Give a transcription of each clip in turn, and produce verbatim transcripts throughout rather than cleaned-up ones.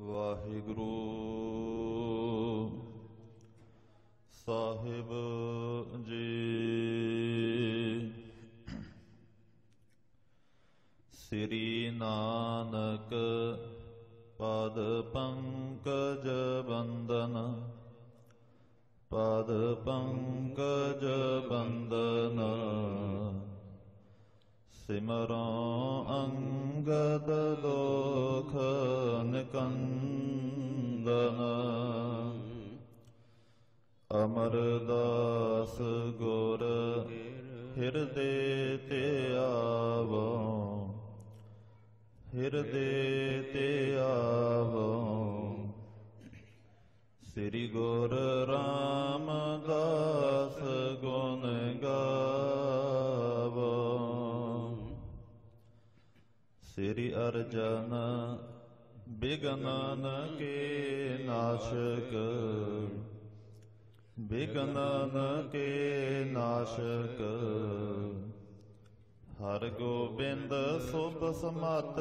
ਵਾਹਿਗੁਰੂ ਸਾਹਿਬ ਜੀ। ਸ੍ਰੀ ਨਾਨਕ ਪਦ ਪੰਕਜ ਬੰਦਨ, ਪਦ ਪੰਕਜ ਬੰਦਨ, ਸਿਮਰੋ ਅੰਗਦ ਦੋਖ ਨਿਕੰਦਨ। ਅਮਰਦਾਸ ਗੁਰ ਹਿਰਦੇ ਤੇ ਆਵੋ, ਹਿਰਦੇ ਤੇ ਆਵੋ। ਸ੍ਰੀ ਗੁਰ ਰਾਮਦਾਸ ਗੁਣ ਗਾਵੋ। ਸ੍ਰੀ ਅਰਜਨ ਬਿਘਨਨ ਕੇ ਨਾਸ਼ਕ, ਬਿਘਨਨ ਕੇ ਨਾਸ਼ਕ। ਹਰ ਗੋਬਿੰਦ ਸੁਭ ਸਮਤ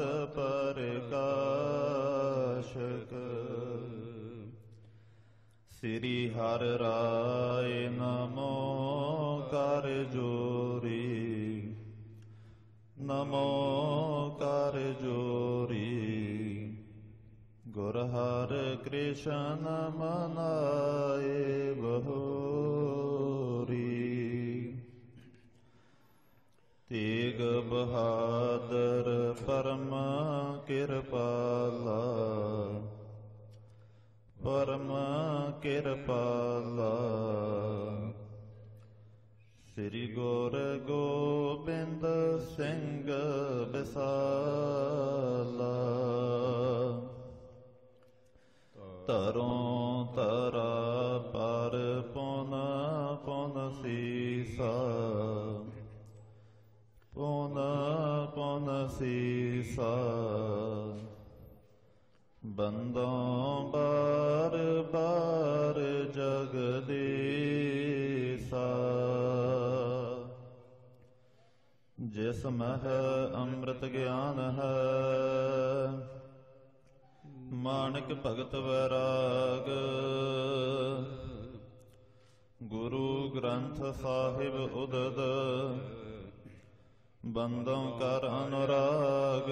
ਪ੍ਰਕਾਸ਼ਕ। ਸ੍ਰੀ ਹਰਿ ਰਾਇ ਨਮੋ ਕਰ ਜੋਰੀ, ਨਮੋ ਕਰ ਜੋਰੀ। ਗੁਰ ਹਰਿ ਕ੍ਰਿਸ਼ਨ ਮਨਾਏ ਬਹੋਰੀ। ਤੇਗ ਬਹਾਦਰ ਪਰਮ ਕਿਰਪਾਲਾ, ਪਰਮ ਕਿਰਪਾਲਾ। ਸ੍ਰੀ ਗੁਰ ਗੋਬਿੰਦ ਸਿੰਘ ਬਿਸਾਲਾ। ਤਰੋਂ ਤਰਾ ਪਰ ਪੁਨ ਪੁਨ ਸੀਸਾ, ਪੁਨ ਪੁਨ ਸੀਸਾ। ਬੰਦੋਂ ਬਾਰ ਬਾਰ ਜਗਦੀਸਾ। ਜਿਸ ਮਹਿ ਅੰਮ੍ਰਿਤ ਗਿਆਨ ਹੈ, ਮਾਣਕ ਭਗਤ ਵੈਰਾਗ। ਗੁਰੂ ਗ੍ਰੰਥ ਸਾਹਿਬ ਉਦਦ, ਬੰਦੋਂ ਕਰ ਅਨੁਰਾਗ।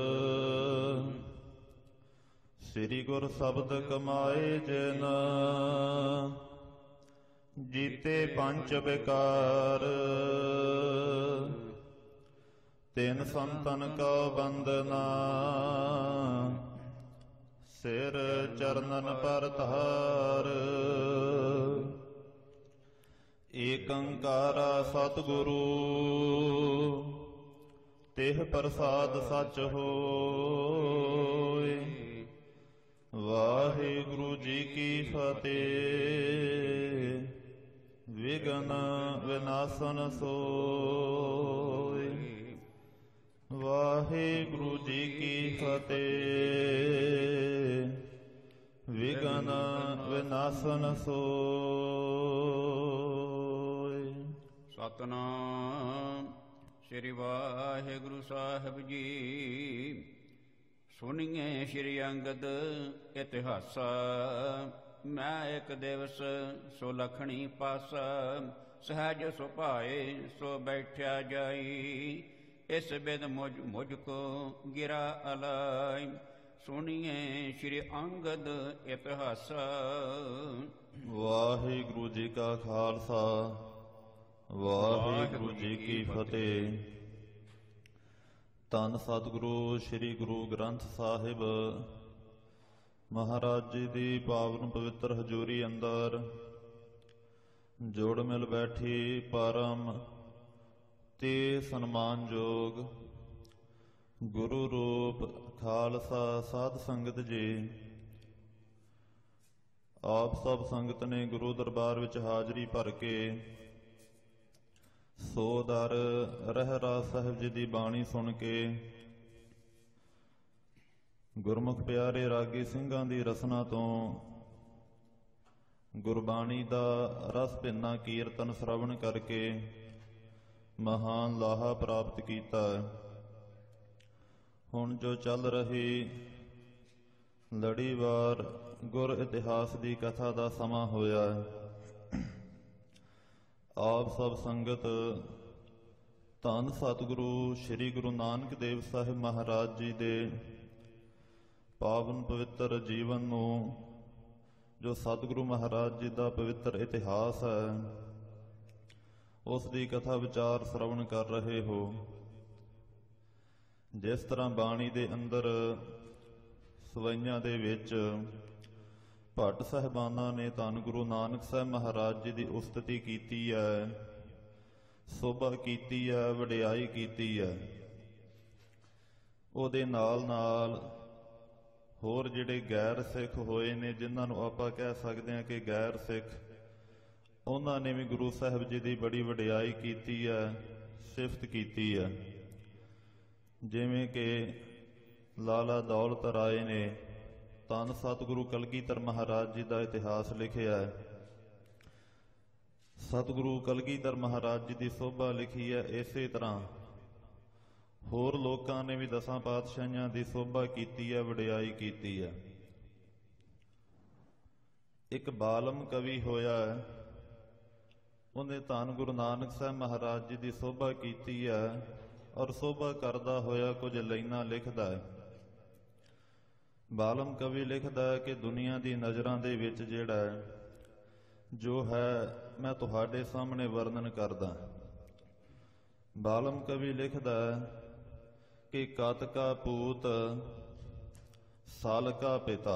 ਸ੍ਰੀ ਗੁਰ ਸ਼ਬਦ ਕਮਾਏ ਜਿਨ, ਜੀਤੇ ਪੰਚ ਵਿਕਾਰ। ਤਿਨ ਸੰਤਨ ਕੋ ਬੰਦਨਾ, ਸਿਰ ਚਰਨਨ ਪਰ ਧਾਰ। ਏਕੰਕਾਰਾ ਸਤਿਗੁਰੂ, ਤਿਹ ਪ੍ਰਸਾਦ ਸਚ ਹੋਇ। ਵਾਹਿਗੁਰੂ ਜੀ ਕੀ ਫਤਿਹ। ਵਿਘਨ ਵਿਨਾਸ਼ਨ ਸੋਇ। ਵਾਹਿਗੁਰੂ ਜੀ ਕੀ ਫਤਿਹ। ਵਿਘਨ ਵਿਨਾਸ਼ਨ ਸੋਇ। ਸਤਿਨਾਮ ਸ੍ਰੀ ਵਾਹਿਗੁਰੂ ਸਾਹਿਬ ਜੀ। ਸੁਣੀਏ ਸ਼੍ਰੀ ਅੰਗਦ ਇਤਿਹਾਸਾ, ਮੈਂ ਇੱਕ ਦਿਵਸ ਸੋ ਲਖਣੀ ਪਾਸਾ। ਸਹਿਜ ਸੁਭਾਏ ਸੋ ਬੈਠਿਆ ਜਾਈ, ਇਸ ਬਿਦ ਮੁਝ ਮੁਝ ਕੋ ਗਿਰਾ ਅਲਾਈ। ਸੁਣੀਏ ਸ਼੍ਰੀ ਅੰਗਦ ਇਤਿਹਾਸਾ। ਵਾਹਿਗੁਰੂ ਜੀ ਕਾ ਖਾਲਸਾ, ਵਾਹਿਗੁਰੂ ਜੀ ਕੀ ਫਤਿਹ। ਧੰਨ ਸਤਿਗੁਰੂ ਸ੍ਰੀ ਗੁਰੂ ਗ੍ਰੰਥ ਸਾਹਿਬ ਮਹਾਰਾਜ ਜੀ ਦੀ ਪਾਵਨ ਪਵਿੱਤਰ ਹਜ਼ੂਰੀ ਅੰਦਰ ਜੋੜ ਮਿਲ ਬੈਠੀ ਪਰਮ ਤੇ ਸਨਮਾਨਯੋਗ ਗੁਰੂ ਰੂਪ ਖਾਲਸਾ ਸਾਧ ਸੰਗਤ ਜੀ। ਆਪ ਸਭ ਸੰਗਤ ਨੇ ਗੁਰੂ ਦਰਬਾਰ ਵਿੱਚ ਹਾਜ਼ਰੀ ਭਰ ਕੇ ਸੋ ਦਰ ਰਹਿਰਾਸ ਸਾਹਿਬ ਜੀ ਦੀ ਬਾਣੀ ਸੁਣ ਕੇ ਗੁਰਮੁਖ ਪਿਆਰੇ ਰਾਗੀ ਸਿੰਘਾਂ ਦੀ ਰਸਨਾ ਤੋਂ ਗੁਰਬਾਣੀ ਦਾ ਰਸ ਭਿੰਨਾ ਕੀਰਤਨ ਸ਼ਰਵਣ ਕਰਕੇ ਮਹਾਨ ਲਾਹਾ ਪ੍ਰਾਪਤ ਕੀਤਾ। ਹੁਣ ਜੋ ਚੱਲ ਰਹੀ ਲੜੀਵਾਰ ਗੁਰ ਇਤਿਹਾਸ ਦੀ ਕਥਾ ਦਾ ਸਮਾਂ ਹੋਇਆ ਹੈ। ਆਪ ਸਭ ਸੰਗਤ ਧੰਨ ਸਤਿਗੁਰੂ ਸ੍ਰੀ ਗੁਰੂ ਨਾਨਕ ਦੇਵ ਸਾਹਿਬ ਮਹਾਰਾਜ ਜੀ ਦੇ ਪਾਵਨ ਪਵਿੱਤਰ ਜੀਵਨ ਨੂੰ, ਜੋ ਸਤਿਗੁਰੂ ਮਹਾਰਾਜ ਜੀ ਦਾ ਪਵਿੱਤਰ ਇਤਿਹਾਸ ਹੈ, ਉਸ ਦੀ ਕਥਾ ਵਿਚਾਰ ਸ਼ਰਵਣ ਕਰ ਰਹੇ ਹੋ। ਜਿਸ ਤਰ੍ਹਾਂ ਬਾਣੀ ਦੇ ਅੰਦਰ ਸਵਈਆਂ ਦੇ ਵਿੱਚ ਭੱਟ ਸਾਹਿਬਾਨਾਂ ਨੇ ਧੰਨ ਗੁਰੂ ਨਾਨਕ ਸਾਹਿਬ ਮਹਾਰਾਜ ਜੀ ਦੀ ਉਸਤਤੀ ਕੀਤੀ ਹੈ, ਸੋਭਾ ਕੀਤੀ ਹੈ, ਵਡਿਆਈ ਕੀਤੀ ਹੈ, ਉਹਦੇ ਨਾਲ ਨਾਲ ਹੋਰ ਜਿਹੜੇ ਗੈਰ ਸਿੱਖ ਹੋਏ ਨੇ, ਜਿਨ੍ਹਾਂ ਨੂੰ ਆਪਾਂ ਕਹਿ ਸਕਦੇ ਹਾਂ ਕਿ ਗੈਰ ਸਿੱਖ, ਉਹਨਾਂ ਨੇ ਵੀ ਗੁਰੂ ਸਾਹਿਬ ਜੀ ਦੀ ਬੜੀ ਵਡਿਆਈ ਕੀਤੀ ਹੈ, ਸਿਫਤ ਕੀਤੀ ਹੈ। ਜਿਵੇਂ ਕਿ ਲਾਲਾ ਦੌਲਤ ਰਾਏ ਨੇ ਧੰਨ ਸਤਿਗੁਰੂ ਕਲਗੀਧਰ ਮਹਾਰਾਜ ਜੀ ਦਾ ਇਤਿਹਾਸ ਲਿਖਿਆ ਹੈ, ਸਤਿਗੁਰੂ ਕਲਗੀਧਰ ਮਹਾਰਾਜ ਜੀ ਦੀ ਸੋਭਾ ਲਿਖੀ ਹੈ। ਇਸੇ ਤਰ੍ਹਾਂ ਹੋਰ ਲੋਕਾਂ ਨੇ ਵੀ ਦਸਾਂ ਪਾਤਸ਼ਾਹੀਆਂ ਦੀ ਸੋਭਾ ਕੀਤੀ ਹੈ, ਵਡਿਆਈ ਕੀਤੀ ਹੈ। ਇੱਕ ਬਾਲਮ ਕਵੀ ਹੋਇਆ ਹੈ, ਉਹਨੇ ਧੰਨ ਗੁਰੂ ਨਾਨਕ ਸਾਹਿਬ ਮਹਾਰਾਜ ਜੀ ਦੀ ਸੋਭਾ ਕੀਤੀ ਹੈ, ਔਰ ਸੋਭਾ ਕਰਦਾ ਹੋਇਆ ਕੁਝ ਲਾਈਨਾਂ ਲਿਖਦਾ ਹੈ। ਬਾਲਮ ਕਵੀ ਲਿਖਦਾ ਹੈ ਕਿ ਦੁਨੀਆ ਦੀ ਨਜ਼ਰਾਂ ਦੇ ਵਿੱਚ ਜਿਹੜਾ ਹੈ, ਜੋ ਹੈ ਮੈਂ ਤੁਹਾਡੇ ਸਾਹਮਣੇ ਵਰਣਨ ਕਰਦਾ। ਬਾਲਮ ਕਵੀ ਲਿਖਦਾ ਹੈ ਕਿ ਕਤ ਕਾ ਪੂਤ ਸਲ ਕਾ ਪਿਤਾ,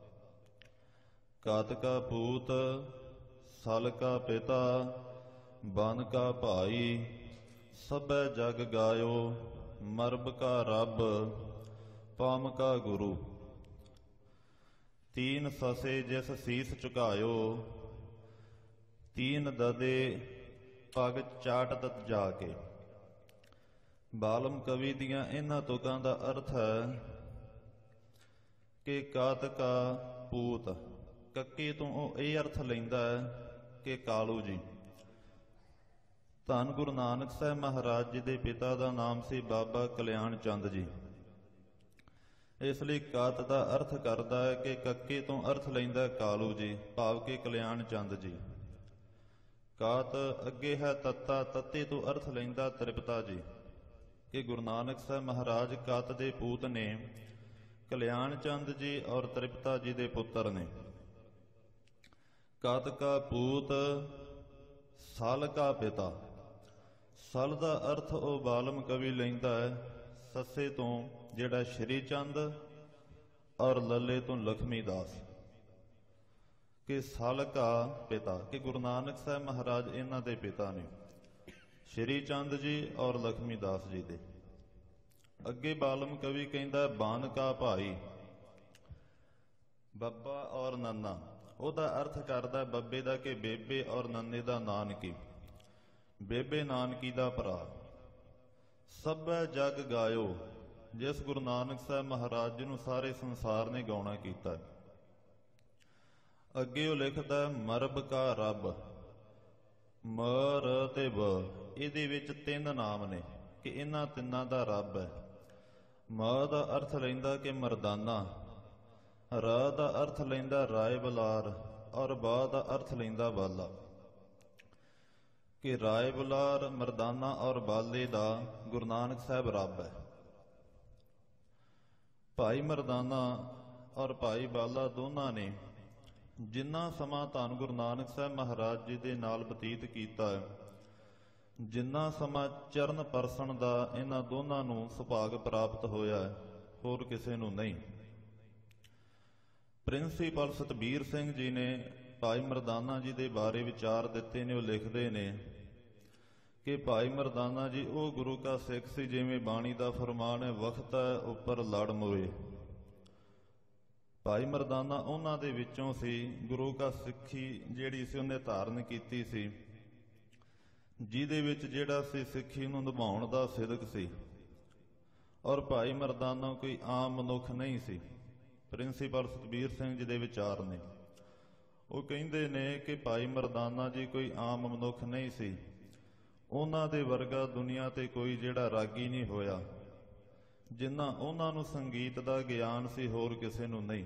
ਕਤ ਕਾ ਪੂਤ ਸਲ ਕਾ ਪਿਤਾ, ਬਨ ਕਾ ਭਾਈ ਸਭੈ ਜਗ ਗਾਇਓ, ਮਰਬ ਕਾ ਰੱਬ ਪਾਮ ਕਾ ਗੁਰੂ, ਤੀਨ ਸਸੇ ਜਿਸ ਸੀਸ ਝੁਕਾਇਓ, ਤੀਨ ਦਦੇ ਪਗ ਚਾਟਤ ਜਾ ਕੇ। ਬਾਲਮ ਕਵੀ ਦੀਆਂ ਇਹਨਾਂ ਤੁਕਾਂ ਦਾ ਅਰਥ ਹੈ ਕਿ ਕਾਤ ਕਾ ਪੂਤ, ਕੱਕੇ ਤੋਂ ਉਹ ਇਹ ਅਰਥ ਲੈਂਦਾ ਹੈ ਕਿ ਕਾਲੂ ਜੀ। ਧੰਨ ਗੁਰੂ ਨਾਨਕ ਸਾਹਿਬ ਮਹਾਰਾਜ ਜੀ ਦੇ ਪਿਤਾ ਦਾ ਨਾਮ ਸੀ ਬਾਬਾ ਕਲਿਆਣ ਚੰਦ ਜੀ, ਇਸ ਲਈ ਕਾਤ ਦਾ ਅਰਥ ਕਰਦਾ ਹੈ ਕਿ ਕੱਕੇ ਤੋਂ ਅਰਥ ਲੈਂਦਾ ਕਾਲੂ ਜੀ, ਭਾਵ ਕਿ ਕਲਿਆਣ ਚੰਦ ਜੀ। ਕਾਤ ਅੱਗੇ ਹੈ ਤੱਤਾ, ਤੱਤੇ ਤੋਂ ਅਰਥ ਲੈਂਦਾ ਤ੍ਰਿਪਤਾ ਜੀ, ਕਿ ਗੁਰੂ ਨਾਨਕ ਸਾਹਿਬ ਮਹਾਰਾਜ ਕਾਤ ਦੇ ਪੂਤ ਨੇ, ਕਲਿਆਣ ਚੰਦ ਜੀ ਔਰ ਤ੍ਰਿਪਤਾ ਜੀ ਦੇ ਪੁੱਤਰ ਨੇ। ਕਾਤ ਕਾ ਪੂਤ ਸਲ ਕਾ ਪਿਤਾ, ਸਲ ਦਾ ਅਰਥ ਉਹ ਬਾਲਮ ਕਵੀ ਲੈਂਦਾ ਹੈ ਸੱਸੇ ਤੋਂ ਜਿਹੜਾ ਸ਼੍ਰੀ ਚੰਦ, ਔਰ ਲੱਲੇ ਤੋਂ ਲਖਮੀ ਦਾਸ, ਕਿ ਸਲ ਕਾ ਪਿਤਾ, ਕਿ ਗੁਰੂ ਨਾਨਕ ਸਾਹਿਬ ਮਹਾਰਾਜ ਇਹਨਾਂ ਦੇ ਪਿਤਾ ਨੇ, ਸ਼੍ਰੀ ਚੰਦ ਜੀ ਔਰ ਲਖਮੀ ਦਾਸ ਜੀ ਦੇ। ਅੱਗੇ ਬਾਲਮ ਕਵੀ ਕਹਿੰਦਾ ਬਾਨ ਕਾ ਭਾਈ, ਬੱਬਾ ਔਰ ਨੰਨਾ, ਉਹਦਾ ਅਰਥ ਕਰਦਾ ਬੱਬੇ ਦਾ ਕਿ ਬੇਬੇ, ਔਰ ਨੰਨੇ ਦਾ ਨਾਨਕੀ, ਬੇਬੇ ਨਾਨਕੀ ਦਾ ਭਰਾ। ਸਭੈ ਜਗ ਗਾਇਓ, ਜਿਸ ਗੁਰੂ ਨਾਨਕ ਸਾਹਿਬ ਮਹਾਰਾਜ ਜੀ ਨੂੰ ਸਾਰੇ ਸੰਸਾਰ ਨੇ ਗਾਉਣਾ ਕੀਤਾ। ਅੱਗੇ ਉਹ ਲਿਖਦਾ ਮਰਬ ਕਾ ਰੱਬ, ਮਰ ਤੇ ਬ, ਇਹਦੇ ਵਿੱਚ ਤਿੰਨ ਨਾਮ ਨੇ ਕਿ ਇਹਨਾਂ ਤਿੰਨਾਂ ਦਾ ਰੱਬ ਹੈ। ਮ ਦਾ ਅਰਥ ਲੈਂਦਾ ਕਿ ਮਰਦਾਨਾ, ਰ ਦਾ ਅਰਥ ਲੈਂਦਾ ਰਾਏ ਬਲਾਰ, ਔਰ ਬਾ ਦਾ ਅਰਥ ਲੈਂਦਾ ਬਾਲਾ, ਕਿ ਰਾਏ ਬੁਲਾਰ, ਮਰਦਾਨਾ ਔਰ ਬਾਲੇ ਦਾ ਗੁਰੂ ਨਾਨਕ ਸਾਹਿਬ ਰੱਬ ਹੈ। ਭਾਈ ਮਰਦਾਨਾ ਔਰ ਭਾਈ ਬਾਲਾ ਦੋਨਾਂ ਨੇ ਜਿੰਨਾ ਸਮਾਂ ਧੰਨ ਗੁਰੂ ਨਾਨਕ ਸਾਹਿਬ ਮਹਾਰਾਜ ਜੀ ਦੇ ਨਾਲ ਬਤੀਤ ਕੀਤਾ ਹੈ, ਜਿੰਨਾ ਸਮਾਂ ਚਰਨ ਪਰਸਣ ਦਾ ਇਹਨਾਂ ਦੋਨਾਂ ਨੂੰ ਸੁਭਾਗ ਪ੍ਰਾਪਤ ਹੋਇਆ ਹੈ, ਹੋਰ ਕਿਸੇ ਨੂੰ ਨਹੀਂ। ਪ੍ਰਿੰਸੀਪਲ ਸਤਬੀਰ ਸਿੰਘ ਜੀ ਨੇ ਭਾਈ ਮਰਦਾਨਾ ਜੀ ਦੇ ਬਾਰੇ ਵਿਚਾਰ ਦਿੱਤੇ ਨੇ। ਉਹ ਲਿਖਦੇ ਨੇ ਕਿ ਭਾਈ ਮਰਦਾਨਾ ਜੀ ਉਹ ਗੁਰੂ ਕਾ ਸਿੱਖ ਸੀ, ਜਿਵੇਂ ਬਾਣੀ ਦਾ ਫਰਮਾਨ ਹੈ, ਵਖਤ ਉੱਪਰ ਲੜ ਮੋਏ। ਭਾਈ ਮਰਦਾਨਾ ਉਹਨਾਂ ਦੇ ਵਿੱਚੋਂ ਸੀ, ਗੁਰੂ ਕਾ ਸਿੱਖੀ ਜਿਹੜੀ ਸੀ ਉਹਨੇ ਧਾਰਨ ਕੀਤੀ ਸੀ, ਜਿਹਦੇ ਵਿੱਚ ਜਿਹੜਾ ਸੀ ਸਿੱਖੀ ਨੂੰ ਨਿਭਾਉਣ ਦਾ ਸਿਦਕ ਸੀ। ਔਰ ਭਾਈ ਮਰਦਾਨਾ ਕੋਈ ਆਮ ਮਨੁੱਖ ਨਹੀਂ ਸੀ। ਪ੍ਰਿੰਸੀਪਲ ਸਤਬੀਰ ਸਿੰਘ ਜੀ ਦੇ ਵਿਚਾਰ ਨੇ, ਉਹ ਕਹਿੰਦੇ ਨੇ ਕਿ ਭਾਈ ਮਰਦਾਨਾ ਜੀ ਕੋਈ ਆਮ ਮਨੁੱਖ ਨਹੀਂ ਸੀ। ਉਹਨਾਂ ਦੇ ਵਰਗਾ ਦੁਨੀਆ ਤੇ ਕੋਈ ਜਿਹੜਾ ਰਾਗੀ ਨਹੀਂ ਹੋਇਆ, ਜਿਨ੍ਹਾਂ ਉਹਨਾਂ ਨੂੰ ਸੰਗੀਤ ਦਾ ਗਿਆਨ ਸੀ, ਹੋਰ ਕਿਸੇ ਨੂੰ ਨਹੀਂ।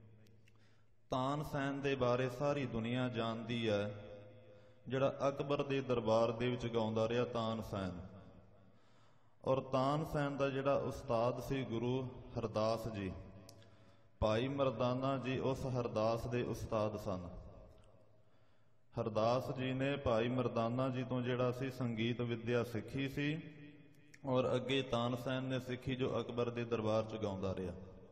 ਤਾਨਸੈਨ ਦੇ ਬਾਰੇ ਸਾਰੀ ਦੁਨੀਆ ਜਾਣਦੀ ਹੈ, ਜਿਹੜਾ ਅਕਬਰ ਦੇ ਦਰਬਾਰ ਦੇ ਵਿੱਚ ਗਾਉਂਦਾ ਰਿਹਾ ਤਾਨਸੈਨ। ਔਰ ਤਾਨਸੈਨ ਦਾ ਜਿਹੜਾ ਉਸਤਾਦ ਸੀ ਗੁਰੂ ਹਰਦਾਸ ਜੀ, ਭਾਈ ਮਰਦਾਨਾ ਜੀ ਉਸ ਹਰਦਾਸ ਦੇ ਉਸਤਾਦ ਸਨ। ਹਰਦਾਸ ਜੀ ਨੇ ਭਾਈ ਮਰਦਾਨਾ ਜੀ ਤੋਂ ਜਿਹੜਾ ਸੀ ਸੰਗੀਤ ਵਿਦਿਆ ਸਿੱਖੀ ਸੀ, ਔਰ ਅੱਗੇ ਤਾਨਸੈਨ ਨੇ ਸਿੱਖੀ, ਜੋ ਅਕਬਰ ਦੇ ਦਰਬਾਰ 'ਚ ਗਾਉਂਦਾ ਰਿਹਾ।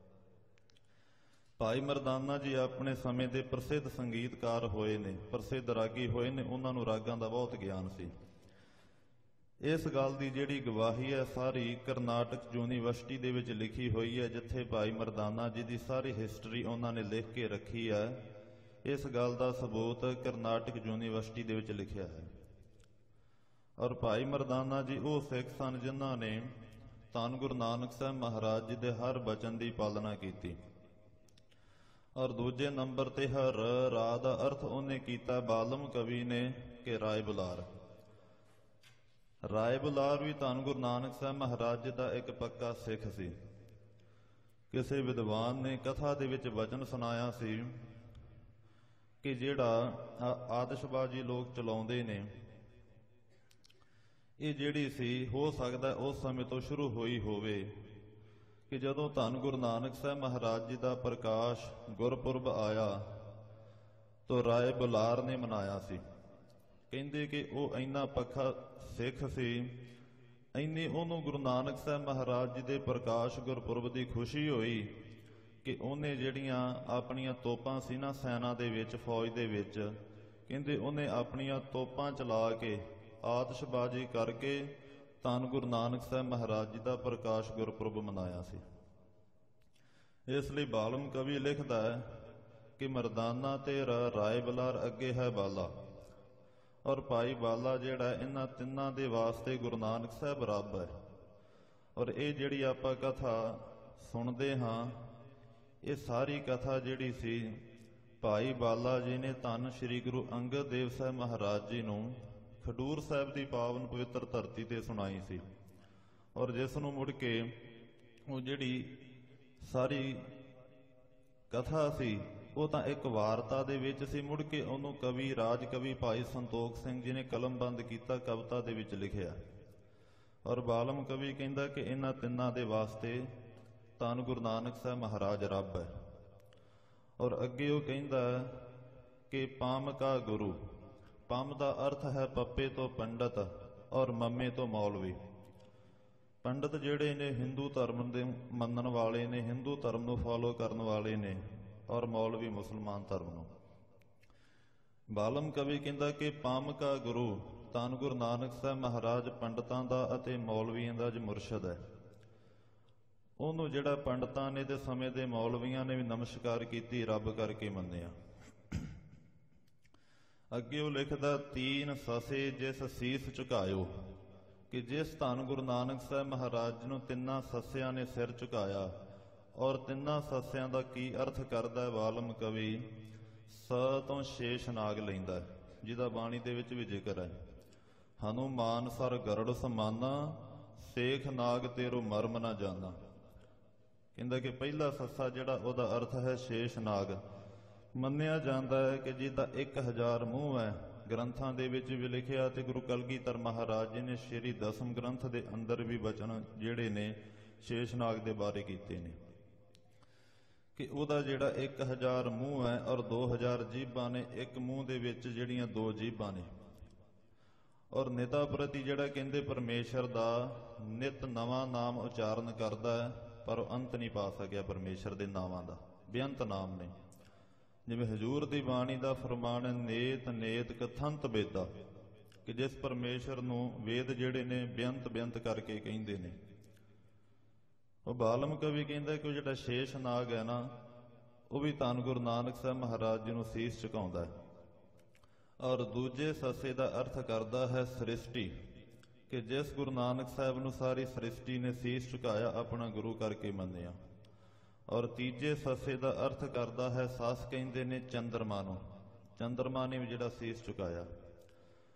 ਭਾਈ ਮਰਦਾਨਾ ਜੀ ਆਪਣੇ ਸਮੇਂ ਦੇ ਪ੍ਰਸਿੱਧ ਸੰਗੀਤਕਾਰ ਹੋਏ ਨੇ, ਪ੍ਰਸਿੱਧ ਰਾਗੀ ਹੋਏ ਨੇ, ਉਹਨਾਂ ਨੂੰ ਰਾਗਾਂ ਦਾ ਬਹੁਤ ਗਿਆਨ ਸੀ। ਇਸ ਗੱਲ ਦੀ ਜਿਹੜੀ ਗਵਾਹੀ ਹੈ ਸਾਰੀ ਕਰਨਾਟਕ ਯੂਨੀਵਰਸਿਟੀ ਦੇ ਵਿੱਚ ਲਿਖੀ ਹੋਈ ਹੈ, ਜਿੱਥੇ ਭਾਈ ਮਰਦਾਨਾ ਜੀ ਦੀ ਸਾਰੀ ਹਿਸਟਰੀ ਉਹਨਾਂ ਨੇ ਲਿਖ ਕੇ ਰੱਖੀ ਹੈ। ਇਸ ਗੱਲ ਦਾ ਸਬੂਤ ਕਰਨਾਟਕ ਯੂਨੀਵਰਸਿਟੀ ਦੇ ਵਿੱਚ ਲਿਖਿਆ ਹੈ। ਔਰ ਭਾਈ ਮਰਦਾਨਾ ਜੀ ਉਹ ਸਿੱਖ ਸਨ ਜਿਨ੍ਹਾਂ ਨੇ ਧੰਨ ਗੁਰੂ ਨਾਨਕ ਸਾਹਿਬ ਮਹਾਰਾਜ ਜੀ ਦੇ ਹਰ ਬਚਨ ਦੀ ਪਾਲਣਾ ਕੀਤੀ। ਔਰ ਦੂਜੇ ਨੰਬਰ ਤੇ ਹਰ ਰਾ ਦਾ ਅਰਥ ਉਹਨੇ ਕੀਤਾ ਬਾਲਮ ਕਵੀ ਨੇ ਕਿ ਰਾਏ ਬੁਲਾਰ। ਰਾਏ ਬੁਲਾਰ ਵੀ ਧੰਨ ਗੁਰੂ ਨਾਨਕ ਸਾਹਿਬ ਮਹਾਰਾਜ ਜੀ ਦਾ ਇੱਕ ਪੱਕਾ ਸਿੱਖ ਸੀ। ਕਿਸੇ ਵਿਦਵਾਨ ਨੇ ਕਥਾ ਦੇ ਵਿੱਚ ਵਚਨ ਸੁਣਾਇਆ ਸੀ ਕਿ ਜਿਹੜਾ ਆਤਿਸ਼ਬਾਜ਼ੀ ਲੋਕ ਚਲਾਉਂਦੇ ਨੇ, ਇਹ ਜਿਹੜੀ ਸੀ ਹੋ ਸਕਦਾ ਉਸ ਸਮੇਂ ਤੋਂ ਸ਼ੁਰੂ ਹੋਈ ਹੋਵੇ ਕਿ ਜਦੋਂ ਧੰਨ ਗੁਰੂ ਨਾਨਕ ਸਾਹਿਬ ਮਹਾਰਾਜ ਜੀ ਦਾ ਪ੍ਰਕਾਸ਼ ਗੁਰਪੁਰਬ ਆਇਆ ਤਾਂ ਰਾਏ ਬੁਲਾਰ ਨੇ ਮਨਾਇਆ ਸੀ। ਕਹਿੰਦੇ ਕਿ ਉਹ ਇੰਨਾ ਪੱਕਾ ਸਿੱਖ ਸੀ, ਇੰਨੀ ਉਹਨੂੰ ਗੁਰੂ ਨਾਨਕ ਸਾਹਿਬ ਮਹਾਰਾਜ ਜੀ ਦੇ ਪ੍ਰਕਾਸ਼ ਗੁਰਪੁਰਬ ਦੀ ਖੁਸ਼ੀ ਹੋਈ ਕਿ ਉਹਨੇ ਜਿਹੜੀਆਂ ਆਪਣੀਆਂ ਤੋਪਾਂ ਸੀ ਨਾ ਸੈਨਾ ਦੇ ਵਿੱਚ, ਫੌਜ ਦੇ ਵਿੱਚ, ਕਹਿੰਦੇ ਉਹਨੇ ਆਪਣੀਆਂ ਤੋਪਾਂ ਚਲਾ ਕੇ ਆਤਿਸ਼ਬਾਜ਼ੀ ਕਰਕੇ ਧੰਨ ਗੁਰੂ ਨਾਨਕ ਸਾਹਿਬ ਮਹਾਰਾਜ ਜੀ ਦਾ ਪ੍ਰਕਾਸ਼ ਗੁਰਪੁਰਬ ਮਨਾਇਆ ਸੀ। ਇਸ ਲਈ ਬਾਲਮ ਕਵੀ ਲਿਖਦਾ ਹੈ ਕਿ ਮਰਦਾਨਾ ਤੇ ਰਾਏ ਬੁਲਾਰ ਅੱਗੇ ਹੈ ਬਾਲਾ, ਔਰ ਭਾਈ ਬਾਲਾ ਜਿਹੜਾ ਇਹਨਾਂ ਤਿੰਨਾਂ ਦੇ ਵਾਸਤੇ ਗੁਰੂ ਨਾਨਕ ਸਾਹਿਬ ਰੱਬ ਹੈ। ਔਰ ਇਹ ਜਿਹੜੀ ਆਪਾਂ ਕਥਾ ਸੁਣਦੇ ਹਾਂ, ਇਹ ਸਾਰੀ ਕਥਾ ਜਿਹੜੀ ਸੀ ਭਾਈ ਬਾਲਾ ਜੀ ਨੇ ਧੰਨ ਸ਼੍ਰੀ ਗੁਰੂ ਅੰਗਦ ਦੇਵ ਸਾਹਿਬ ਮਹਾਰਾਜ ਜੀ ਨੂੰ ਖਡੂਰ ਸਾਹਿਬ ਦੀ ਪਾਵਨ ਪਵਿੱਤਰ ਧਰਤੀ ਤੇ ਸੁਣਾਈ ਸੀ। ਔਰ ਜਿਸ ਨੂੰ ਮੁੜ ਕੇ ਉਹ ਜਿਹੜੀ ਸਾਰੀ ਕਥਾ ਸੀ ਉਹ ਤਾਂ ਇੱਕ ਵਾਰਤਾ ਦੇ ਵਿੱਚ ਸੀ, ਮੁੜ ਕੇ ਉਹਨੂੰ ਕਵੀ ਰਾਜ ਕਵੀ ਭਾਈ ਸੰਤੋਖ ਸਿੰਘ ਜੀ ਨੇ ਕਲਮਬੰਦ ਕੀਤਾ, ਕਵਿਤਾ ਦੇ ਵਿੱਚ ਲਿਖਿਆ। ਔਰ ਬਾਲਮ ਕਵੀ ਕਹਿੰਦਾ ਕਿ ਇਹਨਾਂ ਤਿੰਨਾਂ ਦੇ ਵਾਸਤੇ ਧੰਨ ਗੁਰੂ ਨਾਨਕ ਸਾਹਿਬ ਮਹਾਰਾਜ ਰੱਬ ਹੈ। ਔਰ ਅੱਗੇ ਉਹ ਕਹਿੰਦਾ ਕਿ ਪਾਮ ਕਾ ਗੁਰੂ, ਪਮ ਦਾ ਅਰਥ ਹੈ ਪੱਪੇ ਤੋਂ ਪੰਡਤ ਔਰ ਮੰਮੇ ਤੋਂ ਮੌਲਵੀ। ਪੰਡਤ ਜਿਹੜੇ ਨੇ ਹਿੰਦੂ ਧਰਮ ਦੇ ਮੰਨਣ ਵਾਲੇ ਨੇ, ਹਿੰਦੂ ਧਰਮ ਨੂੰ ਫੋਲੋ ਕਰਨ ਵਾਲੇ ਨੇ, ਔਰ ਮੌਲਵੀ ਮੁਸਲਮਾਨ ਧਰਮ ਨੂੰ। ਬਾਲਮ ਕਵੀ ਕਹਿੰਦਾ ਕਿ ਪਾਮ ਕਾ ਗੁਰੂ ਧੰਨ ਗੁਰੂ ਨਾਨਕ ਸਾਹਿਬ ਮਹਾਰਾਜ ਪੰਡਤਾਂ ਦਾ ਅਤੇ ਮੌਲਵੀਆਂ ਦਾ ਜੋ ਮੁਰਸ਼ਦ ਹੈ। ਉਹਨੂੰ ਜਿਹੜਾ ਪੰਡਤਾਂ ਨੇ ਤੇ ਸਮੇਂ ਦੇ ਮੌਲਵੀਆਂ ਨੇ ਵੀ ਨਮਸਕਾਰ ਕੀਤੀ, ਰੱਬ ਕਰਕੇ ਮੰਨਿਆ। ਅੱਗੇ ਉਹ ਲਿਖਦਾ ਤੀਨ ਸਸੇ ਜਿਸ ਸੀਸ ਝੁਕਾਇਓ, ਕਿ ਜਿਸ ਧੰਨ ਗੁਰੂ ਨਾਨਕ ਸਾਹਿਬ ਮਹਾਰਾਜ ਨੂੰ ਤਿੰਨਾਂ ਸੱਸਿਆਂ ਨੇ ਸਿਰ ਝੁਕਾਇਆ। ਔਰ ਤਿੰਨਾਂ ਸੱਸਿਆਂ ਦਾ ਕੀ ਅਰਥ ਕਰਦਾ ਬਾਲਮ ਕਵੀ? ਸ ਤੋਂ ਸ਼ੇਸ਼ ਨਾਗ ਲੈਂਦਾ, ਜਿਹਦਾ ਬਾਣੀ ਦੇ ਵਿੱਚ ਵੀ ਜ਼ਿਕਰ ਹੈ। ਹਨੂਮਾਨ ਸਰ ਗਰੜ ਸਮਾਨਾ, ਸੇਖ ਨਾਗ ਤੇਰੋ ਮਰਮ ਨਾ ਜਾਣਾ। ਕਹਿੰਦਾ ਕਿ ਪਹਿਲਾ ਸੱਸਾ ਜਿਹੜਾ ਉਹਦਾ ਅਰਥ ਹੈ ਸ਼ੇਸ਼ ਨਾਗ। ਮੰਨਿਆ ਜਾਂਦਾ ਹੈ ਕਿ ਜਿਹਦਾ ਇੱਕ ਹਜ਼ਾਰ ਮੂੰਹ ਹੈ, ਗ੍ਰੰਥਾਂ ਦੇ ਵਿੱਚ ਵੀ ਲਿਖਿਆ, ਤੇ ਗੁਰੂ ਕਲਗੀਧਰ ਮਹਾਰਾਜ ਜੀ ਨੇ ਸ਼੍ਰੀ ਦਸਮ ਗ੍ਰੰਥ ਦੇ ਅੰਦਰ ਵੀ ਬਚਨ ਜਿਹੜੇ ਨੇ ਸ਼ੇਸ਼ਨਾਗ ਦੇ ਬਾਰੇ ਕੀਤੇ ਨੇ, ਕਿ ਉਹਦਾ ਜਿਹੜਾ ਇੱਕ ਹਜ਼ਾਰ ਮੂੰਹ ਹੈ ਔਰ ਦੋ ਹਜ਼ਾਰ ਜੀਭਾਂ ਨੇ, ਇੱਕ ਮੂੰਹ ਦੇ ਵਿੱਚ ਜਿਹੜੀਆਂ ਦੋ ਜੀਭਾਂ ਨੇ। ਔਰ ਨਿਤਾ ਪ੍ਰਤੀ ਜਿਹੜਾ ਕਹਿੰਦੇ ਪਰਮੇਸ਼ਰ ਦਾ ਨਿਤ ਨਵਾਂ ਨਾਮ ਉਚਾਰਨ ਕਰਦਾ ਹੈ, ਪਰ ਉਹ ਅੰਤ ਨਹੀਂ ਪਾ ਸਕਿਆ ਪਰਮੇਸ਼ਰ ਦੇ ਨਾਵਾਂ ਦਾ। ਬੇਅੰਤ ਨਾਮ ਨੇ। ਜਿਵੇਂ ਹਜ਼ੂਰ ਦੀ ਬਾਣੀ ਦਾ ਫਰਮਾਨ ਹੈ, ਨੇਤ ਨੇਤ ਕਥੰਤ ਬੇਦਾ, ਕਿ ਜਿਸ ਪਰਮੇਸ਼ਰ ਨੂੰ ਵੇਦ ਜਿਹੜੇ ਨੇ ਬੇਅੰਤ ਬੇਅੰਤ ਕਰਕੇ ਕਹਿੰਦੇ ਨੇ। ਉਹ ਬਾਲਮ ਕਵੀ ਕਹਿੰਦਾ ਕਿ ਉਹ ਜਿਹੜਾ ਸ਼ੇਸ਼ ਨਾਗ ਹੈ ਨਾ, ਉਹ ਵੀ ਧੰਨ ਗੁਰੂ ਨਾਨਕ ਸਾਹਿਬ ਮਹਾਰਾਜ ਜੀ ਨੂੰ ਸੀਸ ਝੁਕਾਉਂਦਾ ਹੈ। ਔਰ ਦੂਜੇ ਸੱਸੇ ਦਾ ਅਰਥ ਕਰਦਾ ਹੈ ਸ੍ਰਿਸ਼ਟੀ, ਕਿ ਜਿਸ ਗੁਰੂ ਨਾਨਕ ਸਾਹਿਬ ਨੂੰ ਸਾਰੀ ਸ੍ਰਿਸ਼ਟੀ ਨੇ ਸੀਸ ਝੁਕਾਇਆ, ਆਪਣਾ ਗੁਰੂ ਕਰਕੇ ਮੰਨਿਆ। ਔਰ ਤੀਜੇ ਸੱਸੇ ਦਾ ਅਰਥ ਕਰਦਾ ਹੈ ਸੱਸ, ਕਹਿੰਦੇ ਨੇ ਚੰਦਰਮਾ ਨੂੰ, ਚੰਦਰਮਾ ਨੇ ਵੀ ਜਿਹੜਾ ਸੀਸ ਝੁਕਾਇਆ।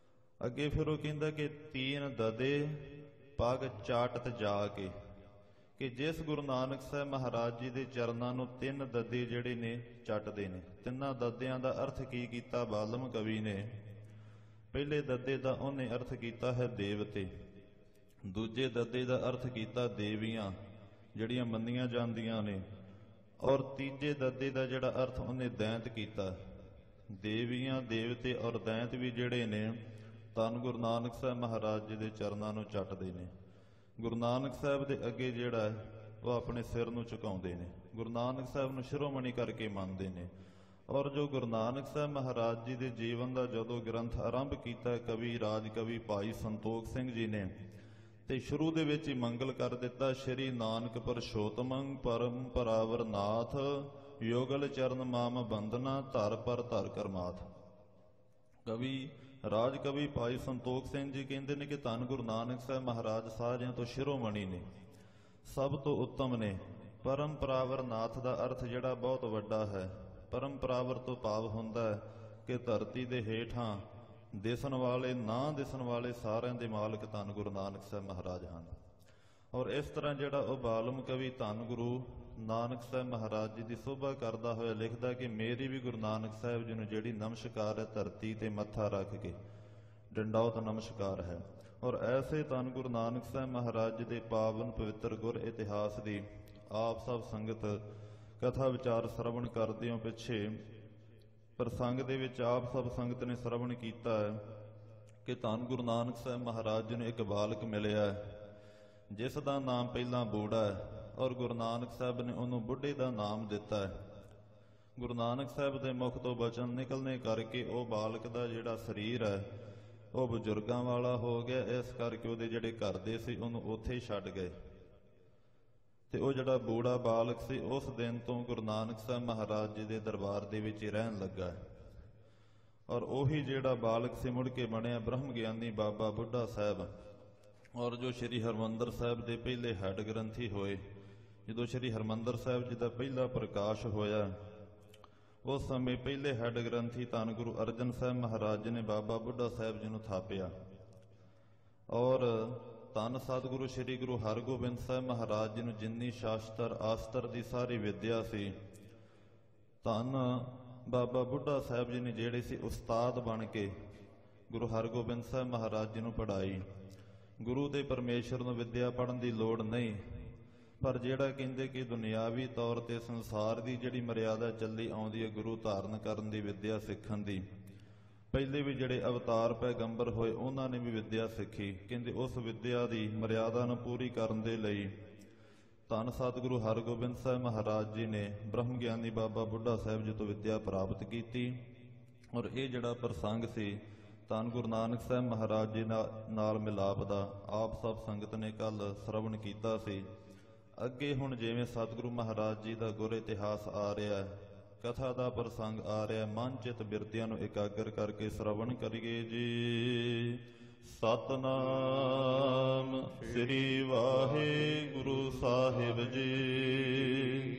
ਅੱਗੇ ਫਿਰ ਉਹ ਕਹਿੰਦਾ ਕਿ ਤੀਨ ਦਦੇ ਪਗ ਚਾਟਤ ਜਾ ਕੇ, ਕਿ ਜਿਸ ਗੁਰੂ ਨਾਨਕ ਸਾਹਿਬ ਮਹਾਰਾਜ ਜੀ ਦੇ ਚਰਨਾਂ ਨੂੰ ਤਿੰਨ ਦੱਦੇ ਜਿਹੜੇ ਨੇ ਚੱਟਦੇ ਨੇ, ਤਿੰਨਾਂ ਦੱਦਿਆਂ ਦਾ ਅਰਥ ਕੀ ਕੀਤਾ ਬਾਲਮ ਕਵੀ ਨੇ? ਪਹਿਲੇ ਦੱਦੇ ਦਾ ਉਹਨੇ ਅਰਥ ਕੀਤਾ ਹੈ ਦੇਵਤੇ, ਦੂਜੇ ਦੱਦੇ ਦਾ ਅਰਥ ਕੀਤਾ ਦੇਵੀਆਂ ਜਿਹੜੀਆਂ ਮੰਨੀਆਂ ਜਾਂਦੀਆਂ ਨੇ, ਔਰ ਤੀਜੇ ਦੱਦੇ ਦਾ ਜਿਹੜਾ ਅਰਥ ਉਹਨੇ ਦੈਂਤ ਕੀਤਾ। ਦੇਵੀਆਂ, ਦੇਵਤੇ ਔਰ ਦੈਂਤ ਵੀ ਜਿਹੜੇ ਨੇ ਧੰਨ ਗੁਰੂ ਨਾਨਕ ਸਾਹਿਬ ਮਹਾਰਾਜ ਜੀ ਦੇ ਚਰਨਾਂ ਨੂੰ ਚੱਟਦੇ ਨੇ। ਗੁਰੂ ਨਾਨਕ ਸਾਹਿਬ ਦੇ ਅੱਗੇ ਜਿਹੜਾ ਹੈ ਉਹ ਆਪਣੇ ਸਿਰ ਨੂੰ ਝੁਕਾਉਂਦੇ ਨੇ, ਗੁਰੂ ਨਾਨਕ ਸਾਹਿਬ ਨੂੰ ਸ਼ਿਰੋਮਣੀ ਕਰਕੇ ਮੰਨਦੇ ਨੇ। ਔਰ ਜੋ ਗੁਰੂ ਨਾਨਕ ਸਾਹਿਬ ਮਹਾਰਾਜ ਜੀ ਦੇ ਜੀਵਨ ਦਾ ਜਦੋਂ ਗ੍ਰੰਥ ਆਰੰਭ ਕੀਤਾ ਕਵੀ ਰਾਜ ਕਵੀ ਭਾਈ ਸੰਤੋਖ ਸਿੰਘ ਜੀ ਨੇ, ਤੇ ਸ਼ੁਰੂ ਦੇ ਵਿੱਚ ਹੀ ਮੰਗਲ ਕਰ ਦਿੱਤਾ, ਸ਼੍ਰੀ ਨਾਨਕ ਪਰਸ਼ੋਤਮੰ ਪਰਮ ਪਰਾਵਰ ਨਾਥ, ਯੋਗਲ ਚਰਨ ਮਾਮ ਬੰਦਨਾ, ਧਰ ਪਰ ਧਰ ਕਰ ਮਾਥ। ਕਵੀ ਰਾਜ ਕਵੀ ਭਾਈ ਸੰਤੋਖ ਸਿੰਘ ਜੀ ਕਹਿੰਦੇ ਨੇ ਕਿ ਧੰਨ ਗੁਰੂ ਨਾਨਕ ਸਾਹਿਬ ਮਹਾਰਾਜ ਸਾਰਿਆਂ ਤੋਂ ਸ਼ਿਰੋਮਣੀ ਨੇ, ਸਭ ਤੋਂ ਉੱਤਮ ਨੇ। ਪਰਮ ਪਰਾਵਰ ਨਾਥ ਦਾ ਅਰਥ ਜਿਹੜਾ ਬਹੁਤ ਵੱਡਾ ਹੈ। ਪਰਮ ਪਰਾਵਰ ਤੋਂ ਭਾਵ ਹੁੰਦਾ ਹੈ ਕਿ ਧਰਤੀ ਦੇ ਹੇਠਾਂ ਦਿਸਣ ਵਾਲੇ ਨਾ ਦਿਸਣ ਵਾਲੇ ਸਾਰਿਆਂ ਦੇ ਮਾਲਕ ਧੰਨ ਗੁਰੂ ਨਾਨਕ ਸਾਹਿਬ ਮਹਾਰਾਜ ਹਨ। ਔਰ ਇਸ ਤਰ੍ਹਾਂ ਜਿਹੜਾ ਉਹ ਬਾਲਮ ਕਵੀ ਧੰਨ ਗੁਰੂ ਨਾਨਕ ਸਾਹਿਬ ਮਹਾਰਾਜ ਜੀ ਦੀ ਸੋਭਾ ਕਰਦਾ ਹੋਇਆ ਲਿਖਦਾ ਕਿ ਮੇਰੀ ਵੀ ਗੁਰੂ ਨਾਨਕ ਸਾਹਿਬ ਜੀ ਨੂੰ ਜਿਹੜੀ ਨਮਸਕਾਰ ਹੈ ਧਰਤੀ ਤੇ ਮੱਥਾ ਰੱਖ ਕੇ ਡੰਡੌਤ ਨਮਸਕਾਰ ਹੈ। ਔਰ ਐਸੇ ਧੰਨ ਗੁਰੂ ਨਾਨਕ ਸਾਹਿਬ ਮਹਾਰਾਜ ਜੀ ਦੇ ਪਾਵਨ ਪਵਿੱਤਰ ਗੁਰ ਇਤਿਹਾਸ ਦੀ ਆਪ ਸਭ ਸੰਗਤ ਕਥਾ ਵਿਚਾਰ ਸਰਵਣ ਕਰਦੇ ਹੋ। ਪਿੱਛੇ ਪ੍ਰਸੰਗ ਦੇ ਵਿੱਚ ਆਪ ਸਭ ਸੰਗਤ ਨੇ ਸਰਵਣ ਕੀਤਾ ਹੈ ਕਿ ਧੰਨ ਗੁਰੂ ਨਾਨਕ ਸਾਹਿਬ ਮਹਾਰਾਜ ਜੀ ਨੂੰ ਇੱਕ ਬਾਲਕ ਮਿਲਿਆ ਹੈ ਜਿਸ ਦਾ ਨਾਮ ਪਹਿਲਾਂ ਬੂੜਾ ਹੈ, ਔਰ ਗੁਰੂ ਨਾਨਕ ਸਾਹਿਬ ਨੇ ਉਹਨੂੰ ਬੁੱਢੇ ਦਾ ਨਾਮ ਦਿੱਤਾ ਹੈ। ਗੁਰੂ ਨਾਨਕ ਸਾਹਿਬ ਦੇ ਮੁਖ ਤੋਂ ਬਚਨ ਨਿਕਲਣੇ ਕਰਕੇ ਉਹ ਬਾਲਕ ਦਾ ਜਿਹੜਾ ਸਰੀਰ ਹੈ ਉਹ ਬਜ਼ੁਰਗਾਂ ਵਾਲਾ ਹੋ ਗਿਆ। ਇਸ ਕਰਕੇ ਉਹਦੇ ਜਿਹੜੇ ਘਰ ਦੇ ਸੀ ਉਹਨੂੰ ਉੱਥੇ ਹੀ ਛੱਡ ਗਏ, ਤੇ ਉਹ ਜਿਹੜਾ ਬੂੜਾ ਬਾਲਕ ਸੀ ਉਸ ਦਿਨ ਤੋਂ ਗੁਰੂ ਨਾਨਕ ਸਾਹਿਬ ਮਹਾਰਾਜ ਜੀ ਦੇ ਦਰਬਾਰ ਦੇ ਵਿੱਚ ਹੀ ਰਹਿਣ ਲੱਗਾ। ਔਰ ਉਹੀ ਜਿਹੜਾ ਬਾਲਕ ਸੀ ਮੁੜ ਕੇ ਬਣਿਆ ਬ੍ਰਹਮ ਗਿਆਨੀ ਬਾਬਾ ਬੁੱਢਾ ਸਾਹਿਬ। ਔਰ ਜੋ ਸ਼੍ਰੀ ਹਰਿਮੰਦਰ ਸਾਹਿਬ ਦੇ ਪਹਿਲੇ ਹੈੱਡ ਗ੍ਰੰਥੀ ਹੋਏ, ਜਦੋਂ ਸ਼੍ਰੀ ਹਰਿਮੰਦਰ ਸਾਹਿਬ ਜੀ ਦਾ ਪਹਿਲਾ ਪ੍ਰਕਾਸ਼ ਹੋਇਆ, ਉਸ ਸਮੇਂ ਪਹਿਲੇ ਹੈੱਡ ਗ੍ਰੰਥੀ ਧੰਨ ਗੁਰੂ ਅਰਜਨ ਸਾਹਿਬ ਮਹਾਰਾਜ ਜੀ ਨੇ ਬਾਬਾ ਬੁੱਢਾ ਸਾਹਿਬ ਜੀ ਨੂੰ ਥਾਪਿਆ। ਔਰ ਧੰਨ ਸਤਿਗੁਰੂ ਸ਼੍ਰੀ ਗੁਰੂ ਹਰਗੋਬਿੰਦ ਸਾਹਿਬ ਮਹਾਰਾਜ ਜੀ ਨੂੰ ਜਿੰਨੀ ਸ਼ਾਸਤਰ ਆਸਤਰ ਦੀ ਸਾਰੀ ਵਿਦਿਆ ਸੀ, ਧੰਨ ਬਾਬਾ ਬੁੱਢਾ ਸਾਹਿਬ ਜੀ ਨੇ ਜਿਹੜੇ ਸੀ ਉਸਤਾਦ ਬਣ ਕੇ ਗੁਰੂ ਹਰਗੋਬਿੰਦ ਸਾਹਿਬ ਮਹਾਰਾਜ ਜੀ ਨੂੰ ਪੜ੍ਹਾਈ। ਗੁਰੂ ਦੇ ਪਰਮੇਸ਼ਰ ਨੂੰ ਵਿਦਿਆ ਪੜ੍ਹਨ ਦੀ ਲੋੜ ਨਹੀਂ, ਪਰ ਜਿਹੜਾ ਕਹਿੰਦੇ ਕਿ ਦੁਨਿਆਵੀ ਤੌਰ ਤੇ ਸੰਸਾਰ ਦੀ ਜਿਹੜੀ ਮਰਿਆਦਾ ਚੱਲੀ ਆਉਂਦੀ ਹੈ ਗੁਰੂ ਧਾਰਨ ਕਰਨ ਦੀ, ਵਿਦਿਆ ਸਿੱਖਣ ਦੀ, ਪਹਿਲੇ ਵੀ ਜਿਹੜੇ ਅਵਤਾਰ ਪੈਗੰਬਰ ਹੋਏ ਉਹਨਾਂ ਨੇ ਵੀ ਵਿਦਿਆ ਸਿੱਖੀ। ਕਹਿੰਦੇ ਉਸ ਵਿਦਿਆ ਦੀ ਮਰਿਆਦਾ ਨੂੰ ਪੂਰੀ ਕਰਨ ਦੇ ਲਈ ਧੰਨ ਸਤਿਗੁਰੂ ਹਰਗੋਬਿੰਦ ਸਾਹਿਬ ਮਹਾਰਾਜ ਜੀ ਨੇ ਬ੍ਰਹਮ ਗਿਆਨੀ ਬਾਬਾ ਬੁੱਢਾ ਸਾਹਿਬ ਜੀ ਤੋਂ ਵਿਦਿਆ ਪ੍ਰਾਪਤ ਕੀਤੀ। ਔਰ ਇਹ ਜਿਹੜਾ ਪ੍ਰਸੰਗ ਸੀ ਧੰਨ ਗੁਰੂ ਨਾਨਕ ਸਾਹਿਬ ਮਹਾਰਾਜ ਜੀ ਨਾਲ ਮਿਲਾਪ ਦਾ ਆਪ ਸਭ ਸੰਗਤ ਨੇ ਕੱਲ ਸਰਵਣ ਕੀਤਾ ਸੀ। ਅੱਗੇ ਹੁਣ ਜਿਵੇਂ ਸਤਿਗੁਰੂ ਮਹਾਰਾਜ ਜੀ ਦਾ ਗੁਰ ਇਤਿਹਾਸ ਆ ਰਿਹਾ, ਕਥਾ ਦਾ ਪ੍ਰਸੰਗ ਆ ਰਿਹਾ, ਮਨ ਚਿਤ ਬਿਰਤੀਆਂ ਨੂੰ ਇਕਾਗਰ ਕਰਕੇ ਸਰਵਣ ਕਰੀਏ ਜੀ। ਸਤਨਾਮ ਸ੍ਰੀ ਵਾਹਿਗੁਰੂ ਸਾਹਿਬ ਜੀ।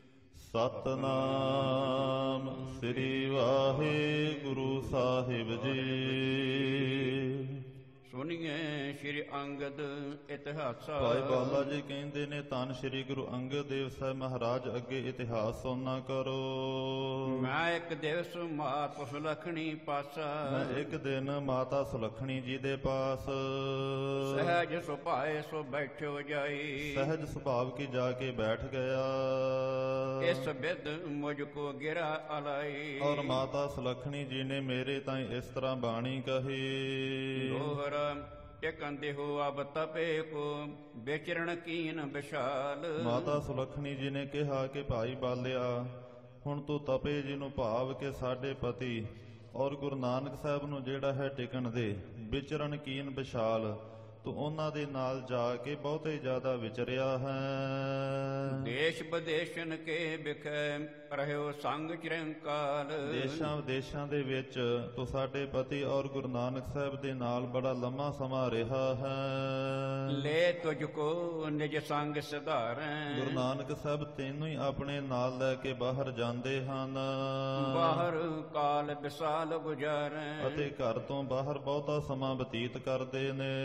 ਸਤਨਾਮ ਸ੍ਰੀ ਵਾਹਿਗੁਰੂ ਸਾਹਿਬ ਜੀ। ਸੁਣੀਏ ਸ਼੍ਰੀ ਅੰਗਦ ਇਤਿਹਾਸਾ। ਭਾਈ ਬਾਲਾ ਜੀ ਕਹਿੰਦੇ ਨੇ ਧੰਨ ਸ਼੍ਰੀ ਗੁਰੂ ਅੰਗਦ ਦੇਵ ਸਾਹਿਬ ਮਹਾਰਾਜ ਅੱਗੇ ਇਤਿਹਾਸ ਸੁਣਨਾ ਕਰੋ। ਮੈਂ ਇੱਕ ਦਿਵਸ ਮਾਤਾ ਸੁਲੱਖਣੀ ਪਾਸਾ, ਮੈਂ ਇੱਕ ਦਿਨ ਮਾਤਾ ਸੁਲੱਖਣੀ ਜੀ ਦੇ ਪਾਸ, ਸਹਿਜ ਸੁਭਾਏ ਸੋ ਬੈਠਿਓ ਜਾਈ, ਸਹਿਜ ਸੁਭਾਵ ਕੀ ਜਾ ਕੇ ਬੈਠ ਗਿਆ। ਇਸ ਬਿਦ ਮੁਝ ਕੋ ਗਿਰਾ ਅਲਾਈ, ਔਰ ਮਾਤਾ ਸੁਲੱਖਣੀ ਜੀ ਨੇ ਮੇਰੇ ਤਾਈਂ ਇਸ ਤਰ੍ਹਾਂ ਬਾਣੀ ਕਹੀ। ਦੋਹਰਾ ਟਿਕੰਦੇ ਹੋ ਅਬ ਤਪੇ ਕੋ ਵਿਚਰਣ ਕੀਨ ਵਿਸ਼ਾਲ। ਮਾਤਾ ਸੁਲੱਖਣੀ ਜੀ ਨੇ ਕਿਹਾ ਕਿ ਭਾਈ ਬਾਲਿਆ, ਹੁਣ ਤੂੰ ਤਪੇ ਜੀ ਨੂੰ ਭਾਵ ਕਿ ਸਾਡੇ ਪਤੀ ਔਰ ਗੁਰੂ ਨਾਨਕ ਸਾਹਿਬ ਨੂੰ ਜਿਹੜਾ ਹੈ ਟਿਕਣ ਦੇ, ਵਿਚਰਨ ਕੀਨ ਵਿਸ਼ਾਲ, ਤੂੰ ਉਹਨਾਂ ਦੇ ਨਾਲ ਜਾ ਕੇ ਬਹੁਤੇ ਜ਼ਿਆਦਾ ਵਿਚਰਿਆ ਹੈ। ਦੇਸ਼ ਵਿਦੇਸ਼ਨ ਕੇ ਵਿਖੇ ਰਹਿਓ ਸੰਗ ਚਿਰੰਕਾਲ, ਦੇਸ਼ਾਂ ਵਿਦੇਸ਼ਾਂ ਦੇ ਵਿੱਚ ਤੂੰ ਸਾਡੇ ਪਤੀ ਔਰ ਗੁਰੂ ਨਾਨਕ ਸਾਹਿਬ ਦੇ ਨਾਲ ਬੜਾ ਲੰਮਾ ਸਮਾਂ ਰਿਹਾ ਹੈ। ਲੈ ਤੁਝ ਕੋ ਨਿਜ ਸੰਗ ਸਿਧਾਰੈ, ਗੁਰੂ ਨਾਨਕ ਸਾਹਿਬ ਤੈਨੂੰ ਹੀ ਆਪਣੇ ਨਾਲ ਲੈ ਕੇ ਬਾਹਰ ਜਾਂਦੇ ਹਨ। ਬਾਹਰ ਕਾਲ ਵਿਸਾਲ ਗੁਜ਼ਾਰੈ, ਅਤੇ ਘਰ ਤੋਂ ਬਾਹਰ ਬਹੁਤਾ ਸਮਾਂ ਬਤੀਤ ਕਰਦੇ ਨੇ।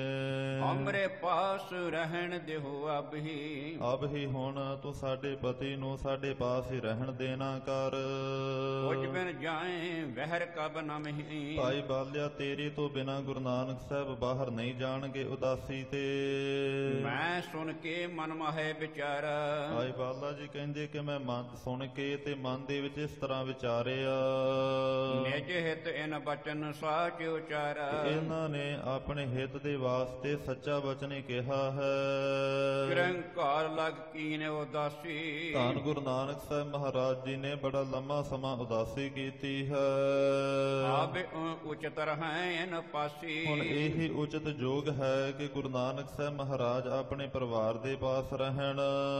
ਹਮਰੇ ਪਾਸ ਰਹਿਣ ਦਿਓ ਅਬ ਹੀ। ਅਬ ਹੀ ਹੁਣ ਤੂੰ ਸਾਡੇ ਪਤੀ ਨੂੰ ਸਾਡੇ ਪਾਸ ਹੀ ਰਹਿਣ ਦੇਣਾ ਕਰ। ਕੁਝ ਬਿਨ ਜਾਏ ਵਹਿਰ ਕਬ ਨ ਮਹੀ। ਭਾਈ ਬਾਲਿਆ ਤੇਰੇ ਤੋਂ ਬਿਨਾਂ ਗੁਰੂ ਨਾਨਕ ਸਾਹਿਬ ਬਾਹਰ ਨਹੀਂ ਜਾਣਗੇ ਉਦਾਸੀ ਤੇ। ਮੈਂ ਸੁਣ ਕੇ ਮਨ ਮਾਹੇ ਵਿਚਾਰਾ। ਭਾਈ ਬਾਲਾ ਜੀ ਕਹਿੰਦੇ ਕਿ ਮੈਂ ਮਨ ਸੁਣ ਕੇ ਤੇ ਮਨ ਦੇ ਵਿੱਚ ਇਸ ਤਰ੍ਹਾਂ ਵਿਚਾਰਿਆ। ਨਿਜ ਹਿਤ ਇਨ ਬਚਨ ਸਾਚ ਉਚਾਰਾ। ਇਹਨਾਂ ਨੇ ਆਪਣੇ ਹਿੱਤ ਦੇ ਵਾਸਤੇ ਸੱਚਾ ਬਚਨ ਹੀ ਕਿਹਾ ਹੈ। ਨਿਰੰਕਾਰ ਲਗ ਕੀਨ ਉਦਾਸੀ। ਧੰਨ ਗੁਰੂ ਨਾਨਕ ਸਾਹਿਬ ਮਹਾਰਾਜ ਜੀ ਨੇ ਬੜਾ ਲੰਮਾ ਸਮਾਂ ਉਦਾਸੀ ਕੀਤੀ ਹੈ। ਆਬ ਉਚਿਤ ਰਹਿ ਇਨ ਪਾਸੀ। ਹੁਣ ਇਹੀ ਉਚਿਤ ਯੋਗ ਹੈ ਕਿ ਗੁਰੂ ਨਾਨਕ ਸਾਹਿਬ ਮਹਾਰਾਜ ਆਪਣੇ ਪਰਿਵਾਰ ਦੇ ਪਾਸ ਰਹਿਣ।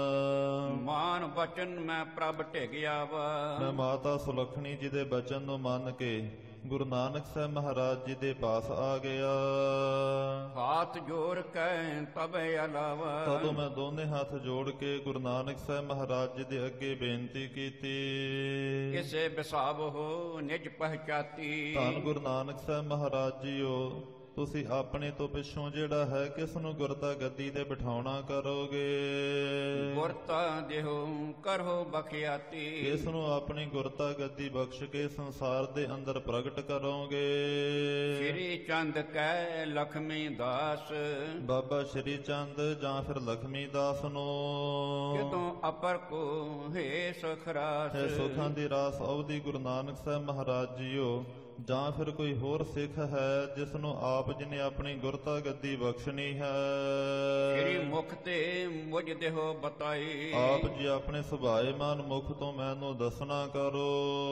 ਮਾਨ ਬਚਨ ਮੈਂ ਪ੍ਰਭ ਢਿਗਿਆ ਵਾ। ਮੈਂ ਮਾਤਾ ਸੁਲੱਖਣੀ ਜੀ ਦੇ ਬਚਨ ਨੂੰ ਮੰਨ ਕੇ ਗੁਰੂ ਨਾਨਕ ਸਾਹਿਬ ਮਹਾਰਾਜ ਜੀ ਦੇ ਪਾਸ ਆ ਗਿਆ। ਹਾਥ ਜੋੜ ਕੇ ਤਬੇ ਅਲਾਵਾ। ਤਦੋਂ ਮੈਂ ਦੋਨੇ ਹੱਥ ਜੋੜ ਕੇ ਗੁਰੂ ਨਾਨਕ ਸਾਹਿਬ ਮਹਾਰਾਜ ਜੀ ਦੇ ਅੱਗੇ ਬੇਨਤੀ ਕੀਤੀ। ਕਿਸੇ ਬਿਸਾਬ ਹੋ ਨਿਜ ਪਹਿਚਾਤੀ। ਧੰਨ ਗੁਰੂ ਨਾਨਕ ਸਾਹਿਬ ਮਹਾਰਾਜ ਜੀਓ ਤੁਸੀਂ ਆਪਣੇ ਤੋਂ ਪਿੱਛੋਂ ਜਿਹੜਾ ਹੈ ਕਿਸ ਨੂੰ ਗੁਰਤਾ ਗੱਦੀ ਤੇ ਬਿਠਾਉਣਾ ਕਰੋਗੇ। ਗੁਰਤਾ ਦੇਹੋ ਕਰੋ ਬਖਿਆਤੀ। ਇਸ ਨੂੰ ਆਪਣੀ ਗੁਰਤਾ ਗੱਦੀ ਬਖਸ਼ ਕੇ ਸੰਸਾਰ ਦੇ ਅੰਦਰ ਪ੍ਰਗਟ ਕਰੋਗੇ। ਸ੍ਰੀ ਚੰਦ ਕੈ ਲਖਮੀ ਦਾਸ। ਬਾਬਾ ਸ਼੍ਰੀ ਚੰਦ ਜਾਂ ਫਿਰ ਲਖਮੀ ਦਾਸ ਨੂੰ ਕਿਤੋਂ ਅਪਰ ਕੋ ਹੈ ਸੁਖਰਾਸ। ਹੈ ਸੁਖਾਂ ਦੀ ਰਾਸ ਅਵਧੀ ਗੁਰੂ ਨਾਨਕ ਸਾਹਿਬ ਮਹਾਰਾਜ ਜੀਓ ਜਾਂ ਫਿਰ ਕੋਈ ਹੋਰ ਸਿੱਖ ਹੈ ਜਿਸ ਨੂੰ ਆਪ ਜੀ ਨੇ ਆਪਣੀ ਗੁਰਤਾ ਗੱਦੀ ਬਖਸ਼ਣੀ ਹੈ। ਸ੍ਰੀ ਮੁਖ ਤੇ ਮੁਝ ਦੇਹੋ ਬਤਾਈ। ਆਪ ਜੀ ਆਪਣੇ ਸੁਭਾਏਮਾਨ ਮੁਖ ਤੋਂ ਮੈਨੂੰ ਦੱਸਣਾ ਕਰੋ।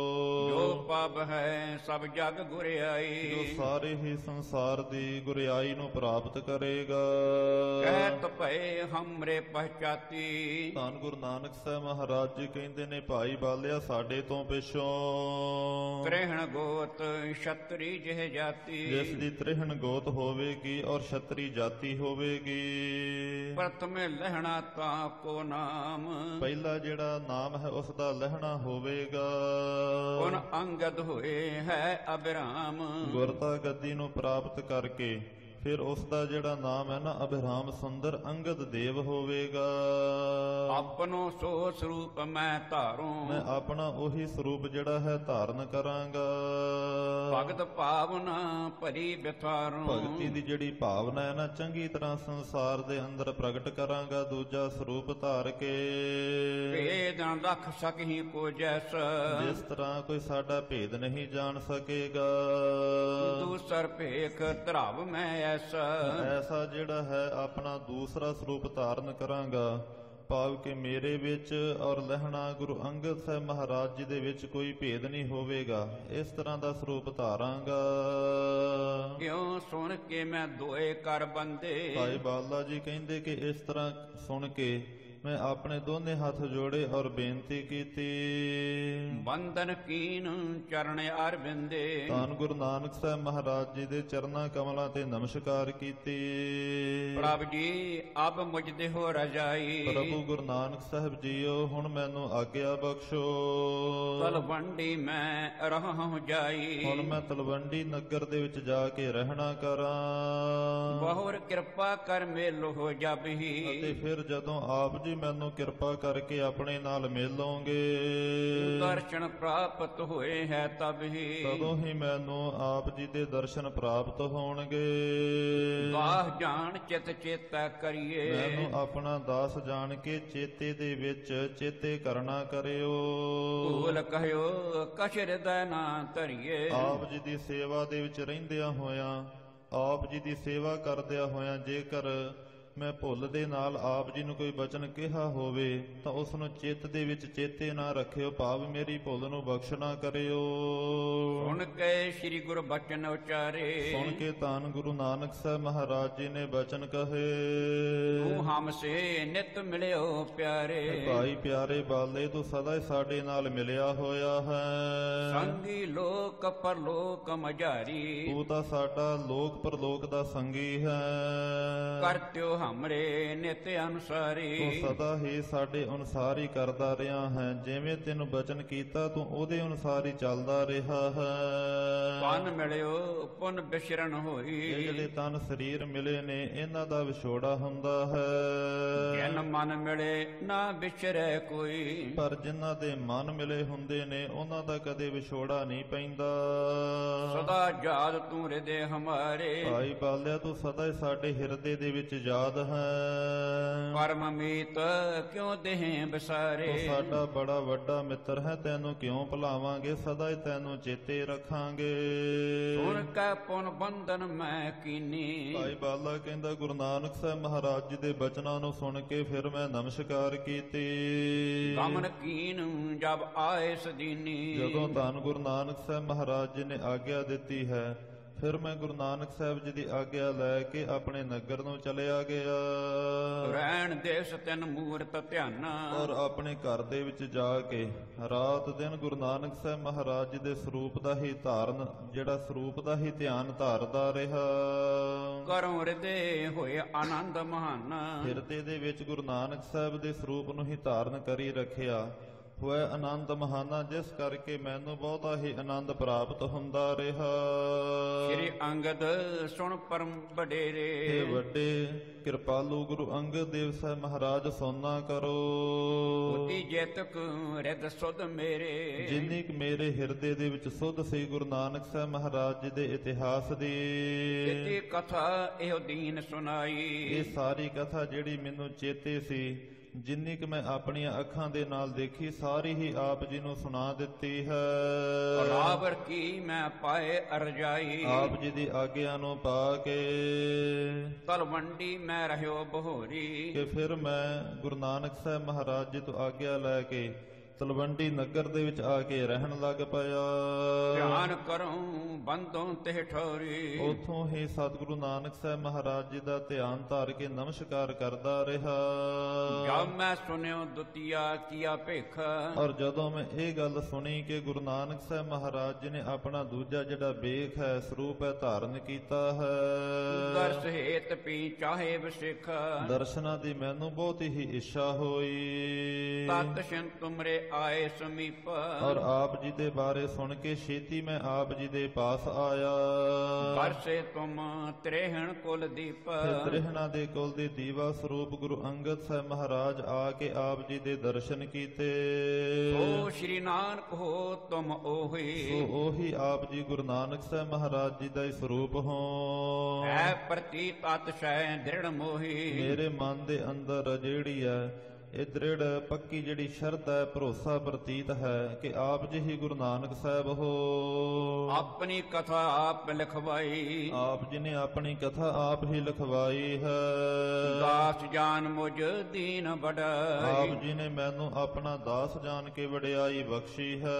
ਜੋ ਪਾਪ ਹੈ ਸਭ ਜਗ ਗੁਰਿਆਈ। ਜੋ ਸਾਰੇ ਹੀ ਸੰਸਾਰ ਦੀ ਗੁਰਿਆਈ ਨੂੰ ਪ੍ਰਾਪਤ ਕਰੇਗਾ। ਕਹਿਤ ਭਏ ਹਮਰੇ ਪਹਿਚਾਤੀ। ਧੰਨ ਗੁਰੂ ਨਾਨਕ ਸਾਹਿਬ ਮਹਾਰਾਜ ਜੀ ਕਹਿੰਦੇ ਨੇ ਭਾਈ ਬਾਲਿਆ ਸਾਡੇ ਤੋਂ ਪਿੱਛੋਂ ਗ੍ਰਹਿਣ ਗੋਤ ਛਤਰੀ ਜਿਹ ਜਾਤੀ। ਜਿਸ ਦੀ ਤ੍ਰਿਹਣ ਗੋਤ ਹੋਵੇਗੀ ਔਰ ਛਤਰੀ ਜਾਤੀ ਹੋਵੇਗੀ। ਪ੍ਰਥਮੇ ਲਹਿਣਾ ਤਾਂ ਕੋ ਨਾਮ। ਪਹਿਲਾ ਜਿਹੜਾ ਨਾਮ ਹੈ ਉਸ ਦਾ ਲਹਿਣਾ ਹੋਵੇਗਾ। ਕੁਨ ਅੰਗਦ ਹੋਏ ਹੈ ਅਬਿਰਾਮ। ਗੁਰਤਾ ਗੱਦੀ ਨੂੰ ਪ੍ਰਾਪਤ ਕਰਕੇ ਫਿਰ ਉਸ ਦਾ ਜਿਹੜਾ ਨਾਮ ਹੈ ਨਾ ਅਭਿਰਾਮ ਸੁੰਦਰ ਅੰਗਦ ਦੇਵ ਹੋਵੇਗਾ। ਆਪਨੋ ਸੋ ਸਰੂਪ ਮੈਂ ਧਾਰੂੰ। ਮੈਂ ਆਪਣਾ ਉਹੀ ਸਰੂਪ ਜਿਹੜਾ ਹੈ ਧਾਰਨ ਕਰਾਂਗਾ। ਭਗਤ ਭਾਵਨਾ ਭਰੀ ਬਿਥਾਰੂੰ। ਭਗਤੀ ਦੀ ਜਿਹੜੀ ਭਾਵਨਾ ਹੈ ਨਾ ਚੰਗੀ ਤਰ੍ਹਾਂ ਸੰਸਾਰ ਦੇ ਅੰਦਰ ਪ੍ਰਗਟ ਕਰਾਂਗਾ ਦੂਜਾ ਸਰੂਪ ਧਾਰ ਕੇ। ਭੇਦ ਨ ਰੱਖ ਸਕਹੀ ਕੋ ਜੈਸਾ। ਜਿਸ ਤਰ੍ਹਾਂ ਕੋਈ ਸਾਡਾ ਭੇਦ ਨਹੀਂ ਜਾਣ ਸਕੇਗਾ। ਦੂਸਰ ਭੇਖ ਧਰਾਵ ਮੈਂ ਐਸਾ। ਐਸਾ ਜਿਹੜਾ ਹੈ ਆਪਣਾ ਦੂਸਰਾ ਸਰੂਪ ਧਾਰਨ ਕਰਾਂਗਾ ਭਾਵ ਕਿ ਮੇਰੇ ਵਿੱਚ ਔਰ ਲਹਿਣਾ ਗੁਰੂ ਅੰਗਦ ਸਾਹਿਬ ਮਹਾਰਾਜ ਜੀ ਦੇ ਵਿੱਚ ਕੋਈ ਭੇਦ ਨਹੀਂ ਹੋਵੇਗਾ। ਇਸ ਤਰ੍ਹਾਂ ਦਾ ਸਰੂਪ ਧਾਰਾਂਗਾ। ਕਿਉਂ ਸੁਣ ਕੇ ਮੈਂ ਦੋਏ ਕਰ ਬੰਦੇ। ਭਾਈ ਬਾਲਾ ਜੀ ਕਹਿੰਦੇ ਕਿ ਇਸ ਤਰ੍ਹਾਂ ਸੁਣ ਕੇ ਮੈਂ ਆਪਣੇ ਦੋਨੇ ਹੱਥ ਜੋੜੇ ਔਰ ਬੇਨਤੀ ਕੀਤੀ। ਬੰਧਨ ਕੀਨ ਚਰਨ ਅਰਵਿੰਦੇ। ਧੰਨ ਗੁਰੂ ਨਾਨਕ ਸਾਹਿਬ ਮਹਾਰਾਜ ਜੀ ਦੇ ਚਰਨਾਂ ਕਮਲਾਂ ਤੇ ਨਮਸਕਾਰ ਕੀਤੀ। ਪ੍ਰਭ ਜੀ ਅਬ ਮੁਝ ਦੇਹੋ ਰਜਾਈ। ਪ੍ਰਭੂ ਗੁਰੂ ਨਾਨਕ ਸਾਹਿਬ ਜੀਓ ਹੁਣ ਮੈਨੂੰ ਆਗਿਆ ਬਖਸ਼ੋ। ਤਲਵੰਡੀ ਮੈਂ ਰਹਾਂ ਜਾਈ। ਹੁਣ ਮੈਂ ਤਲਵੰਡੀ ਨਗਰ ਦੇ ਵਿੱਚ ਜਾ ਕੇ ਰਹਿਣਾ ਕਰਾਂ। ਬਹੁਰ ਕਿਰਪਾ ਕਰ ਮੇਲੋ ਹੋ ਜਾਬਹੀ। ਅਤੇ ਫਿਰ ਜਦੋਂ ਆਪ ਜੀ ਮੈਨੂੰ ਕਿਰਪਾ ਕਰਕੇ ਆਪਣੇ ਨਾਲ ਮਿਲੋਗੇ। ਦਰਸ਼ਨ ਪ੍ਰਾਪਤ ਹੋਏ ਹੈ ਤਬ ਹੀ। ਤਦੋਂ ਹੀ ਮੈਨੂੰ ਆਪ ਜੀ ਦੇ ਦਰਸ਼ਨ ਪ੍ਰਾਪਤ ਹੋਣਗੇ। ਵਾਹ ਜਾਣ ਚਿਤ ਚੇਤਾ ਕਰੀਏ। ਮੈਨੂੰ ਆਪਣਾ ਦਾਸ ਜਾਣ ਕੇ ਚੇਤੇ ਦੇ ਵਿੱਚ ਚੇਤੇ ਕਰਨਾ ਕਰਿਓ। ਭੂਲ ਕਹਿਓ ਕਛ ਹਿਰਦੈ ਨਾ ਧਰੀਏ। ਆਪ ਜੀ ਦੀ ਸੇਵਾ ਦੇ ਵਿੱਚ ਰਹਿੰਦਿਆਂ ਹੋਇਆਂ ਆਪ ਜੀ ਦੀ ਸੇਵਾ ਕਰਦਿਆਂ ਹੋਇਆਂ ਜੇਕਰ ਮੈਂ ਭੁੱਲ ਦੇ ਨਾਲ ਆਪ ਜੀ ਨੂੰ ਕੋਈ ਬਚਨ ਕਿਹਾ ਹੋਵੇ ਤਾਂ ਉਸ ਨੂੰ ਚਿੱਤ ਦੇ ਵਿੱਚ ਚੇਤੇ ਨਾ ਰੱਖਿਓ ਭਾਵ ਮੇਰੀ ਭੁੱਲ ਨੂੰ ਬਖਸ਼ ਨਾ ਕਰਿਓ। ਸੁਣ ਕੇ ਸ੍ਰੀ ਗੁਰੂ ਬਚਨ ਉਚਾਰੇ। ਸੁਣ ਕੇ ਧੰਨ ਗੁਰੂ ਨਾਨਕ ਸਾਹਿਬ ਮਹਾਰਾਜ ਜੀ ਨੇ ਬਚਨ ਕਹੇ। ਤੂੰ ਹਮਸੇ ਨਿਤ ਮਿਲਿਓ ਪਿਆਰੇ। ਭਾਈ ਪਿਆਰੇ ਬਾਲੇ ਤੂੰ ਸਦਾ ਹੀ ਸਾਡੇ ਨਾਲ ਮਿਲਿਆ ਹੋਇਆ ਹੈ। ਸੰਗੀ ਲੋਕ ਪਰਲੋਕ ਮਝਾਰੀ। ਤੂੰ ਤਾਂ ਸਾਡਾ ਲੋਕ ਪਰਲੋਕ ਦਾ ਸੰਗੀ ਹੈ। ਕਰਤਿਓ ਹਮਰੇ ਨਿਤ ਅਨੁਸਾਰੀ। ਤੂੰ ਸਦਾ ਹੀ ਸਾਡੇ ਅਨੁਸਾਰ ਹੀ ਕਰਦਾ ਰਿਹਾ ਹੈ, ਜਿਵੇਂ ਤੈਨੂੰ ਬਚਨ ਕੀਤਾ ਤੂੰ ਉਹਦੇ ਅਨੁਸਾਰ ਹੀ ਚੱਲਦਾ ਰਿਹਾ ਹੈ। ਤਨ ਮਿਲਿਓ ਪੁਨ ਬਿਸ਼ਰਨ ਹੋਈ। ਇਹ ਜਿਹੜੇ ਤਨ ਸਰੀਰ ਮਿਲੇ ਨੇ ਇਹਨਾਂ ਦਾ ਵਿਛੋੜਾ ਹੁੰਦਾ ਹੈ। ਜਿਨ ਮਨ ਮਿਲੇ ਨਾ ਵਿਚਰੈ ਕੋਈ। ਪਰ ਜਿਨ੍ਹਾਂ ਦੇ ਮਨ ਮਿਲੇ ਹੁੰਦੇ ਨੇ ਉਹਨਾਂ ਦਾ ਕਦੇ ਵਿਛੋੜਾ ਨਹੀਂ ਪੈਂਦਾ। ਸਦਾ ਯਾਦ ਤੂੰ ਹਿਰਦੇ ਹਮਾਰੇ। ਭਾਈ ਬਾਲਿਆ ਤੂੰ ਸਦਾ ਹੀ ਸਾਡੇ ਹਿਰਦੇ ਦੇ ਵਿੱਚ ਯਾਦ ਹੈ। ਪਰਮ ਮੀਤ ਕਿਉਂ ਦੇਹ ਵਿਸਾਰੇ। ਤੂੰ ਸਾਡਾ ਬੜਾ ਵੱਡਾ ਮਿੱਤਰ ਹੈ, ਤੈਨੂੰ ਕਿਉਂ ਭੁਲਾਵਾਂਗੇ, ਸਦਾ ਹੀ ਤੈਨੂੰ ਚੇਤੇ ਰੱਖਾਂਗੇ। ਸੁਣ ਕੈ ਪੁਨ ਬੰਧਨ ਮੈਂ ਕੀਨੀ। ਭਾਈ ਬਾਲਾ ਕਹਿੰਦਾ ਗੁਰੂ ਨਾਨਕ ਸਾਹਿਬ ਮਹਾਰਾਜ ਜੀ ਦੇ ਬਚਨਾਂ ਨੂੰ ਸੁਣ ਕੇ ਫਿਰ ਮੈਂ ਨਮਸਕਾਰ ਕੀਤੀ। ਗਮਨ ਕੀਨ ਜਬ ਆਏ ਸਦੀਨੀ। ਜਦੋਂ ਧੰਨ ਗੁਰੂ ਨਾਨਕ ਸਾਹਿਬ ਮਹਾਰਾਜ ਜੀ ਨੇ ਆਗਿਆ ਦਿੱਤੀ ਹੈ, ਫਿਰ ਮੈਂ ਗੁਰੂ ਨਾਨਕ ਸਾਹਿਬ ਜੀ ਦੀ ਆਗਿਆ ਲੈ ਕੇ ਆਪਣੇ ਨਗਰ ਨੂੰ ਚਲਿਆ ਗਿਆ। ਰਹਿਣ ਦੇਸ ਤਿੰਨ ਮੂਰਤ ਧਿਆਨਾ। ਔਰ ਆਪਣੇ ਘਰ ਦੇ ਵਿੱਚ ਜਾ ਕੇ ਰਾਤ ਦਿਨ ਗੁਰੂ ਨਾਨਕ ਸਾਹਿਬ ਮਹਾਰਾਜ ਜੀ ਦੇ ਸਰੂਪ ਦਾ ਹੀ ਧਾਰਨ, ਜਿਹੜਾ ਸਰੂਪ ਦਾ ਹੀ ਧਿਆਨ ਧਾਰਦਾ ਰਿਹਾ। ਕਰੋ ਹਿਰਦੇ ਹੋਏ ਆਨੰਦ ਮਹਾਨ। ਹਿਰਦੇ ਦੇ ਵਿੱਚ ਗੁਰੂ ਨਾਨਕ ਸਾਹਿਬ ਦੇ ਸਰੂਪ ਨੂੰ ਹੀ ਧਾਰਨ ਕਰੀ ਰੱਖਿਆ ਹੋਇਆ ਆਨੰਦ ਮਹਾਨਾ, ਜਿਸ ਕਰਕੇ ਮੈਨੂੰ ਬਹੁਤਾ ਹੀ ਆਨੰਦ ਪ੍ਰਾਪਤ ਹੁੰਦਾ ਰਿਹਾ। ਸ੍ਰੀ ਅੰਗਦ ਸੁਣ ਪਰਮ ਵਡੇਰੇ। ਇਹ ਵੱਡੇ ਕਿਰਪਾਲੂ ਗੁਰੂ ਅੰਗਦ ਦੇਵ ਸਾਹਿਬ ਮਹਾਰਾਜ ਸੋਨਾ ਕਰੋ। ਬੁੱਧੀ ਜੇਤਕ ਰਿਦ ਸੁਧ ਮੇਰੇ। ਜਿੰਨੀ ਕੁ ਮੇਰੇ ਹਿਰਦੇ ਦੇ ਵਿੱਚ ਸੁਧ ਸੀ ਗੁਰੂ ਨਾਨਕ ਸਾਹਿਬ ਮਹਾਰਾਜ ਜੀ ਦੇ ਇਤਿਹਾਸ ਦੀ। ਚੇਤੇ ਕਥਾ ਇਹੋ ਦੀਨ ਸੁਣਾਈ। ਇਹ ਸਾਰੀ ਕਥਾ ਜਿਹੜੀ ਮੈਨੂੰ ਚੇਤੇ ਸੀ, ਜਿੰਨੀ ਕਿ ਮੈਂ ਆਪਣੀਆਂ ਅੱਖਾਂ ਦੇ ਨਾਲ ਦੇਖੀ, ਸਾਰੀ ਹੀ ਆਪ ਜੀ ਨੂੰ ਸੁਣਾ ਦਿੱਤੀ ਹੈ। ਬਰਾਬਰ ਕੀ ਮੈਂ ਪਾਏ ਅਰਜਾਈ। ਆਪ ਜੀ ਦੀ ਆਗਿਆ ਨੂੰ ਪਾ ਕੇ ਤਲਵੰਡੀ ਮੈਂ ਰਹਿਓ ਬਹੋਰੀ। ਕਿ ਫਿਰ ਮੈਂ ਗੁਰੂ ਨਾਨਕ ਸਾਹਿਬ ਮਹਾਰਾਜ ਜੀ ਤੋਂ ਆਗਿਆ ਲੈ ਕੇ ਤਲਵੰਡੀ ਨਗਰ ਦੇ ਵਿੱਚ ਆ ਕੇ ਰਹਿਣ ਲੱਗ ਪਿਆ। ਧਿਆਨ ਕਰੂੰ ਬੰਦੋਂ ਤੇ ਠੋਰੀ। ਉਥੋਂ ਹੀ ਸਤਿਗੁਰੂ ਨਾਨਕ ਸਾਹਿਬ ਮਹਾਰਾਜ ਜੀ ਦਾ ਧਿਆਨ ਧਾਰ ਕੇ ਨਮਸਕਾਰ ਕਰਦਾ ਰਿਹਾ। ਜਦ ਮੈਂ ਸੁਣਿਓ ਦੁਤੀਆ ਕੀਆ ਭੇਖ। ਔਰ ਜਦੋਂ ਮੈਂ ਇਹ ਗੱਲ ਸੁਣੀ ਕਿ ਗੁਰੂ ਨਾਨਕ ਸਾਹਿਬ ਮਹਾਰਾਜ ਜੀ ਨੇ ਆਪਣਾ ਦੂਜਾ ਜਿਹੜਾ ਬੇਖ ਹੈ, ਸਰੂਪ ਹੈ, ਧਾਰਨ ਕੀਤਾ ਹੈ। ਦਰਸ ਹੇਤ ਪੀ ਚਾਹੇ ਵਿਸਿਖ। ਦਰਸ਼ਨਾਂ ਦੀ ਮੈਨੂੰ ਬਹੁਤ ਹੀ ਇੱਛਾ ਹੋਈ। ਤਤ ਸ਼ਿੰ ਤੁਮਰੇ ਆਏ ਸਮੀਪ। ਔਰ ਆਪ ਜੀ ਦੇ ਬਾਰੇ ਸੁਣ ਕੇ ਛੇਤੀ ਮੈਂ ਆਪ ਜੀ ਦੇ ਪਾਸ ਆਇਆ। ਵਰਸੇ ਤੁਮ ਤ੍ਰੇਹਣ ਕੁਲ ਦੀਪ। ਤ੍ਰਿਹਣਾ ਦੇ ਕੁਲ ਦੇ ਦੀਵਾ ਸਰੂਪ ਗੁਰੂ ਅੰਗਦ ਸਾਹਿਬ ਮਹਾਰਾਜ ਆ ਕੇ ਆਪ ਜੀ ਦੇ ਦਰਸ਼ਨ ਕੀਤੇ। ਓ ਸ਼੍ਰੀ ਨਾਨਕ ਹੋ ਤੁਮ ਉਹੀ। ਸੋ ਉਹੀ ਆਪ ਜੀ ਗੁਰੂ ਨਾਨਕ ਸਾਹਿਬ ਮਹਾਰਾਜ ਜੀ ਦਾ ਹੀ ਸਰੂਪ ਹੋ। ਐ ਪ੍ਰਤੀਤ ਅਤਿਸ਼ੈ ਦ੍ਰਿੜ ਮੋਹੀ। ਮੇਰੇ ਮਨ ਦੇ ਅੰਦਰ ਜਿਹੜੀ ਹੈ ਇਹ ਦ੍ਰਿੜ ਪੱਕੀ ਜਿਹੜੀ ਸ਼ਰਧਾ ਹੈ, ਭਰੋਸਾ ਪ੍ਰਤੀਤ ਹੈ ਕਿ ਆਪ ਜੀ ਹੀ ਗੁਰੂ ਨਾਨਕ ਸਾਹਿਬ ਹੋ। ਆਪਣੀ ਕਥਾ ਆਪ ਲਿਖਵਾਈ। ਆਪ ਜੀ ਨੇ ਆਪਣੀ ਕਥਾ ਆਪ ਹੀ ਲਿਖਵਾਈ ਹੈ। ਦਾਸ ਜਾਨ ਮੁਝ ਦੀਨ ਵਡਾਈ। ਆਪ ਜੀ ਨੇ ਮੈਨੂੰ ਆਪਣਾ ਦਾਸ ਜਾਣ ਕੇ ਵਡਿਆਈ ਬਖਸ਼ੀ ਹੈ।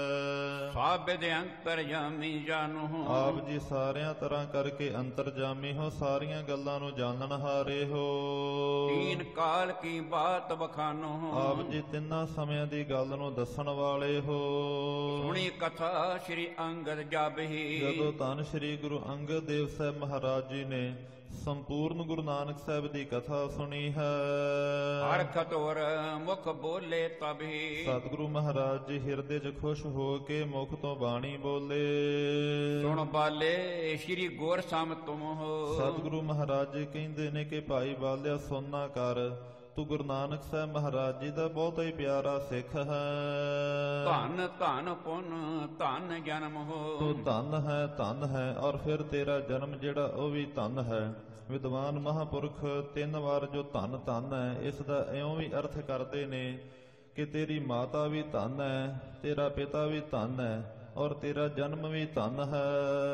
ਸਭ ਦੇ ਅੰਤਰਜਾਮੀ ਜਾਨੋ। ਆਪ ਜੀ ਸਾਰਿਆਂ ਤਰ੍ਹਾਂ ਕਰਕੇ ਅੰਤਰਜਾਮੀ ਹੋ, ਸਾਰੀਆਂ ਗੱਲਾਂ ਨੂੰ ਜਾਣਨ ਹਾਰੇ ਹੋ। ਤੀਨ ਕਾਲ ਕੀ ਬਾਤ ਬਖਾਨੋ। ਆਪ ਜੀ ਤਿੰਨਾਂ ਸਮਿਆਂ ਦੀ ਗੱਲ ਨੂੰ ਦੱਸਣ ਵਾਲੇ ਹੋ। ਸੁਣੀ ਕਥਾ ਸ਼੍ਰੀ ਅੰਗਦ ਜਾਬਹੀ। ਜਦੋਂ ਧੰਨ ਸ਼੍ਰੀ ਗੁਰੂ ਅੰਗਦ ਦੇਵ ਸਾਹਿਬ ਮਹਾਰਾਜ ਜੀ ਨੇ ਸੰਪੂਰਨ ਗੁਰੂ ਨਾਨਕ ਸਾਹਿਬ ਦੀ ਕਥਾ ਸੁਣੀ ਹੈ। ਹਰ ਖਤੋਰ ਮੁਖ ਬੋਲੇ ਤਬਹੀ। ਸਤਿਗੁਰੂ ਮਹਾਰਾਜ ਜੀ ਹਿਰਦੇ 'ਚ ਖੁਸ਼ ਹੋ ਕੇ ਮੁਖ ਤੋਂ ਬਾਣੀ ਬੋਲੇ। ਸੁਣ ਬਾਲੇ ਸ਼੍ਰੀ ਗੁਰ ਸਮ ਤੁਮ ਹੋ। ਸਤਿਗੁਰੂ ਮਹਾਰਾਜ ਜੀ ਕਹਿੰਦੇ ਨੇ ਕਿ ਭਾਈ ਬਾਲਿਆ ਸੁਣਨਾ ਕਰ, ਤੂੰ ਗੁਰੂ ਨਾਨਕ ਸਾਹਿਬ ਮਹਾਰਾਜ ਜੀ ਦਾ ਬਹੁਤ ਹੀ ਪਿਆਰਾ ਸਿੱਖ ਹੈ। ਧੰਨ ਧੰਨ ਪੁੰਨ ਧੰਨ ਜਨਮ ਹੋ। ਤੂੰ ਧੰਨ ਹੈ, ਧੰਨ ਹੈ, ਔਰ ਫਿਰ ਤੇਰਾ ਜਨਮ ਜਿਹੜਾ ਉਹ ਵੀ ਧੰਨ ਹੈ। ਵਿਦਵਾਨ ਮਹਾਂਪੁਰਖ ਤਿੰਨ ਵਾਰ ਜੋ ਧੰਨ ਧੰਨ ਹੈ, ਇਸ ਦਾ ਇਉਂ ਵੀ ਅਰਥ ਕਰਦੇ ਨੇ ਕਿ ਤੇਰੀ ਮਾਤਾ ਵੀ ਧੰਨ ਹੈ, ਤੇਰਾ ਪਿਤਾ ਵੀ ਧੰਨ ਹੈ, ਔਰ ਤੇਰਾ ਜਨਮ ਵੀ ਧੰਨ ਹੈ।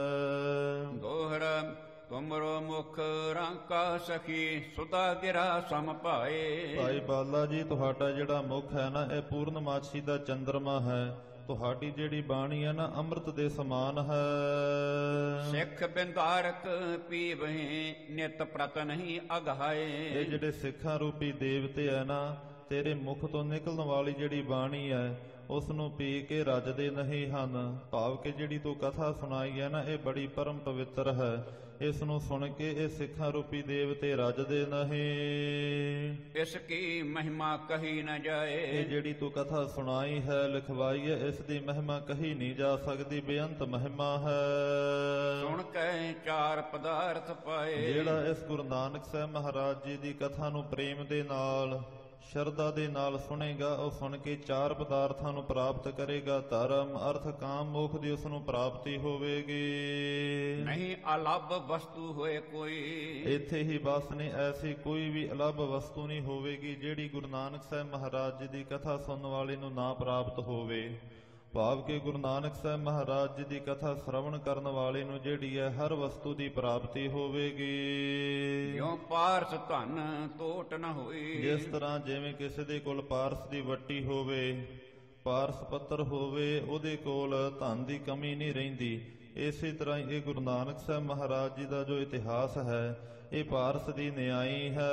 ਦੋਹਰਾ ਤੁਮਰੋ ਮੁਖ ਰਾਂਕਾ ਸਖੀ ਸੁਦਾ ਗਿਰਾ ਸਮ ਭਾਏ। ਭਾਈ ਬਾਲਾ ਜੀ ਤੁਹਾਡਾ ਜਿਹੜਾ ਮੁਖ ਹੈ ਨਾ, ਇਹ ਪੂਰਨਮਾਸ਼ੀ ਦਾ ਚੰਦਰਮਾ ਹੈ। ਤੁਹਾਡੀ ਜਿਹੜੀ ਬਾਣੀ ਹੈ ਨਾ, ਅੰਮ੍ਰਿਤ ਦੇ ਸਮਾਨ ਹੈ। ਸਿੱਖ ਬਿੰਦਾਰਕ ਪੀਵਹਿ ਨਿਤ ਪ੍ਰਤ ਨਹੀਂ ਅਗਾਏ। ਇਹ ਜਿਹੜੇ ਸਿੱਖਾਂ ਰੂਪੀ ਦੇਵਤੇ ਹੈ ਨਾ, ਤੇਰੇ ਮੁਖ ਤੋਂ ਨਿਕਲਣ ਵਾਲੀ ਜਿਹੜੀ ਬਾਣੀ ਹੈ ਉਸ ਨੂੰ ਪੀ ਕੇ ਰੱਜਦੇ ਨਹੀਂ ਹਨ। ਭਾਵ ਕਿ ਜਿਹੜੀ ਤੂੰ ਕਥਾ ਸੁਣਾਈ ਹੈ ਨਾ, ਇਹ ਬੜੀ ਪਰਮ ਪਵਿੱਤਰ ਹੈ। ਇਸ ਨੂੰ ਸੁਣ ਕੇ ਇਹ ਸਿੱਖਾਂ ਰੂਪੀ ਦੇਵਤੇ ਰੱਜਦੇ ਨਹੀਂ। ਇਸ ਕੀ ਮਹਿਮਾ ਕਹੀ ਨਾ ਜਾਏ। ਇਹ ਜਿਹੜੀ ਤੂੰ ਕਥਾ ਸੁਣਾਈ ਹੈ, ਲਿਖਵਾਈ ਹੈ, ਇਸ ਦੀ ਮਹਿਮਾ ਕਹੀ ਨਹੀਂ ਜਾ ਸਕਦੀ, ਬੇਅੰਤ ਮਹਿਮਾ ਹੈ। ਸੁਣ ਕੇ ਚਾਰ ਪਦਾਰਥ ਪਾਏ। ਜਿਹੜਾ ਇਸ ਗੁਰੂ ਨਾਨਕ ਸਾਹਿਬ ਮਹਾਰਾਜ ਜੀ ਦੀ ਕਥਾ ਨੂੰ ਪ੍ਰੇਮ ਦੇ ਨਾਲ, ਸ਼ਰਧਾ ਦੇ ਨਾਲ ਸੁਣੇਗਾ, ਉਹ ਸੁਣ ਕੇ ਚਾਰ ਪਦਾਰਥਾਂ ਨੂੰ ਪ੍ਰਾਪਤ ਕਰੇਗਾ। ਧਰਮ, ਅਰਥ, ਕਾਮ, ਮੋਖ ਦੀ ਉਸ ਨੂੰ ਪ੍ਰਾਪਤੀ ਹੋਵੇਗੀ। ਨਹੀਂ ਅਲੱਭ ਵਸਤੂ ਹੋਏ ਕੋਈ। ਇੱਥੇ ਹੀ ਬਸ ਨੇ, ਐਸੀ ਕੋਈ ਵੀ ਅਲੱਭ ਵਸਤੂ ਨਹੀਂ ਹੋਵੇਗੀ ਜਿਹੜੀ ਗੁਰੂ ਨਾਨਕ ਸਾਹਿਬ ਮਹਾਰਾਜ ਜੀ ਦੀ ਕਥਾ ਸੁਣਨ ਵਾਲੇ ਨੂੰ ਨਾ ਪ੍ਰਾਪਤ ਹੋਵੇ। ਭਾਵ ਕਿ ਗੁਰੂ ਨਾਨਕ ਸਾਹਿਬ ਮਹਾਰਾਜ ਜੀ ਦੀ ਕਥਾ ਸ਼ਰਵਣ ਕਰਨ ਵਾਲੇ ਨੂੰ ਜਿਹੜੀ ਹੈ ਹਰ ਵਸਤੂ ਦੀ ਪ੍ਰਾਪਤੀ ਹੋਵੇਗੀ। ਜਿਉ ਪਾਰਸ ਧਨ ਤੋਟ ਨ ਹੋਈ। ਜਿਸ ਤਰ੍ਹਾਂ ਜਿਵੇਂ ਕਿਸੇ ਦੇ ਕੋਲ ਪਾਰਸ ਦੀ ਵੱਟੀ ਹੋਵੇ, ਪਾਰਸ ਪੱਤਰ ਹੋਵੇ, ਉਹਦੇ ਕੋਲ ਧਨ ਦੀ ਕਮੀ ਨਹੀਂ ਰਹਿੰਦੀ। ਇਸੇ ਤਰ੍ਹਾਂ ਇਹ ਗੁਰੂ ਨਾਨਕ ਸਾਹਿਬ ਮਹਾਰਾਜ ਜੀ ਦਾ ਜੋ ਇਤਿਹਾਸ ਹੈ, ਇਹ ਪਾਰਸ ਦੀ ਨਿਆਈ ਹੈ।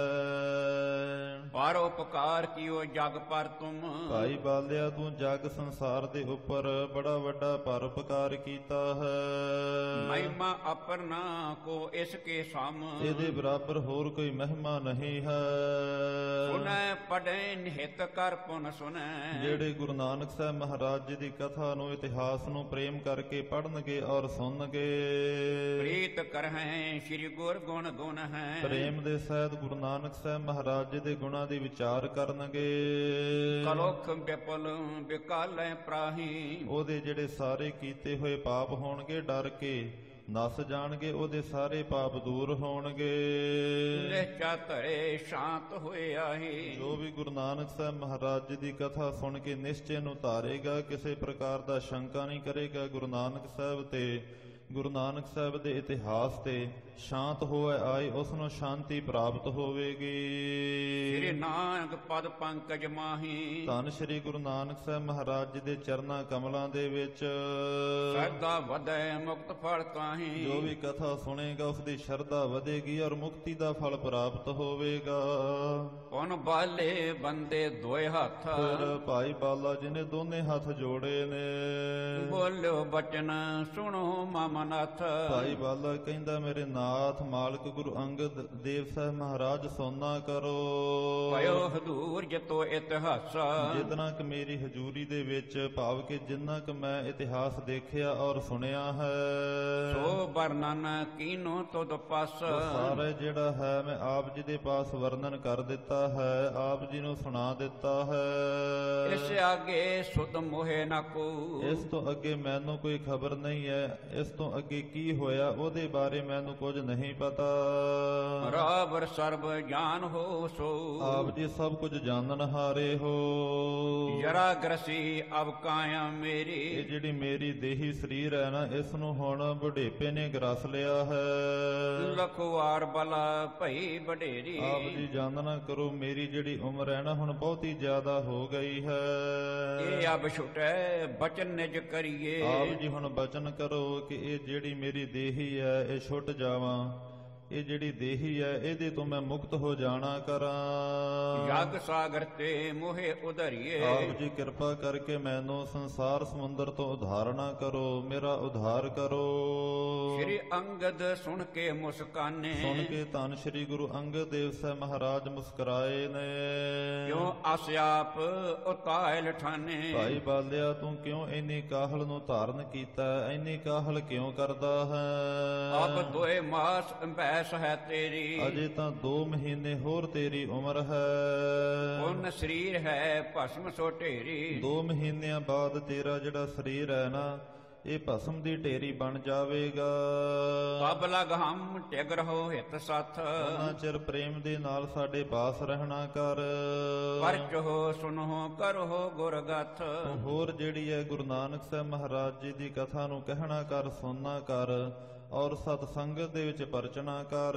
ਪਰ ਉਪਕਾਰ ਕੀਓ ਜਗ ਪਰ ਤੁਮ। ਭਾਈ ਬਾਲਿਆ, ਤੂੰ ਜਗ ਸੰਸਾਰ ਦੇ ਉੱਪਰ ਬੜਾ ਵੱਡਾ ਪਰਉਪਕਾਰ ਕੀਤਾ ਹੈ। ਮਹਿਮਾ ਅਪਰਨਾ ਕੋ ਇਸ ਕੇ ਸਮ। ਇਹਦੇ ਬਰਾਬਰ ਹੋਰ ਕੋਈ ਮਹਿਮਾ ਨਹੀਂ ਹੈ। ਸੁਨੈ ਪੜੈ ਨਿਹਿਤ ਕਰ ਪੁਨ ਸੁਨੈ। ਜਿਹੜੇ ਗੁਰੂ ਨਾਨਕ ਸਾਹਿਬ ਮਹਾਰਾਜ ਜੀ ਦੀ ਕਥਾ ਨੂੰ, ਇਤਿਹਾਸ ਨੂੰ ਪ੍ਰੇਮ ਕਰਕੇ ਪੜ੍ਹਨਗੇ ਔਰ ਸੁਣਨਗੇ। ਪ੍ਰੀਤ ਕਰਹਿ ਸ੍ਰੀ ਗੁਰ ਗੁਣ ਗੁਣ ਹੈ। ਪ੍ਰੇਮ ਦੇ ਸਹਿਤ ਗੁਰੂ ਨਾਨਕ ਸਾਹਿਬ ਮਹਾਰਾਜ ਜੀ ਦੇ ਗੁਣਾਂ ਦੀ ਵਿਚਾਰ ਕਰਨਗੇ। ਕਲੋਖ ਵਿਪਲ ਵਿਕਾਲੈ ਪ੍ਰਾਹੀ। ਉਹਦੇ ਜਿਹੜੇ ਸਾਰੇ ਕੀਤੇ ਹੋਏ ਪਾਪ ਹੋਣਗੇ, ਡਰ ਕੇ ਨਸ ਜਾਣਗੇ, ਉਹਦੇ ਸਾਰੇ ਪਾਪ ਦੂਰ ਹੋਣਗੇ। ਨਿਹਚਾ ਧਰੇ ਸ਼ਾਂਤ ਹੋਏ ਆਹੀ। ਜੋ ਵੀ ਗੁਰੂ ਨਾਨਕ ਸਾਹਿਬ ਮਹਾਰਾਜ ਜੀ ਦੀ ਕਥਾ ਸੁਣ ਕੇ ਨਿਸ਼ਚੈ ਨੂੰ ਧਾਰੇਗਾ, ਕਿਸੇ ਪ੍ਰਕਾਰ ਦਾ ਸ਼ੰਕਾ ਨਹੀਂ ਕਰੇਗਾ, ਗੁਰੂ ਨਾਨਕ ਸਾਹਿਬ ਤੇ, ਗੁਰੂ ਨਾਨਕ ਸਾਹਿਬ ਦੇ ਇਤਿਹਾਸ ਤੇ ਸ਼ਾਂਤ ਹੋਏ ਆਏ, ਉਸ ਨੂੰ ਸ਼ਾਂਤੀ ਪ੍ਰਾਪਤ ਹੋਵੇਗੀ। ਸ੍ਰੀ ਨਾਨਕ ਪਦ ਪੰਕਜ ਮਾਹੀ। ਧੰਨ ਸ੍ਰੀ ਗੁਰੂ ਨਾਨਕ ਸਾਹਿਬ ਮਹਾਰਾਜ ਜੀ ਦੇ ਚਰਨਾਂ ਕਮਲਾਂ ਦੇ ਵਿੱਚ ਸ਼ਰਧਾ ਵਧੈ ਮੁਕਤ ਫਲ ਤਾਹੀ। ਜੋ ਵੀ ਕਥਾ ਸੁਣੇਗਾ ਉਸ ਦੀ ਸ਼ਰਧਾ ਵਧੇਗੀ ਔਰ ਮੁਕਤੀ ਦਾ ਫਲ ਪ੍ਰਾਪਤ ਹੋਵੇਗਾ। ਪੁਨ ਬਾਲੇ ਬੰਦੇ ਦੋਏ ਹੱਥ। ਫਿਰ ਭਾਈ ਬਾਲਾ ਜੀ ਨੇ ਦੋਨੇ ਹੱਥ ਜੋੜੇ ਨੇ। ਬੋਲਿਓ ਬਚਨ ਸੁਣੋ ਮਾਮਨਾਥ। ਭਾਈ ਬਾਲਾ ਕਹਿੰਦਾ, ਮੇਰੇ ਨਾਥ ਮਾਲਕ ਗੁਰੂ ਅੰਗਦ ਦੇਵ ਸਾਹਿਬ ਮਹਾਰਾਜ ਸੋਨਾ ਕਰੋ। ਭਇਓ ਹਜ਼ੂਰ ਜਤੋ ਇਤਿਹਾਸਾ। ਜਿਤਨਾ ਕਿ ਮੇਰੀ ਹਜ਼ੂਰੀ ਦੇ ਵਿੱਚ, ਭਾਵ ਕਿ ਜਿੰਨਾ ਕਿ ਮੈਂ ਇਤਿਹਾਸ ਦੇਖਿਆ ਔਰ ਸੁਣਿਆ ਹੈ, ਸੋ ਵਰਣਨ ਕੀਨੋ ਤੁਧ ਪਾਸ। ਸਾਰਾ ਜਿਹੜਾ ਹੈ ਮੈਂ ਆਪ ਜੀ ਦੇ ਪਾਸ ਵਰਣਨ ਕਰ ਦਿੱਤਾ ਹੈ, ਆਪ ਜੀ ਨੂੰ ਸੁਣਾ ਦਿੱਤਾ ਹੈ। ਇਸ ਆਗੇ ਸੁਧ ਮੋਹਿ ਨਾ ਕੋ। ਇਸ ਤੋਂ ਅੱਗੇ ਮੈਨੂੰ ਕੋਈ ਖਬਰ ਨਹੀਂ ਹੈ। ਇਸ ਤੋਂ ਅੱਗੇ ਕੀ ਹੋਇਆ ਉਹਦੇ ਬਾਰੇ ਮੈਨੂੰ ਕੁਝ ਨਹੀਂ ਪਤਾ। ਰਾਵਰ ਸਰਬ ਜਾਨ ਹੋ ਸੋ। ਆਪ ਜੀ ਸਭ ਕੁਝ ਜਾਣਨ ਹਾਰੇ ਹੋ। ਜਰਾ ਗ੍ਰਸੀ ਅਬ ਕਾਇਆ ਮੇਰੀ। ਇਹ ਜਿਹੜੀ ਮੇਰੀ ਦੇਹੀ ਸਰੀਰ ਹੈ ਨਾ, ਇਸ ਨੂੰ ਹੁਣ ਬੁਢੇਪੇ ਨੇ ਗ੍ਰਸ ਲਿਆ ਹੈ। ਲਖਵਾਰ ਬਲਾ ਭਈ ਬਡੇਰੀ। ਆਪ ਜੀ ਜਾਣਨਾ ਕਰੋ, ਮੇਰੀ ਜਿਹੜੀ ਉਮਰ ਹੈ ਨਾ ਹੁਣ ਬਹੁਤੀ ਜ਼ਿਆਦਾ ਹੋ ਗਈ ਹੈ। ਇਹ ਅਬ ਛੁਟੈ ਬਚਨ ਨਿਜ ਕਰੀਏ। ਆਪ ਜੀ ਹੁਣ ਬਚਨ ਕਰੋ ਕਿ ਇਹ ਜਿਹੜੀ ਮੇਰੀ ਦੇਹੀ ਹੈ ਇਹ ਛੁੱਟ ਜਾਵਾਂ। ਇਹ ਜਿਹੜੀ ਦੇਹੀ ਹੈ ਇਹਦੇ ਤੋਂ ਮੈਂ ਮੁਕਤ ਹੋ ਜਾਣਾ ਕਰਾਂ। ਜਗ ਸਾਗਰ ਤੇ ਮੋਹਿ ਉਧਰੀਏ। ਆਪ ਜੀ ਕਿਰਪਾ ਕਰਕੇ ਮੈਨੂੰ ਸੰਸਾਰ ਸਮੁੰਦਰ ਤੋਂ ਉਧਾਰਨਾ ਕਰੋ, ਮੇਰਾ ਉਧਾਰ ਕਰੋ। ਸ੍ਰੀ ਅੰਗਦ ਸੁਣ ਕੇ ਮੁਸਕਾਨੇ। ਸੁਣ ਕੇ ਧੰਨ ਸ੍ਰੀ ਗੁਰੂ ਅੰਗਦ ਦੇਵ ਸਾਹਿਬ ਮਹਾਰਾਜ ਮੁਸਕਰਾਏ ਨੇ। ਕਿਉਂ ਆਸਿਆਪ ਉਤਾਇਲ ਠਾਨੇ। ਭਾਈ ਬਾਲਿਆ, ਤੂੰ ਕਿਉਂ ਇੰਨੀ ਕਾਹਲ ਨੂੰ ਧਾਰਨ ਕੀਤਾ, ਇੰਨੀ ਕਾਹਲ ਕਿਉਂ ਕਰਦਾ ਹੈ? ਅਬ ਦੋਏ ਮਾਸ ਬੈਸ ਹੈ ਤੇਰੀ। ਅਜੇ ਤਾਂ ਦੋ ਮਹੀਨੇ ਹੋਰ ਤੇਰੀ ਉਮਰ ਹੈ। ਪੁਨ ਸਰੀਰ ਹੈ ਭਸਮ ਸੋ ਢੇਰੀ। ਦੋ ਮਹੀਨਿਆਂ ਬਾਅਦ ਤੇਰਾ ਜਿਹੜਾ ਸਰੀਰ ਹੈ ਨਾ, ਇਹ ਭਸਮ ਦੀ ਢੇਰੀ ਬਣ ਜਾਵੇਗਾ। ਤਬ ਲਗ ਹਮ ਟਿਗ ਰਹੋ ਹਿਤ ਸਥ। ਉਹਨਾਂ ਚਿਰ ਪ੍ਰੇਮ ਦੇ ਨਾਲ ਸਾਡੇ ਪਾਸ ਰਹਿਣਾ ਕਰ। ਪਰਚੋ ਸੁਨੋ ਕਰੋ ਗੁਰਗਥ। ਹੋਰ ਜਿਹੜੀ ਹੈ ਗੁਰੂ ਨਾਨਕ ਸਾਹਿਬ ਮਹਾਰਾਜ ਜੀ ਦੀ ਕਥਾ ਨੂੰ ਕਹਿਣਾ ਕਰ, ਸੁਣਨਾ ਕਰ। ਔਰ ਸਤ ਸੰਗਤ ਦੇ ਵਿੱਚ ਪਰਚਨਾ ਕਰ।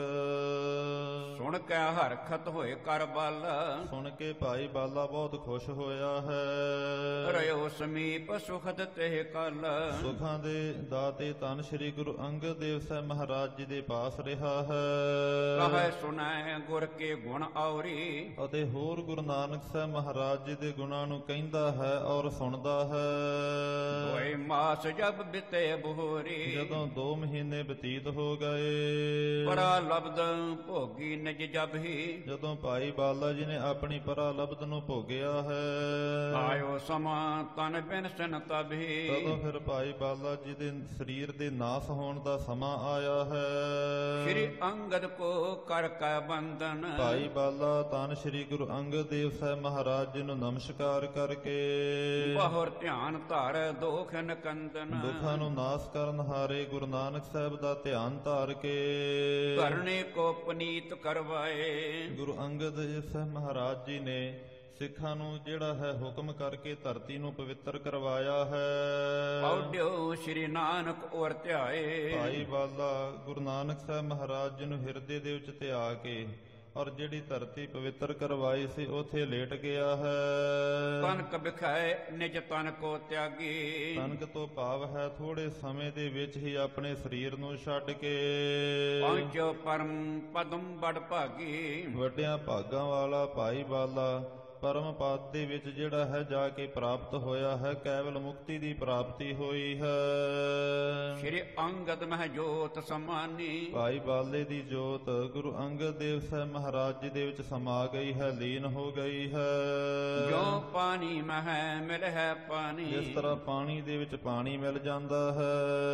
ਸੁਣ ਕੇ ਹਰਖਤ ਹੋਏ ਕਰ ਬਲ, ਸੁਣ ਕੇ ਭਾਈ ਬਾਲਾ ਬਹੁਤ ਖੁਸ਼ ਹੋਇਆ ਹੈ। ਰਿਓ ਸਮੀਪ ਸੁਖਦ ਤੇ ਕਲ, ਸੁਖਾਂ ਦੇ ਦਾਤੇ ਧੰਨ ਸ੍ਰੀ ਗੁਰੂ ਅੰਗਦ ਦੇਵ ਸਾਹਿਬ ਮਹਾਰਾਜ ਜੀ ਦੇ ਪਾਸ ਰਿਹਾ ਹੈ। ਕਹੈ ਸੁਣੈ ਗੁਰ ਕੇ ਗੁਣ ਔਰੀ, ਅਤੇ ਹੋਰ ਗੁਰੂ ਨਾਨਕ ਸਾਹਿਬ ਮਹਾਰਾਜ ਜੀ ਦੇ ਗੁਣਾਂ ਨੂੰ ਕਹਿੰਦਾ ਹੈ ਔਰ ਸੁਣਦਾ ਹੈ। ਹੋਏ ਮਾਸ ਜਬ ਬਿਤੇ ਬਹੋਰੀ, ਜਦੋਂ ਦੋ ਮਹੀਨੇ ਬਤੀਤ ਹੋ ਗਏ। ਪਰਾ ਲਬਦ ਭੋਗੀ ਨਿਜ ਜਬ ਹੀ, ਜਦੋਂ ਭਾਈ ਬਾਲਾ ਜੀ ਨੇ ਆਪਣੀ ਪਰਾ ਲਬਦ ਨੂੰ ਭੋਗਿਆ ਹੈ। ਆਇਓ ਸਮਾਂ ਤਨ ਬਿਨ ਸਨ ਤਬੀ, ਤਦੋਂ ਫਿਰ ਭਾਈ ਬਾਲਾ ਜੀ ਦੇ ਸਰੀਰ ਦੇ ਨਾਸ ਹੋਣ ਦਾ ਸਮਾਂ ਆਇਆ ਹੈ। ਸ੍ਰੀ ਅੰਗਦ ਕੋ ਕਰ ਕੈ ਬੰਦਨ, ਭਾਈ ਬਾਲਾ ਧੰਨ ਸ੍ਰੀ ਗੁਰੂ ਅੰਗਦ ਦੇਵ ਸਾਹਿਬ ਮਹਾਰਾਜ ਜੀ ਨੂੰ ਨਮਸਕਾਰ ਕਰਕੇ ਬਹੁਰ ਧਿਆਨ ਧਾਰ ਦੋਖ ਨਕੰਦਨ, ਦੁੱਖਾਂ ਨੂੰ ਨਾਸ ਕਰਨ ਹਾਰੇ ਗੁਰੂ ਨਾਨਕ ਸਾਹਿਬ ਦਾ ਧਿਆਨ ਧਾਰ ਕੇ ਕਰਨੇ ਕੋ ਪਨੀਤ ਕਰਵਾਏ। ਗੁਰੂ ਅੰਗਦ ਦੇਵ ਸਾਹਿਬ ਮਹਾਰਾਜ ਜੀ ਨੇ ਸਿੱਖਾਂ ਨੂੰ ਜਿਹੜਾ ਹੈ ਹੁਕਮ ਕਰਕੇ ਧਰਤੀ ਨੂੰ ਪਵਿੱਤਰ ਕਰਵਾਇਆ ਹੈ। ਪੌੜਿਓ ਸ੍ਰੀ ਨਾਨਕ ਔਰ ਧਿਆਏ, ਭਾਈ ਬਾਲਾ ਗੁਰੂ ਨਾਨਕ ਸਾਹਿਬ ਮਹਾਰਾਜ ਜੀ ਨੂੰ ਹਿਰਦੇ ਦੇ ਵਿੱਚ ਧਿਆ ਕੇ ਔਰ ਜਿਹੜੀ ਧਰਤੀ ਪਵਿੱਤਰ ਕਰਵਾਈ ਸੀ ਉਥੇ ਲੇਟ ਗਿਆ ਹੈ। ਤਨਕ ਬਿਖਾਏ ਨਿਜ ਤਨ ਕੋ ਤਿਆਗੀ, ਤਨਕ ਤੋਂ ਭਾਵ ਹੈ ਥੋੜੇ ਸਮੇਂ ਦੇ ਵਿੱਚ ਹੀ ਆਪਣੇ ਸਰੀਰ ਨੂੰ ਛੱਡ ਕੇ ਪਹੁੰਚੋ ਪਰਮ ਪਦਮ ਬੜ ਭਾਗੀ। ਵੱਡਿਆਂ ਭਾਗਾਂ ਵਾਲਾ ਭਾਈ ਬਾਲਾ ਪਰਮ ਪਦ ਦੇ ਵਿੱਚ ਜਿਹੜਾ ਹੈ ਜਾ ਕੇ ਪ੍ਰਾਪਤ ਹੋਇਆ ਹੈ। ਕੇਵਲ ਮੁਕਤੀ ਦੀ ਪ੍ਰਾਪਤੀ ਹੋਈ ਹੈ। ਸ੍ਰੀ ਅੰਗਦ ਮਹਿ ਜੋਤ ਸਮਾਨੀ, ਭਾਈ ਬਾਲੇ ਦੀ ਜੋਤ ਗੁਰੂ ਅੰਗਦ ਦੇਵ ਸਾਹਿਬ ਮਹਾਰਾਜ ਜੀ ਦੇ ਵਿੱਚ ਸਮਾ ਗਈ ਹੈ, ਲੀਨ ਹੋ ਗਈ ਹੈ। ਜੋ ਪਾਣੀ ਮਹਿ ਮਿਲ ਹੈ ਪਾਣੀ, ਜਿਸ ਤਰ੍ਹਾਂ ਪਾਣੀ ਦੇ ਵਿੱਚ ਪਾਣੀ ਮਿਲ ਜਾਂਦਾ ਹੈ।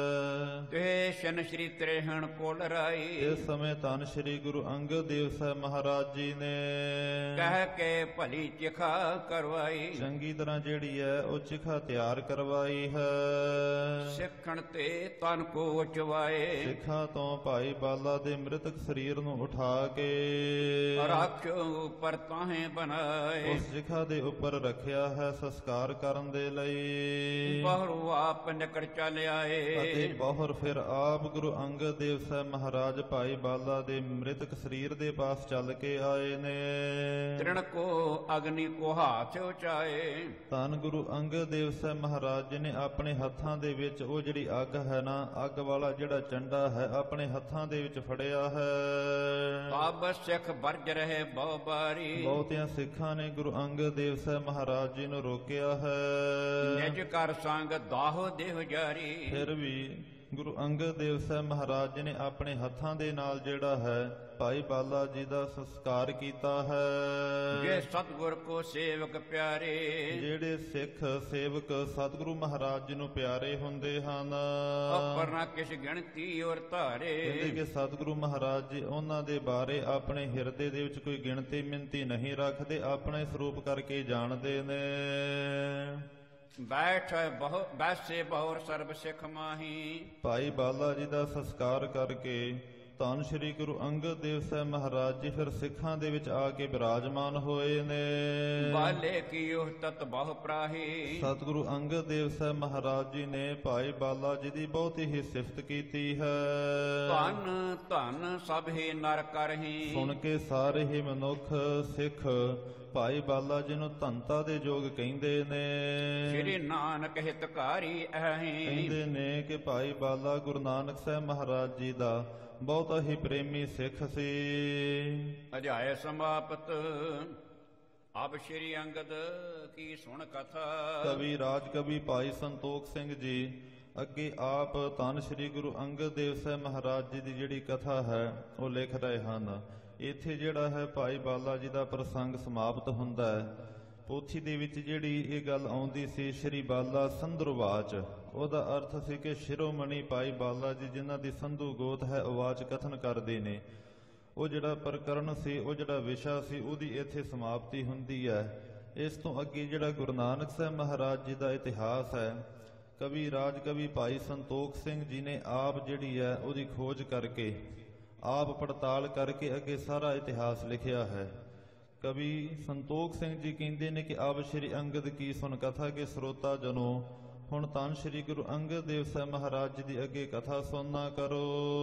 ਤੇ ਸ਼ਨ ਸ੍ਰੀ ਤ੍ਰੇਹਣ ਕੋਲ ਰਾਈ, ਇਸ ਸਮੇਂ ਧੰਨ ਸ੍ਰੀ ਗੁਰੂ ਅੰਗਦ ਦੇਵ ਸਾਹਿਬ ਮਹਾਰਾਜ ਜੀ ਨੇ ਕਹਿ ਕੇ ਭਲੀ ਚਿਖਾ ਕਰਵਾਈ, ਚੰਗੀ ਤਰ੍ਹਾਂ ਜਿਹੜੀ ਹੈ ਉਹ ਚਿਖਾ ਤਿਆਰ ਕਰਵਾਈ ਹੈ। ਸਿੱਖਣ ਤੇ ਤਨ ਕੋ ਉਚਵਾਏ, ਸਿੱਖਾਂ ਤੋਂ ਭਾਈ ਬਾਲਾ ਦੇ ਮ੍ਰਿਤਕ ਸਰੀਰ ਨੂੰ ਉਠਾ ਕੇ ਰੱਖਿਓ ਉੱਪਰ ਤਾਹੇ ਬਣਾਏ। ਉਸ ਚਿਖਾ ਦੇ ਉੱਪਰ ਰੱਖਿਆ ਹੈ ਸੰਸਕਾਰ ਕਰਨ ਦੇ ਲਈ। ਬਹੁਰੂ ਆਪ ਨਿਕਲ ਚੱਲ ਆਏ, ਅਤੇ ਬਹੁਰ ਫਿਰ ਆਪ ਗੁਰੂ ਅੰਗਦ ਦੇਵ ਸਾਹਿਬ ਮਹਾਰਾਜ ਭਾਈ ਬਾਲਾ ਦੇ ਮ੍ਰਿਤਕ ਸਰੀਰ ਦੇ ਪਾਸ ਚੱਲ ਕੇ ਆਏ ਨੇ। ਤ੍ਰਿਣ ਕੋ ਅਗਨੀ ਕੋ ਹਾਥ ਉਚਾਏ, ਧੰਨ ਗੁਰੂ ਅੰਗਦ ਦੇਵ ਸਾਹਿਬ ਮਹਾਰਾਜ ਜੀ ਨੇ ਆਪਣੇ ਹੱਥਾਂ ਦੇ ਵਿੱਚ ਉਹ ਜਿਹੜੀ ਅੱਗ ਹੈ ਨਾ, ਅੱਗ ਵਾਲਾ ਜਿਹੜਾ ਚੰਡਾ ਹੈ ਆਪਣੇ ਹੱਥਾਂ ਦੇ ਵਿੱਚ ਫੜਿਆ ਹੈ। ਸਭ ਸਿੱਖ ਵਰਜ ਰਹੇ ਬਹੁ ਬਾਰੀ, ਬਹੁਤਿਆਂ ਸਿੱਖਾਂ ਨੇ ਗੁਰੂ ਅੰਗਦ ਦੇਵ ਸਾਹਿਬ ਮਹਾਰਾਜ ਜੀ ਨੂੰ ਰੋਕਿਆ ਹੈ। ਨਿਜ ਕਰ ਸੰਗ ਦਾਹੋ ਦੇਹ ਜਾਰੀ, ਫਿਰ ਵੀ ਗੁਰੂ ਅੰਗਦ ਦੇਵ ਸਾਹਿਬ ਮਹਾਰਾਜ ਜੀ ਨੇ ਆਪਣੇ ਹੱਥਾਂ ਦੇ ਨਾਲ ਜਿਹੜਾ ਹੈ ਭਾਈ ਬਾਲਾ ਜੀ ਦਾ ਸੰਸਕਾਰ ਕੀਤਾ ਹੈ। ਜੇ ਸਤਿਗੁਰ ਕੋ ਸੇਵਕ ਪਿਆਰੇ, ਜਿਹੜੇ ਸਿੱਖ ਸੇਵਕ ਸਤਿਗੁਰੂ ਮਹਾਰਾਜ ਜੀ ਨੂੰ ਪਿਆਰੇ ਹੁੰਦੇ ਹਨ, ਅਪਰ ਨਾ ਕਿਸ ਗਿਣਤੀ ਔਰ ਧਾਰੇ। ਕਹਿੰਦੇ ਕਿ ਸਤਿਗੁਰੂ ਮਹਾਰਾਜ ਜੀ ਉਹਨਾਂ ਦੇ ਬਾਰੇ ਆਪਣੇ ਹਿਰਦੇ ਦੇ ਵਿੱਚ ਕੋਈ ਗਿਣਤੀ ਮਿੰਤੀ ਨਹੀਂ ਰੱਖਦੇ, ਆਪਣੇ ਸਰੂਪ ਕਰਕੇ ਜਾਣਦੇ ਨੇ। ਬੈਠ ਬਹੁ ਬੈਸੇ ਬਹੁਰ ਸਰਬ ਸਿੱਖ ਮਾਹੀ, ਭਾਈ ਬਾਲਾ ਜੀ ਦਾ ਸੰਸਕਾਰ ਕਰਕੇ ਧੰਨ ਸ੍ਰੀ ਗੁਰੂ ਅੰਗਦ ਦੇਵ ਸਾਹਿਬ ਮਹਾਰਾਜ ਜੀ ਫਿਰ ਸਿੱਖਾਂ ਦੇ ਵਿੱਚ ਆ ਕੇ ਬਿਰਾਜਮਾਨ ਹੋਏ ਨੇ। ਬਾਲੇ ਕੀ ਉਹ ਤਤ ਬਹੁ ਪ੍ਰਾਹੀ, ਸਤਿਗੁਰੂ ਅੰਗਦ ਦੇਵ ਸਾਹਿਬ ਮਹਾਰਾਜ ਜੀ ਨੇ ਭਾਈ ਬਾਲਾ ਜੀ ਦੀ ਬਹੁਤ ਹੀ ਸਿਫਤ ਕੀਤੀ ਹੈ। ਧੰਨ ਧੰਨ ਸਭ ਹੀ ਨਰ ਕਰਹੀ, ਸੁਣ ਕੇ ਸਾਰੇ ਹੀ ਮਨੁੱਖ ਸਿੱਖ ਭਾਈ ਬਾਲਾ ਜੀ ਨੂੰ ਧੰਤਾ ਦੇ ਯੋਗ ਕਹਿੰਦੇ ਨੇ। ਸ੍ਰੀ ਨਾਨਕ ਹਿਤਕਾਰੀ ਅਹੀਂ, ਕਹਿੰਦੇ ਨੇ ਕਿ ਭਾਈ ਬਾਲਾ ਗੁਰੂ ਨਾਨਕ ਸਾਹਿਬ ਮਹਾਰਾਜ ਜੀ ਦਾ ਬਹੁਤਾ ਹੀ ਪ੍ਰੇਮੀ ਸਿੱਖ ਸੀ। ਅਧਿਆਇ ਸਮਾਪਤ। ਅਬ ਸ਼੍ਰੀ ਅੰਗਦ ਕੀ ਸੁਣ ਕਥਾ। ਕਵੀ ਰਾਜ ਕਵੀ ਭਾਈ ਸੰਤੋਖ ਸਿੰਘ ਜੀ ਅੱਗੇ ਆਪ ਧੰਨ ਸ੍ਰੀ ਗੁਰੂ ਅੰਗਦ ਦੇਵ ਸਾਹਿਬ ਮਹਾਰਾਜ ਜੀ ਦੀ ਜਿਹੜੀ ਕਥਾ ਹੈ ਉਹ ਲਿਖ ਰਹੇ ਹਨ। ਇੱਥੇ ਜਿਹੜਾ ਹੈ ਭਾਈ ਬਾਲਾ ਜੀ ਦਾ ਪ੍ਰਸੰਗ ਸਮਾਪਤ ਹੁੰਦਾ ਹੈ। ਪੋਥੀ ਦੇ ਵਿੱਚ ਜਿਹੜੀ ਇਹ ਗੱਲ ਆਉਂਦੀ ਸੀ ਸ਼੍ਰੀ ਬਾਲਾ ਸੰਧਰਵਾਚ, ਉਹਦਾ ਅਰਥ ਸੀ ਕਿ ਸ਼ਿਰੋਮਣੀ ਭਾਈ ਬਾਲਾ ਜੀ ਜਿਨ੍ਹਾਂ ਦੀ ਸੰਧੂ ਗੋਤ ਹੈ ਉਹ ਵਾਚ ਕਥਨ ਕਰਦੇ ਨੇ। ਉਹ ਜਿਹੜਾ ਪ੍ਰਕਰਨ ਸੀ, ਉਹ ਜਿਹੜਾ ਵਿਸ਼ਾ ਸੀ, ਉਹਦੀ ਇੱਥੇ ਸਮਾਪਤੀ ਹੁੰਦੀ ਹੈ। ਇਸ ਤੋਂ ਅੱਗੇ ਜਿਹੜਾ ਗੁਰੂ ਨਾਨਕ ਸਾਹਿਬ ਮਹਾਰਾਜ ਜੀ ਦਾ ਇਤਿਹਾਸ ਹੈ, ਕਵੀ ਰਾਜ ਕਵੀ ਭਾਈ ਸੰਤੋਖ ਸਿੰਘ ਜੀ ਨੇ ਆਪ ਜਿਹੜੀ ਹੈ ਉਹਦੀ ਖੋਜ ਕਰਕੇ, ਆਪ ਪੜਤਾਲ ਕਰਕੇ ਅੱਗੇ ਸਾਰਾ ਇਤਿਹਾਸ ਲਿਖਿਆ ਹੈ। ਕਵੀ ਸੰਤੋਖ ਸਿੰਘ ਜੀ ਕਹਿੰਦੇ ਨੇ ਕਿ ਆਪ ਸ਼੍ਰੀ ਅੰਗਦ ਕੀ ਸੁਣ ਕਥਾ ਕੇ ਸਰੋਤਾ ਜਨੋ, ਹੁਣ ਧੰਨ ਸ੍ਰੀ ਗੁਰੂ ਅੰਗਦ ਦੇਵ ਸਾਹਿਬ ਮਹਾਰਾਜ ਜੀ ਦੀ ਅੱਗੇ ਕਥਾ ਸੁਣਨਾ ਕਰੋ।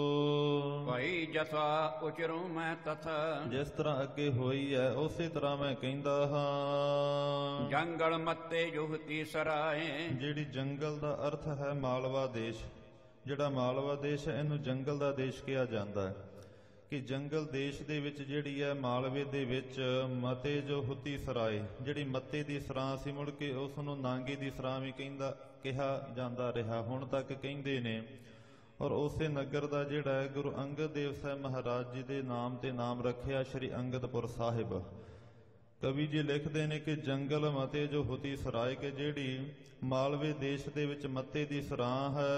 ਭਾਈ ਜਥਾ ਉਚਰੂ ਮੈਂ ਤਥਾ, ਜਿਸ ਤਰ੍ਹਾਂ ਅੱਗੇ ਹੋਈ ਹੈ ਉਸੇ ਤਰ੍ਹਾਂ ਮੈਂ ਕਹਿੰਦਾ ਹਾਂ। ਜੰਗਲ ਮੱਤੇ ਜੁਹਤੀ ਸਰਾਏ, ਜਿਹੜੀ ਜੰਗਲ ਦਾ ਅਰਥ ਹੈ ਮਾਲਵਾ ਦੇਸ਼। ਜਿਹੜਾ ਮਾਲਵਾ ਦੇਸ਼ ਹੈ ਇਹਨੂੰ ਜੰਗਲ ਦਾ ਦੇਸ਼ ਕਿਹਾ ਜਾਂਦਾ ਹੈ ਕਿ ਜੰਗਲ ਦੇਸ਼ ਦੇ ਵਿੱਚ ਜਿਹੜੀ ਹੈ ਮਾਲਵੇ ਦੇ ਵਿੱਚ ਮਤੇ ਜੋ ਹੁਤੀ ਸਰਾਏ, ਜਿਹੜੀ ਮੱਤੇ ਦੀ ਸਰਾਂ ਸੀ, ਮੁੜ ਕੇ ਉਸ ਨੂੰ ਨਾਂਗੇ ਦੀ ਸਰਾਂ ਵੀ ਕਹਿੰਦਾ ਕਿਹਾ ਜਾਂਦਾ ਰਿਹਾ, ਹੁਣ ਤੱਕ ਕਹਿੰਦੇ ਨੇ। ਔਰ ਉਸੇ ਨਗਰ ਦਾ ਜਿਹੜਾ ਹੈ ਗੁਰੂ ਅੰਗਦ ਦੇਵ ਸਾਹਿਬ ਮਹਾਰਾਜ ਜੀ ਦੇ ਨਾਮ ਤੇ ਨਾਮ ਰੱਖਿਆ ਸ਼੍ਰੀ ਅੰਗਦਪੁਰ ਸਾਹਿਬ। ਕਵੀ ਜੀ ਲਿਖਦੇ ਨੇ ਕਿ ਜੰਗਲ ਮਤੇ ਜੋ ਹੁਤੀ ਸਰਾਏ, ਕਿ ਜਿਹੜੀ ਮਾਲਵੇ ਦੇਸ਼ ਦੇ ਵਿੱਚ ਮੱਤੇ ਦੀ ਸਰਾਂ ਹੈ।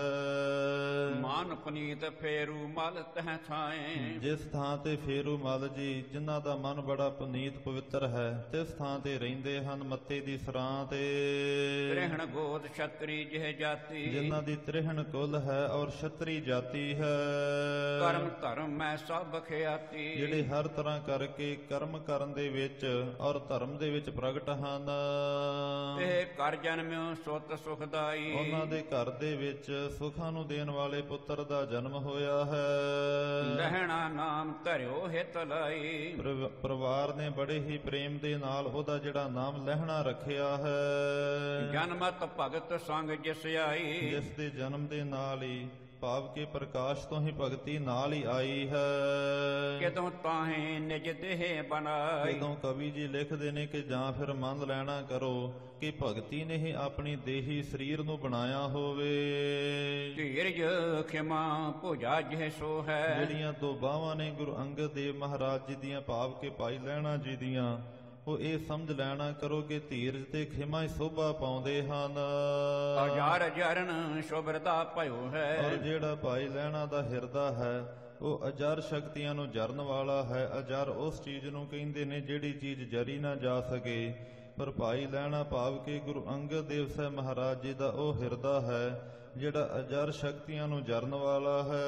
ਮਾਨ ਪਨੀਤ ਫੇਰੂ ਮਲ ਤਹ ਥਾਏ, ਜਿਸ ਥਾਂ ਤੇ ਫੇਰੂ ਮਲ ਜੀ ਜਿਨ੍ਹਾਂ ਦਾ ਮਨ ਬੜਾ ਪੁਨੀਤ ਪਵਿੱਤਰ ਹੈ, ਤਿਸ ਥਾਂ ਤੇ ਰਹਿੰਦੇ ਹਨ ਮੱਤੇ ਦੀ ਸਰਾਂ ਤੇ। ਤ੍ਰਿਹਣ ਗੋਤ ਛਤਰੀ ਜਿਹ ਜਾਤੀ, ਜਿਨ੍ਹਾਂ ਦੀ ਤ੍ਰਿਹਣ ਕੁਲ ਹੈ ਔਰ ਛਤਰੀ ਜਾਤੀ ਹੈ। ਕਰਮ ਧਰਮ ਮੈਂ ਸਭ ਖਿਆਤੀ, ਜਿਹੜੇ ਹਰ ਤਰ੍ਹਾਂ ਕਰਕੇ ਕਰਮ ਕਰਨ ਦੇ ਵਿੱਚ ਔਰ ਧਰਮ ਦੇ ਵਿੱਚ ਪ੍ਰਗਟ ਹਨ। ਤੇ ਕਰ ਜਨਮਿਓ ਸੁਤ ਸੁਖਦਾਈ, ਉਹਨਾਂ ਦੇ ਘਰ ਦੇ ਵਿੱਚ ਸੁਖਾਂ ਨੂੰ ਦੇਣ ਵਾਲੇ ਪੁੱਤਰ ਦਾ ਜਨਮ ਹੋਇਆ ਹੈ। ਲਹਿਣਾ ਨਾਮ ਧਰਿਓ ਹਿਤ ਲਾਈ, ਪਰਿਵਾਰ ਨੇ ਬੜੇ ਹੀ ਪ੍ਰੇਮ ਦੇ ਨਾਲ ਉਹਦਾ ਜਿਹੜਾ ਨਾਮ ਲਹਿਣਾ ਰੱਖਿਆ ਹੈ। ਜਨਮਤ ਭਗਤ ਸੰਗ ਜਿਸ ਆਈ, ਜਿਸ ਦੇ ਜਨਮ ਦੇ ਨਾਲ ਹੀ ਭਾਵ ਕੇ ਪ੍ਰਕਾਸ਼ ਤੋਂ ਹੀ ਭਗਤੀ ਨਾਲ ਹੀ ਆਈ ਹੈ। ਕਿਦੋਂ ਤਾਹੇ ਨਿਜ ਦੇਹ ਬਣਾਈ, ਜਦੋਂ ਕਵੀ ਜੀ ਲਿਖਦੇ ਨੇ ਕਿ ਜਾਂ ਫਿਰ ਮੰਨ ਲੈਣਾ ਕਰੋ ਕਿ ਭਗਤੀ ਨੇ ਹੀ ਆਪਣੀ ਦੇਹੀ ਸਰੀਰ ਨੂੰ ਬਣਾਇਆ ਹੋਵੇ। ਧੀਰਜ ਖਿਮਾ ਭੁਜਾ ਜਿਹ ਸੋ ਹੈ, ਜਿਹੜੀਆਂ ਦੋ ਬਾਹਾਂ ਨੇ ਗੁਰੂ ਅੰਗਦ ਦੇਵ ਮਹਾਰਾਜ ਜੀ ਦੀਆਂ ਭਾਵ ਕੇ ਭਾਈ ਲਹਿਣਾ ਜੀ ਦੀਆਂ, ਉਹ ਇਹ ਸਮਝ ਲੈਣਾ ਕਰੋ ਕਿ ਧੀਰਜ ਤੇ ਖਿਮਾ ਹੀ ਸੋਭਾ ਪਾਉਂਦੇ ਹਨ। ਅਜਾਰ ਜਰਨ ਸ਼ੁਭਰਤਾ ਭਇਓ ਹੈ, ਔਰ ਜਿਹੜਾ ਭਾਈ ਲਹਿਣਾ ਦਾ ਹਿਰਦਾ ਹੈ ਉਹ ਅਜਰ ਸ਼ਕਤੀਆਂ ਨੂੰ ਜਰਨ ਵਾਲਾ ਹੈ। ਅਜਰ ਉਸ ਚੀਜ਼ ਨੂੰ ਕਹਿੰਦੇ ਨੇ ਜਿਹੜੀ ਚੀਜ਼ ਜਰੀ ਨਾ ਜਾ ਸਕੇ, ਪਰ ਭਾਈ ਲਹਿਣਾ ਭਾਵ ਕਿ ਗੁਰੂ ਅੰਗਦ ਦੇਵ ਸਾਹਿਬ ਮਹਾਰਾਜ ਜੀ ਦਾ ਉਹ ਹਿਰਦਾ ਹੈ ਜਿਹੜਾ ਅਜਰ ਸ਼ਕਤੀਆਂ ਨੂੰ ਜਰਨ ਵਾਲਾ ਹੈ।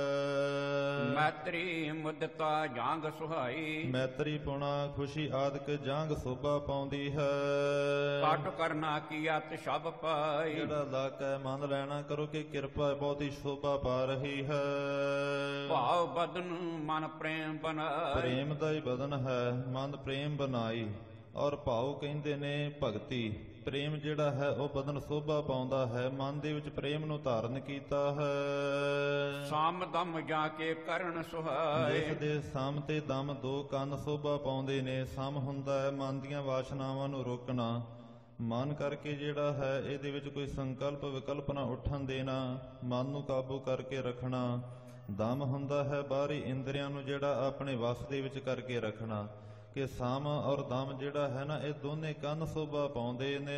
ਮੈਤਰੀ ਮੁਦਤਾ ਜਾਂਗ ਸੁਹਾਈ, ਮੈਤਰੀ ਪੁਣਾ ਖੁਸ਼ੀ ਆਦਿਕ ਜਾਂਗ ਸੋਭਾ ਪਾਉਂਦੀ ਹੈ। ਕਾਟ ਕਰਨਾ ਕੀ ਅਤ ਸ਼ਬ ਪਾਈ, ਜਿਹੜਾ ਲੱਕ ਹੈ ਮੰਨ ਲੈਣਾ ਕਰੋ ਕਿ ਕਿਰਪਾ ਬਹੁਤ ਹੀ ਸ਼ੋਭਾ ਪਾ ਰਹੀ ਹੈ। ਭਾਵ ਬਦਨ ਮਨ ਪ੍ਰੇਮ ਬਣਾਈ, ਪ੍ਰੇਮ ਦਾ ਹੀ ਬਦਨ ਹੈ ਮਨ ਪ੍ਰੇਮ ਬਣਾਈ। ਔਰ ਭਾਵ ਕਹਿੰਦੇ ਨੇ ਭਗਤੀ, ਪ੍ਰੇਮ ਜਿਹੜਾ ਹੈ ਉਹ ਬਦਨ ਸੋਭਾ ਪਾਉਂਦਾ ਹੈ, ਮਨ ਦੇ ਵਿੱਚ ਪ੍ਰੇਮ ਨੂੰ ਧਾਰਨ ਕੀਤਾ ਹੈ। ਸਾਮ ਦਮ ਜਾ ਕੇ ਕਰਨ ਸੁਹਾਏ, ਜਿਸ ਦੇ ਸਾਮ ਤੇ ਦਮ ਦੋ ਕੰਨ ਸੋਭਾ ਪਾਉਂਦੇ ਨੇ। ਸਮ ਹੁੰਦਾ ਹੈ ਮਨ ਦੀਆਂ ਵਾਸ਼ਨਾਵਾਂ ਨੂੰ ਰੋਕਣਾ, ਮਨ ਕਰਕੇ ਜਿਹੜਾ ਹੈ ਇਹਦੇ ਵਿੱਚ ਕੋਈ ਸੰਕਲਪ ਵਿਕਲਪ ਨਾ ਉੱਠਣ ਦੇਣਾ, ਮਨ ਨੂੰ ਕਾਬੂ ਕਰਕੇ ਰੱਖਣਾ। ਦਮ ਹੁੰਦਾ ਹੈ ਬਾਹਰੀ ਇੰਦਰੀਆਂ ਨੂੰ ਜਿਹੜਾ ਆਪਣੇ ਵਸ ਦੇ ਵਿੱਚ ਕਰਕੇ ਰੱਖਣਾ। ਕਿ ਸਾਮ ਔਰ ਦਮ ਜਿਹੜਾ ਹੈ ਨਾ ਇਹ ਦੋਨੇ ਕੰਨ ਸੋਭਾ ਪਾਉਂਦੇ ਨੇ।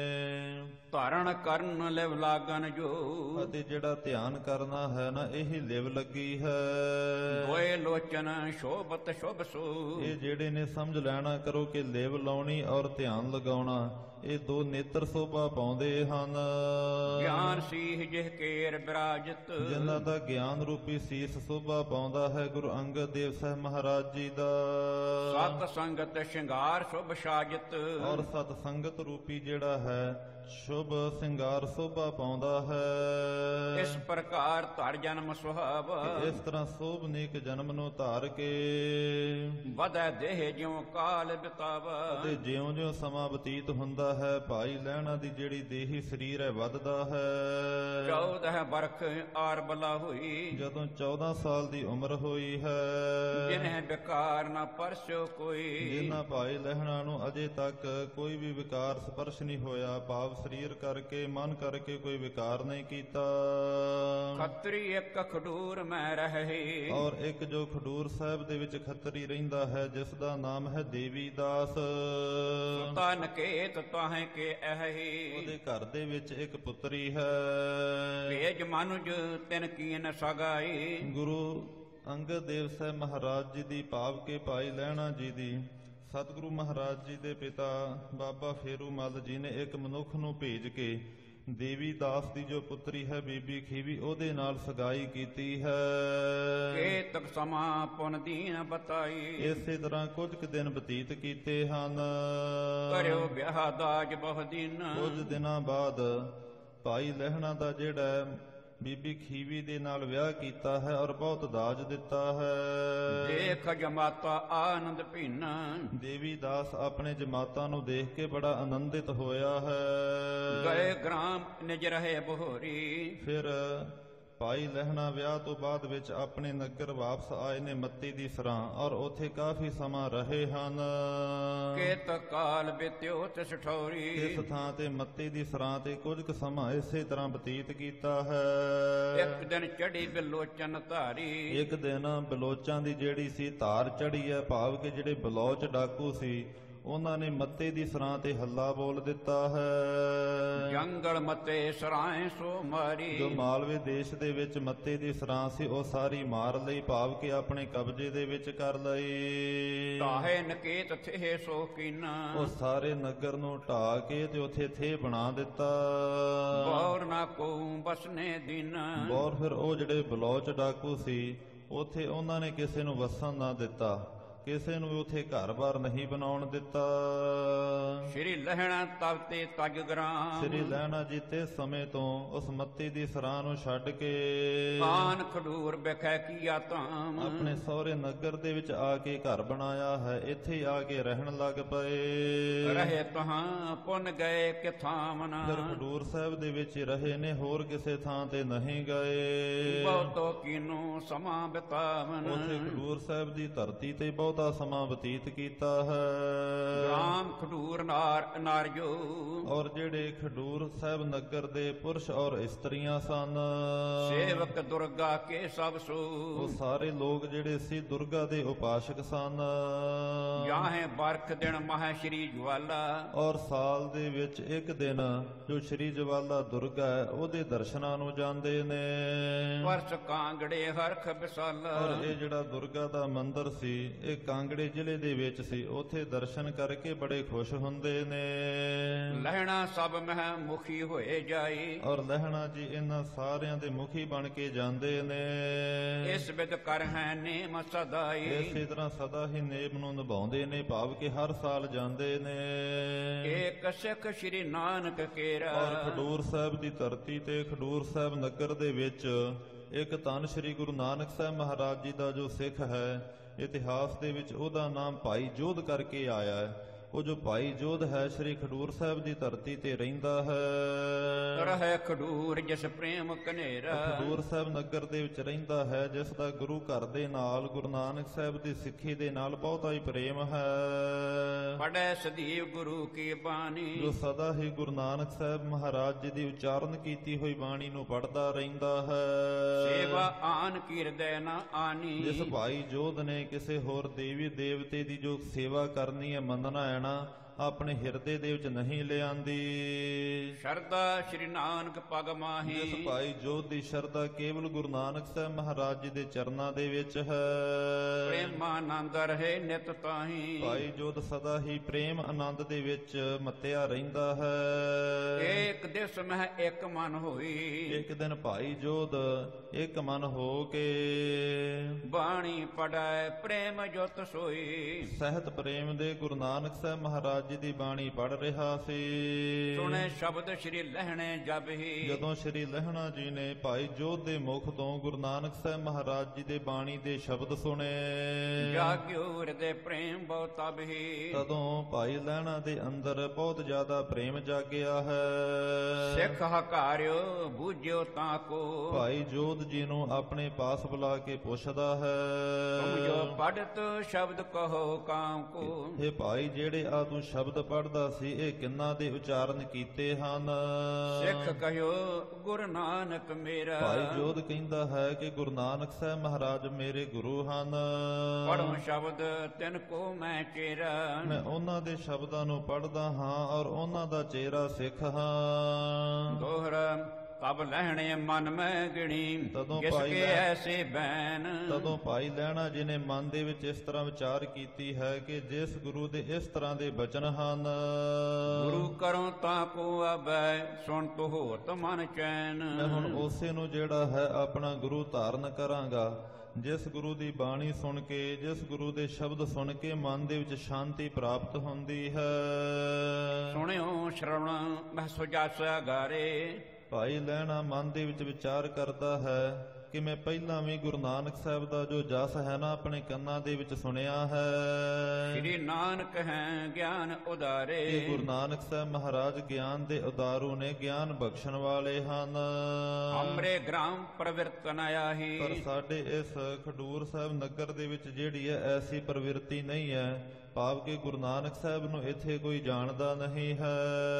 ਧਾਰਨ ਕਰਨ ਲਿਵ ਲਾਗਨ ਜੋ, ਅਤੇ ਜਿਹੜਾ ਧਿਆਨ ਕਰਨਾ ਹੈ ਨਾ ਇਹੀ ਲਿਵ ਲੱਗੀ ਹੈ। ਦੋਏ ਲੋਚਨ ਸ਼ੋਭਤ ਸ਼ੁਭ ਸੂ, ਇਹ ਜਿਹੜੇ ਨੇ ਸਮਝ ਲੈਣਾ ਕਰੋ ਕਿ ਲਿਵ ਲਾਉਣੀ ਔਰ ਧਿਆਨ ਲਗਾਉਣਾ ਇਹ ਦੋ ਨੇਤਰ ਸੋਭਾ ਪਾਉਂਦੇ ਹਨ। ਗਿਆਨ ਸੀਹ ਜਿਹ ਕੇਰ ਬਿਰਾਜਤ, ਜਿਨ੍ਹਾਂ ਦਾ ਗਿਆਨ ਰੂਪੀ ਸੀਸ ਸੋਭਾ ਪਾਉਂਦਾ ਹੈ ਗੁਰੂ ਅੰਗਦ ਦੇਵ ਸਾਹਿਬ ਮਹਾਰਾਜ ਜੀ ਦਾ। ਸਤ ਸੰਗਤ ਸ਼ਿੰਗਾਰ ਸ਼ੁਭ ਸਾਜਤ, ਔਰ ਸਤ ਸੰਗਤ ਰੂਪੀ ਜਿਹੜਾ ਹੈ ਸ਼ੁਭ ਸਿੰਗਾਰ ਸੋਭਾ ਪਾਉਂਦਾ ਹੈ। ਇਸ ਪ੍ਰਕਾਰ ਧਰ ਜਨਮ ਸੁਹਾਵਾ, ਇਸ ਤਰ੍ਹਾਂ ਸੋਭ ਨੇਕ ਜਨਮ ਨੂੰ ਧਾਰ ਕੇ ਵਧੈ ਦੇਹ ਜਿਉ ਕਾਲ ਬਿਤਾਵਾ, ਅਤੇ ਜਿਉਂ ਜਿਉਂ ਸਮਾਂ ਬਤੀਤ ਹੁੰਦਾ ਹੈ ਭਾਈ ਲਹਿਣਾ ਦੀ ਜਿਹੜੀ ਦੇਹੀ ਸਰੀਰ ਹੈ ਵੱਧਦਾ ਹੈ। ਚੌਦਹ ਬਰਖ ਆਰ ਬਲਾ ਹੋਈ, ਜਦੋਂ ਚੌਦਾਂ ਸਾਲ ਦੀ ਉਮਰ ਹੋਈ ਹੈ। ਜਿਨਹਿ ਵਿਕਾਰ ਨਾ ਪਰਸਿਓ ਕੋਈ, ਜਿਨ੍ਹਾਂ ਭਾਈ ਲਹਿਣਾ ਨੂੰ ਅਜੇ ਤੱਕ ਕੋਈ ਵੀ ਵਿਕਾਰ ਸਪਰਸ਼ ਨਹੀਂ ਹੋਇਆ, ਭਾਵ ਸਰੀਰ ਕਰਕੇ ਮਨ ਕਰਕੇ ਕੋਈ ਵਿਕਾਰ ਨਹੀਂ ਕੀਤਾ। ਖੱਤਰੀ ਇੱਕ ਖਡੂਰ ਮੈਂ ਰਹੇ, ਔਰ ਇੱਕ ਜੋ ਖਡੂਰ ਸਾਹਿਬ ਦੇ ਵਿੱਚ ਖੱਤਰੀ ਰਹਿੰਦਾ ਹੈ ਜਿਸ ਦਾ ਨਾਮ ਹੈ ਦੇਵੀ ਦਾਸ। ਤਨ ਕੇਤ ਤਾਹੇ ਕੇ ਅਹੀ, ਉਹਦੇ ਘਰ ਦੇ ਵਿੱਚ ਇੱਕ ਪੁੱਤਰੀ ਹੈ। ਭੇਜ ਮਨੁਜ ਤਿਨ ਕੀਨ ਸਗਾਈ, ਗੁਰੂ ਅੰਗਦ ਦੇਵ ਸਾਹਿਬ ਮਹਾਰਾਜ ਜੀ ਦੀ ਭਾਵ ਕੇ ਭਾਈ ਲਹਿਣਾ ਜੀ ਦੀ ਸਤਿਗੁਰੂ ਮਹਾਰਾਜ ਜੀ ਦੇ ਪਿਤਾ ਬਾਬਾ ਫੇਰੂ ਮੱਲ ਜੀ ਨੇ ਇੱਕ ਮਨੁੱਖ ਨੂੰ ਭੇਜ ਕੇ ਦੇਵੀ ਦਾਸ ਦੀ ਜੋ ਪੁੱਤਰੀ ਹੈ ਬੀਬੀ ਖੀਵੀ ਉਹਦੇ ਨਾਲ ਸਗਾਈ ਕੀਤੀ ਹੈ। ਕੇਤਕ ਸਮਾਂ ਪੁਨ ਦੀਨ ਬਤਾਈ, ਇਸੇ ਤਰ੍ਹਾਂ ਕੁਝ ਕੁ ਦਿਨ ਬਤੀਤ ਕੀਤੇ ਹਨ। ਕਰਿਓ ਵਿਆਹ ਦਾਜ ਬਹੁ ਦਿਨ, ਕੁਝ ਦਿਨਾਂ ਬਾਅਦ ਭਾਈ ਲਹਿਣਾ ਦਾ ਜਿਹੜਾ ਬੀਬੀ ਖੀਵੀ ਦੇ ਨਾਲ ਵਿਆਹ ਕੀਤਾ ਹੈ ਔਰ ਬਹੁਤ ਦਾਜ ਦਿੱਤਾ ਹੈ। ਦੇਖ ਜਮਾਤਾ ਆਨੰਦ ਭਿੰਨਾ, ਦੇਵੀ ਦਾਸ ਆਪਣੇ ਜਮਾਤਾਂ ਨੂੰ ਦੇਖ ਕੇ ਬੜਾ ਆਨੰਦਿਤ ਹੋਇਆ ਹੈ। ਗਏ ਗ੍ਰਾਮ ਨਿਜ ਰਹੇ ਬਹੋਰੀ, ਫਿਰ ਭਾਈ ਲਹਿਣਾ ਵਿਆਹ ਤੋਂ ਬਾਅਦ ਵਿੱਚ ਆਪਣੇ ਨਗਰ ਵਾਪਸ ਆਏ ਨੇ ਮੱਤੀ ਦੀ ਸਰਾਂ, ਔਰ ਉੱਥੇ ਕਾਫੀ ਸਮਾਂ ਰਹੇ ਹਨ। ਕੇਤ ਕਾਲ ਬਿਤਿਓ ਤਿਸ ਠੌਰੀ, ਇਸ ਥਾਂ ਤੇ ਮੱਤੀ ਦੀ ਸਰਾਂ ਤੇ ਕੁਝ ਕੁ ਸਮਾਂ ਇਸੇ ਤਰ੍ਹਾਂ ਬਤੀਤ ਕੀਤਾ ਹੈ। ਇੱਕ ਦਿਨ ਚੜੀ ਬਿਲੋਚਨ ਧਾਰੀ, ਇੱਕ ਦਿਨ ਬਲੋਚਾਂ ਦੀ ਜਿਹੜੀ ਸੀ ਧਾਰ ਚੜੀ ਹੈ, ਭਾਵ ਕਿ ਜਿਹੜੇ ਬਲੋਚ ਡਾਕੂ ਸੀ ਉਹਨਾਂ ਨੇ ਮੱਤੇ ਦੀ ਸਰਾਂ ਤੇ ਹੱਲਾ ਬੋਲ ਦਿੱਤਾ ਹੈ। ਜੰਗਲ ਮੱਤੇ ਸਰਾਏ ਸੋ ਮਾਰੀ, ਜੋ ਮਾਲਵੇ ਦੇਸ਼ ਦੇ ਵਿੱਚ ਮੱਤੇ ਦੀ ਸਰਾਂ ਸੀ ਉਹ ਸਾਰੀ ਮਾਰ ਲਈ, ਭਾਵ ਕਿ ਆਪਣੇ ਕਬਜ਼ੇ ਦੇ ਵਿੱਚ ਕਰ ਲਈ। ਤਾਹੇ ਨਕੇਤ ਥੇ ਸੋ ਕੀਨਾ, ਉਹ ਸਾਰੇ ਨਗਰ ਨੂੰ ਢਾ ਕੇ ਤੇ ਉੱਥੇ ਥੇ ਬਣਾ ਦਿੱਤਾ। ਬੌਰ ਨਾ ਕੋ ਬਸਨੇ ਦਿਨ, ਬੌਰ ਫਿਰ ਉਹ ਜਿਹੜੇ ਬਲੋਚ ਡਾਕੂ ਸੀ ਉੱਥੇ ਉਹਨਾਂ ਨੇ ਕਿਸੇ ਨੂੰ ਵਸਣ ਨਾ ਦਿੱਤਾ, ਕਿਸੇ ਨੂੰ ਉੱਥੇ ਘਰ-ਬਾਰ ਨਹੀਂ ਬਣਾਉਣ ਦਿੱਤਾ। ਸ੍ਰੀ ਲਹਿਣਾ ਤਬ ਤੇ ਤਜ ਗ੍ਰਾਮ, ਸ੍ਰੀ ਲਹਿਣਾ ਜੀ ਤੇ ਸਮੇਂ ਤੋਂ ਉਸ ਮੱਤੀ ਦੀ ਸਰਾਂ ਨੂੰ ਛੱਡ ਕੇ ਕਾਨ ਖਡੂਰ ਬਿਖੈ ਕੀਆ ਧਾਮ, ਆਪਣੇ ਸਹੁਰੇ ਨਗਰ ਦੇ ਵਿੱਚ ਆ ਕੇ ਘਰ ਬਣਾਇਆ ਹੈ, ਇੱਥੇ ਆ ਕੇ ਰਹਿਣ ਲੱਗ ਪਏ। ਰਹੇ ਤਹਾਂ ਪੁੰਨ ਗਏ ਕਿਥਾਮਨ, ਫਿਰ ਖਡੂਰ ਸਾਹਿਬ ਦੇ ਵਿੱਚ ਰਹੇ ਨੇ, ਹੋਰ ਕਿਸੇ ਥਾਂ ਤੇ ਨਹੀਂ ਗਏ। ਬਹੁਤੋ ਕੀਨੂ ਸਮਾਂ ਬਿਤਾਵਨ, ਉੱਥੇ ਖਡੂਰ ਸਾਹਿਬ ਦੀ ਧਰਤੀ ਤੇ ਬਹੁਤਾ ਸਮਾਂ ਬਤੀਤ ਕੀਤਾ ਹੈ। ਰਾਮ ਖਡੂਰ ਨਾਰ ਨਾਰਜੋ, ਔਰ ਜਿਹੜੇ ਖਡੂਰ ਸਾਹਿਬ ਨਗਰ ਦੇ ਪੁਰਸ਼ ਔਰ ਇਸਤਰੀਆਂ ਸਨ, ਸੇਵਕ ਦੁਰਗਾ ਕੇ ਸਭ ਸੋ, ਉਹ ਸਾਰੇ ਲੋਕ ਜਿਹੜੇ ਸੀ ਦੁਰਗਾ ਦੇ ਉਪਾਸ਼ਕ ਸਨ। ਜਾਹੇ ਬਰਖ ਦਿਨ ਮਹਾ ਸ਼੍ਰੀ ਜਵਾਲਾ, ਔਰ ਸਾਲ ਦੇ ਵਿੱਚ ਇੱਕ ਦਿਨ ਜੋ ਸ਼੍ਰੀ ਜਵਾਲਾ ਦੁਰਗਾ ਹੈ ਉਹਦੇ ਦਰਸ਼ਨਾਂ ਨੂੰ ਜਾਂਦੇ ਨੇ। ਪਰਸ ਕਾਂਗੜੇ ਹਰਖ ਬਿਸਾਲਾ, ਔਰ ਇਹ ਜਿਹੜਾ ਦੁਰਗਾ ਦਾ ਮੰਦਿਰ ਸੀ ਇਹ ਕਾਂਗੜੇ ਜ਼ਿਲ੍ਹੇ ਦੇ ਵਿੱਚ ਸੀ, ਉੱਥੇ ਦਰਸ਼ਨ ਕਰਕੇ ਬੜੇ ਖੁਸ਼ ਹੁੰਦੇ ਨੇ। ਲਹਿਣਾ ਸਭ ਮਹਿ ਮੁਖੀ ਹੋਏ ਜਾਈ, ਔਰ ਲਹਿਣਾ ਜੀ ਇਹਨਾਂ ਸਾਰਿਆਂ ਦੇ ਮੁਖੀ ਬਣ ਕੇ ਜਾਂਦੇ ਨੇ। ਇਸ ਵਿਦ ਕਰ ਹੈ ਨੇਮ ਸਦਾਈ, ਇਸੇ ਤਰ੍ਹਾਂ ਸਦਾ ਹੀ ਨੇਮ ਨੂੰ ਨਿਭਾਉਂਦੇ ਨੇ, ਭਾਵ ਕਿ ਹਰ ਸਾਲ ਜਾਂਦੇ ਨੇ। ਏਕ ਸਿੱਖ ਸ਼੍ਰੀ ਨਾਨਕ ਕੇਰਾ, ਔਰ ਖਡੂਰ ਸਾਹਿਬ ਦੀ ਧਰਤੀ ਤੇ ਖਡੂਰ ਸਾਹਿਬ ਨਗਰ ਦੇ ਵਿੱਚ ਇੱਕ ਧੰਨ ਸ਼੍ਰੀ ਗੁਰੂ ਨਾਨਕ ਸਾਹਿਬ ਮਹਾਰਾਜ ਜੀ ਦਾ ਜੋ ਸਿੱਖ ਹੈ, ਇਤਿਹਾਸ ਦੇ ਵਿੱਚ ਉਹਦਾ ਨਾਮ ਭਾਈ ਜੋਧ ਕਰਕੇ ਆਇਆ ਹੈ। ਉਹ ਜੋ ਭਾਈ ਜੋਧ ਹੈ ਸ਼੍ਰੀ ਖਡੂਰ ਸਾਹਿਬ ਦੀ ਧਰਤੀ ਤੇ ਰਹਿੰਦਾ ਹੈ। ਰਹਿ ਖਡੂਰ ਜਿਸ ਪ੍ਰੇਮ ਕਨੇਰਾ, ਖਡੂਰ ਸਾਹਿਬ ਨਗਰ ਦੇ ਵਿੱਚ ਰਹਿੰਦਾ ਹੈ ਜਿਸ ਦਾ ਗੁਰੂ ਘਰ ਦੇ ਨਾਲ, ਗੁਰੂ ਨਾਨਕ ਸਾਹਿਬ ਦੀ ਸਿੱਖੀ ਦੇ ਨਾਲ ਬਹੁਤਾ ਹੀ ਪ੍ਰੇਮ ਹੈ। ਪੜੈ ਸਦੀਵ ਗੁਰੂ ਕੀ ਬਾਣੀ, ਜੋ ਸਦਾ ਹੀ ਗੁਰੂ ਨਾਨਕ ਸਾਹਿਬ ਮਹਾਰਾਜ ਜੀ ਦੀ ਉਚਾਰਨ ਕੀਤੀ ਹੋਈ ਬਾਣੀ ਨੂੰ ਪੜ੍ਹਦਾ ਰਹਿੰਦਾ ਹੈ। ਸੇਵਾ ਆਨ ਕੀ ਹਿਰਦੈ ਨਾ ਆਨੀ, ਜਿਸ ਭਾਈ ਜੋਧ ਨੇ ਕਿਸੇ ਹੋਰ ਦੇਵੀ ਦੇਵਤੇ ਦੀ ਜੋ ਸੇਵਾ ਕਰਨੀ ਹੈ, ਮੰਨਣਾ ਹੈ ਨਾ, ਆਪਣੇ ਹਿਰਦੇ ਦੇ ਵਿੱਚ ਨਹੀਂ ਲਿਆਂਦੀ। ਸ਼ਰਧਾ ਸ਼੍ਰੀ ਨਾਨਕ ਪਗ ਮਾਹੀ, ਜਿਸ ਭਾਈ ਜੋਧ ਦੀ ਸ਼ਰਧਾ ਕੇਵਲ ਗੁਰੂ ਨਾਨਕ ਸਾਹਿਬ ਮਹਾਰਾਜ ਜੀ ਦੇ ਚਰਨਾਂ ਦੇ ਵਿੱਚ ਹੈ। ਪ੍ਰੇਮ ਆਨੰਦ ਰਹੇ ਨਿਤ ਤਾਹੀ, ਭਾਈ ਜੋਧ ਸਦਾ ਹੀ ਪ੍ਰੇਮ ਆਨੰਦ ਦੇ ਵਿੱਚ ਮੱਤਿਆ ਰਹਿੰਦਾ ਹੈ। ਏਕ ਦਿਸ ਮਹਿ ਇੱਕ ਮਨ ਹੋਈ, ਇੱਕ ਦਿਨ ਭਾਈ ਜੋਧ ਇੱਕ ਮਨ ਹੋ ਕੇ ਬਾਣੀ ਪੜੈ ਪ੍ਰੇਮ ਜੁਤ ਸੋਈ, ਸਹਿਤ ਪ੍ਰੇਮ ਦੇ ਗੁਰੂ ਨਾਨਕ ਸਾਹਿਬ ਮਹਾਰਾਜ ਜੀ ਦੀ ਬਾਣੀ ਪੜ ਰਿਹਾ ਸੀ। ਸੁਣੇ ਸ਼ਬਦ ਸ਼੍ਰੀ ਲਹਿਣੇ ਜਬ ਹੀ, ਜਦੋਂ ਸ਼੍ਰੀ ਲਹਿਣਾ ਜੀ ਨੇ ਭਾਈ ਜੋਧ ਦੇ ਮੁਖ ਤੋਂ ਗੁਰੂ ਨਾਨਕ ਸਾਹਿਬ ਮਹਾਰਾਜ ਜੀ ਦੇ ਬਾਣੀ ਦੇ ਸ਼ਬਦ ਸੁਣੇ, ਜਾਗਿਓ ਹਿਰਦੇ ਪ੍ਰੇਮ ਬਹੁ ਤਬ ਹੀ, ਤਦੋਂ ਭਾਈ ਲਹਿਣਾ ਦੇ ਅੰਦਰ ਬਹੁਤ ਜ਼ਿਆਦਾ ਪ੍ਰੇਮ ਜਾਗਿਆ ਹੈ। ਸਿੱਖ ਹਕਾਰਿਓ ਬੂਝਿਓ ਤਾਂ ਕੋ, ਭਾਈ ਜੋਧ ਜੀ ਨੂੰ ਆਪਣੇ ਪਾਸ ਬੁਲਾ ਕੇ ਪੁੱਛਦਾ ਹੈ, ਤੁਮ ਜੋ ਪੜਤ ਸ਼ਬਦ ਕਹੋ ਕਾਮ ਕੋ, ਇਹ ਭਾਈ ਜਿਹੜੇ ਆ ਤੂੰ ਸ਼ਬਦ ਪੜ੍ਹਦਾ ਸੀ ਇਹ ਕਿੰਨਾ ਦੇ ਉਚਾਰਨ ਕੀਤੇ ਹਨ? ਸਿੱਖ ਕਹਿਓ ਗੁਰੂ ਨਾਨਕ ਮੇਰਾ, ਭਾਈ ਜੋਧ ਕਹਿੰਦਾ ਹੈ ਕਿ ਗੁਰੂ ਨਾਨਕ ਸਾਹਿਬ ਮਹਾਰਾਜ ਮੇਰੇ ਗੁਰੂ ਹਨ। ਪੜ੍ਹੋ ਸ਼ਬਦ ਤਿਨ ਕੋ ਮੈਂ ਚੇਰਾ, ਮੈਂ ਉਹਨਾਂ ਦੇ ਸ਼ਬਦਾਂ ਨੂੰ ਪੜ੍ਹਦਾ ਹਾਂ ਔਰ ਉਹਨਾਂ ਦਾ ਚਿਹਰਾ ਸਿੱਖ ਹਾਂ। ਦੋਹਰਾ ਤਬ ਲਹਿਣੇ ਮਨ ਮੈਂ ਗਿਣੀ, ਜਿਸ ਕੇ ਐਸੇ ਬੈਨ, ਤਦੋਂ ਭਾਈ ਲਹਿਣਾ ਜੀ ਨੇ ਮਨ ਦੇ ਵਿੱਚ ਇਸ ਤਰ੍ਹਾਂ ਵਿਚਾਰ ਕੀਤੀ ਹੈ ਕਿ ਜਿਸ ਗੁਰੂ ਦੇ ਇਸ ਤਰ੍ਹਾਂ ਦੇ ਬਚਨ ਹਨ, ਗੁਰੂ ਕਰੋ ਤਾਂ ਕੋ ਆਬੈ ਸੁਣ ਤੋ ਹੋਤ ਮਨ ਚੈਨ, ਮੈਂ ਹੁਣ ਉਸੇ ਨੂੰ ਜਿਹੜਾ ਹੈ ਆਪਣਾ ਗੁਰੂ ਧਾਰਨ ਕਰਾਂਗਾ ਜਿਸ ਗੁਰੂ ਦੀ ਬਾਣੀ ਸੁਣ ਕੇ, ਜਿਸ ਗੁਰੂ ਦੇ ਸ਼ਬਦ ਸੁਣ ਕੇ ਮਨ ਦੇ ਵਿੱਚ ਸ਼ਾਂਤੀ ਪ੍ਰਾਪਤ ਹੁੰਦੀ ਹੈ। ਸੁਣਿਓ ਸ਼ਰਵਣ ਮਹਿ ਸੁਜਾਸਾ ਗਾਰੇ, ਭਾਈ ਲਹਿਣਾ ਮਨ ਦੇ ਵਿੱਚ ਵਿਚਾਰ ਕਰਦਾ ਹੈ ਕਿ ਮੈਂ ਪਹਿਲਾਂ ਵੀ ਗੁਰੂ ਨਾਨਕ ਸਾਹਿਬ ਦਾ ਜੋ ਜਸ ਹੈ ਨਾ ਆਪਣੇ ਕੰਨਾਂ ਦੇ ਵਿੱਚ ਸੁਣਿਆ ਹੈ। ਸ੍ਰੀ ਨਾਨਕ ਹੈ ਗਿਆਨ ਉਦਾਰੇ, ਕਿ ਗੁਰੂ ਨਾਨਕ ਸਾਹਿਬ ਮਹਾਰਾਜ ਗਿਆਨ ਦੇ ਉਦਾਰੂ ਨੇ, ਗਿਆਨ ਬਖਸ਼ਣ ਵਾਲੇ ਹਨ। ਅੰਮ੍ਰੇ ਗ੍ਰਾਮ ਪ੍ਰਵਿਰਤਨ ਆਹੀ, ਪਰ ਸਾਡੇ ਇਸ ਖਡੂਰ ਸਾਹਿਬ ਨਗਰ ਦੇ ਵਿੱਚ ਜਿਹੜੀ ਹੈ ਐਸੀ ਪ੍ਰਵਿਰਤੀ ਨਹੀਂ ਹੈ, ਭਾਵ ਕਿ ਗੁਰੂ ਨਾਨਕ ਸਾਹਿਬ ਨੂੰ ਇੱਥੇ ਕੋਈ ਜਾਣਦਾ ਨਹੀਂ ਹੈ।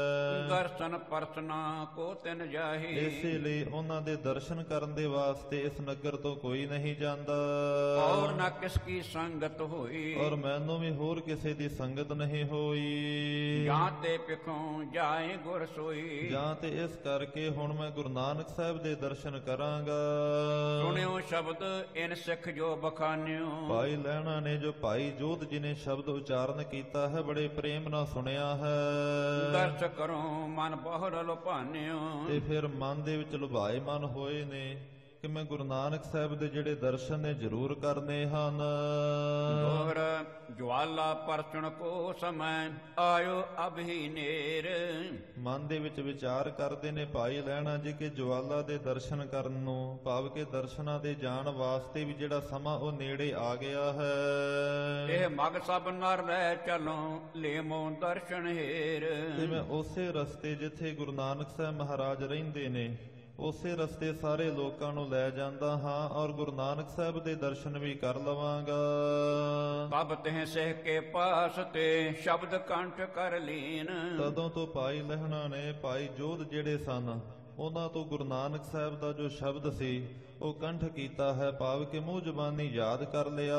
ਦਰਸ਼ਨ ਪਰਸਨਾ ਕੋ ਤਿਨ ਜਾਹੀ, ਇਸੇ ਲਈ ਉਹਨਾਂ ਦੇ ਦਰਸ਼ਨ ਕਰਨ ਦੇ ਵਾਸਤੇ ਇਸ ਨਗਰ ਤੋਂ ਕੋਈ ਨਹੀਂ ਜਾਂਦਾ। ਔਰ ਨਾ ਕਿਸ ਕੀ ਸੰਗਤ ਹੋਈ, ਔਰ ਮੈਨੂੰ ਵੀ ਹੋਰ ਕਿਸੇ ਦੀ ਸੰਗਤ ਨਹੀਂ ਹੋਈ। ਜਾਂ ਤੇ ਪਿਖੋਂ ਜਾਏ ਗੁਰ ਸੋਈ, ਜਾਂ ਤੇ ਇਸ ਕਰਕੇ ਹੁਣ ਮੈਂ ਗੁਰੂ ਨਾਨਕ ਸਾਹਿਬ ਦੇ ਦਰਸ਼ਨ ਕਰਾਂਗਾ। ਸੁਣਿਓ ਸ਼ਬਦ ਇਨ ਸਿੱਖ ਜੋ ਬਖਾਨਿਓ, ਭਾਈ ਲਹਿਣਾ ਨੇ ਜੋ ਭਾਈ ਜੋਧ ਜੀ ਨੇ ਸ਼ਬਦ ਉਚਾਰਨ ਕੀਤਾ ਹੈ ਬੜੇ ਪ੍ਰੇਮ ਨਾਲ ਸੁਣਿਆ ਹੈ। ਦਰਸ ਕਰੋ ਮਨ ਬਹੁਰ ਲੁਭਾਨਿਓ, ਤੇ ਫਿਰ ਮਨ ਦੇ ਵਿੱਚ ਲੁਭਾਏ ਮਨ ਹੋਏ ਨੇ ਕਿ ਮੈਂ ਗੁਰੂ ਨਾਨਕ ਸਾਹਿਬ ਦੇ ਜਿਹੜੇ ਦਰਸ਼ਨ ਨੇ ਜ਼ਰੂਰ ਕਰਨੇ ਹਨ। ਦੋਹਰ ਜਵਾਲਾ ਪਰਚਣ ਕੋ ਸਮੈ ਆਇਓ ਅਭੀ ਨੇਰ, ਮਨ ਦੇ ਵਿੱਚ ਵਿਚਾਰ ਕਰਦੇ ਨੇ ਭਾਈ ਲਹਿਣਾ ਜੀ ਕਿ ਜਵਾਲਾ ਦੇ ਦਰਸ਼ਨ ਕਰਨ ਨੂੰ, ਭਾਵ ਕਿ ਦਰਸ਼ਨਾਂ ਦੇ ਜਾਣ ਵਾਸਤੇ ਵੀ ਜਿਹੜਾ ਸਮਾਂ ਉਹ ਨੇੜੇ ਆ ਗਿਆ ਹੈ। ਇਹ ਮਗ ਸਭ ਨਰ ਰਹਿ ਚਲੋ ਲੇਮੋ ਦਰਸ਼ਨ ਹੇਰ, ਤੇ ਮੈਂ ਉਸੇ ਰਸਤੇ ਜਿੱਥੇ ਗੁਰੂ ਨਾਨਕ ਸਾਹਿਬ ਮਹਾਰਾਜ ਰਹਿੰਦੇ ਨੇ ਉਸੇ ਰਸਤੇ ਸਾਰੇ ਲੋਕਾਂ ਨੂੰ ਲੈ ਜਾਂਦਾ ਹਾਂ ਔਰ ਗੁਰੂ ਨਾਨਕ ਸਾਹਿਬ ਦੇ ਦਰਸ਼ਨ ਵੀ ਕਰ ਲਵਾਂਗਾ। ਤਬ ਤਿਹ ਸਿੱਖ ਕੇ ਪਾਸ ਤੇ ਸ਼ਬਦ ਕੰਠ ਕਰ ਲੀਨ, ਤਦੋਂ ਤੋਂ ਭਾਈ ਲਹਿਣਾ ਨੇ ਭਾਈ ਜੋਧ ਜਿਹੜੇ ਸਨ ਉਹਨਾਂ ਤੋਂ ਗੁਰੂ ਨਾਨਕ ਸਾਹਿਬ ਦਾ ਜੋ ਸ਼ਬਦ ਸੀ ਉਹ ਕੰਠ ਕੀਤਾ ਹੈ, ਭਾਵ ਕਿ ਮੂੰਹ ਜ਼ਬਾਨੀ ਯਾਦ ਕਰ ਲਿਆ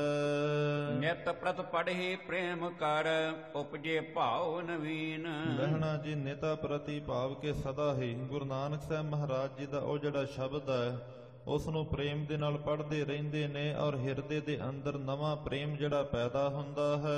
ਹੈ। ਨਿਤ ਪ੍ਰਤ ਪੜ੍ਹੀ ਪ੍ਰੇਮ ਕਰ ਉਪਜੇ ਭਾਉ ਨਵੀਨ, ਲਹਿਣਾ ਜੀ ਨਿਤਾ ਪ੍ਰਤੀ ਭਾਵ ਕਿ ਸਦਾ ਹੀ ਗੁਰੂ ਨਾਨਕ ਸਾਹਿਬ ਮਹਾਰਾਜ ਜੀ ਦਾ ਉਹ ਜਿਹੜਾ ਸ਼ਬਦ ਹੈ ਉਸ ਨੂੰ ਪ੍ਰੇਮ ਦੇ ਨਾਲ ਪੜ੍ਹਦੇ ਰਹਿੰਦੇ ਨੇ ਔਰ ਹਿਰਦੇ ਦੇ ਅੰਦਰ ਨਵਾਂ ਪ੍ਰੇਮ ਜਿਹੜਾ ਪੈਦਾ ਹੁੰਦਾ ਹੈ।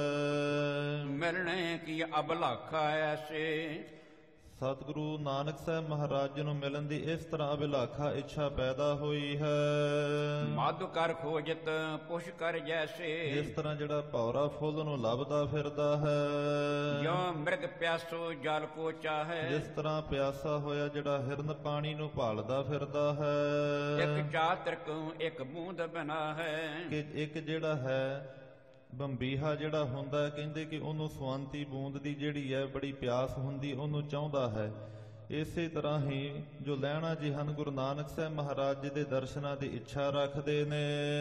ਮਿਲਣੇ ਕੀ ਅਬਲਾਖਾ ਐਸੇ, ਸਤਿਗੁਰੂ ਨਾਨਕ ਸਾਹਿਬ ਮਹਾਰਾਜ ਜੀ ਨੂੰ ਮਿਲਣ ਦੀ ਇਸ ਤਰ੍ਹਾਂ ਅਭਿਲਾਖਾ ਇੱਛਾ ਪੈਦਾ ਹੋਈ ਹੈ। ਮਾਧੁ ਕਰ ਖੋਜਤ ਪੁਸ਼ ਕਰ ਜੈਸੇ, ਜਿਸ ਤਰ੍ਹਾਂ ਜਿਹੜਾ ਭੌਰਾ ਫੁੱਲ ਨੂੰ ਲੱਭਦਾ ਫਿਰਦਾ ਹੈ। ਜਿਉ ਮਿਰਗ ਪਿਆਸੋ ਜਲ ਕੋ ਚਾਹੇ, ਜਿਸ ਤਰ੍ਹਾਂ ਪਿਆਸਾ ਹੋਇਆ ਜਿਹੜਾ ਹਿਰਨ ਪਾਣੀ ਨੂੰ ਭਾਲਦਾ ਫਿਰਦਾ ਹੈ। ਇੱਕ ਚਾਤਰਕ ਇੱਕ ਬੂੰਦ ਬਣਾ ਹੈ, ਕਿ ਇੱਕ ਜਿਹੜਾ ਹੈ ਬੰਬੀਹਾ ਜਿਹੜਾ ਹੁੰਦਾ ਹੈ ਕਹਿੰਦੇ ਕਿ ਉਹਨੂੰ ਸਵੰਤੀ ਬੂੰਦ ਦੀ ਜਿਹੜੀ ਹੈ ਬੜੀ ਪਿਆਸ ਹੁੰਦੀ, ਉਹਨੂੰ ਚਾਹੁੰਦਾ ਹੈ। ਇਸੇ ਤਰ੍ਹਾਂ ਹੀ ਜੋ ਲਹਿਣਾ ਜੀ ਹਨ ਗੁਰੂ ਨਾਨਕ ਸਾਹਿਬ ਮਹਾਰਾਜ ਜੀ ਦੇ ਦਰਸ਼ਨਾਂ ਦੀ ਇੱਛਾ ਰੱਖਦੇ ਨੇ।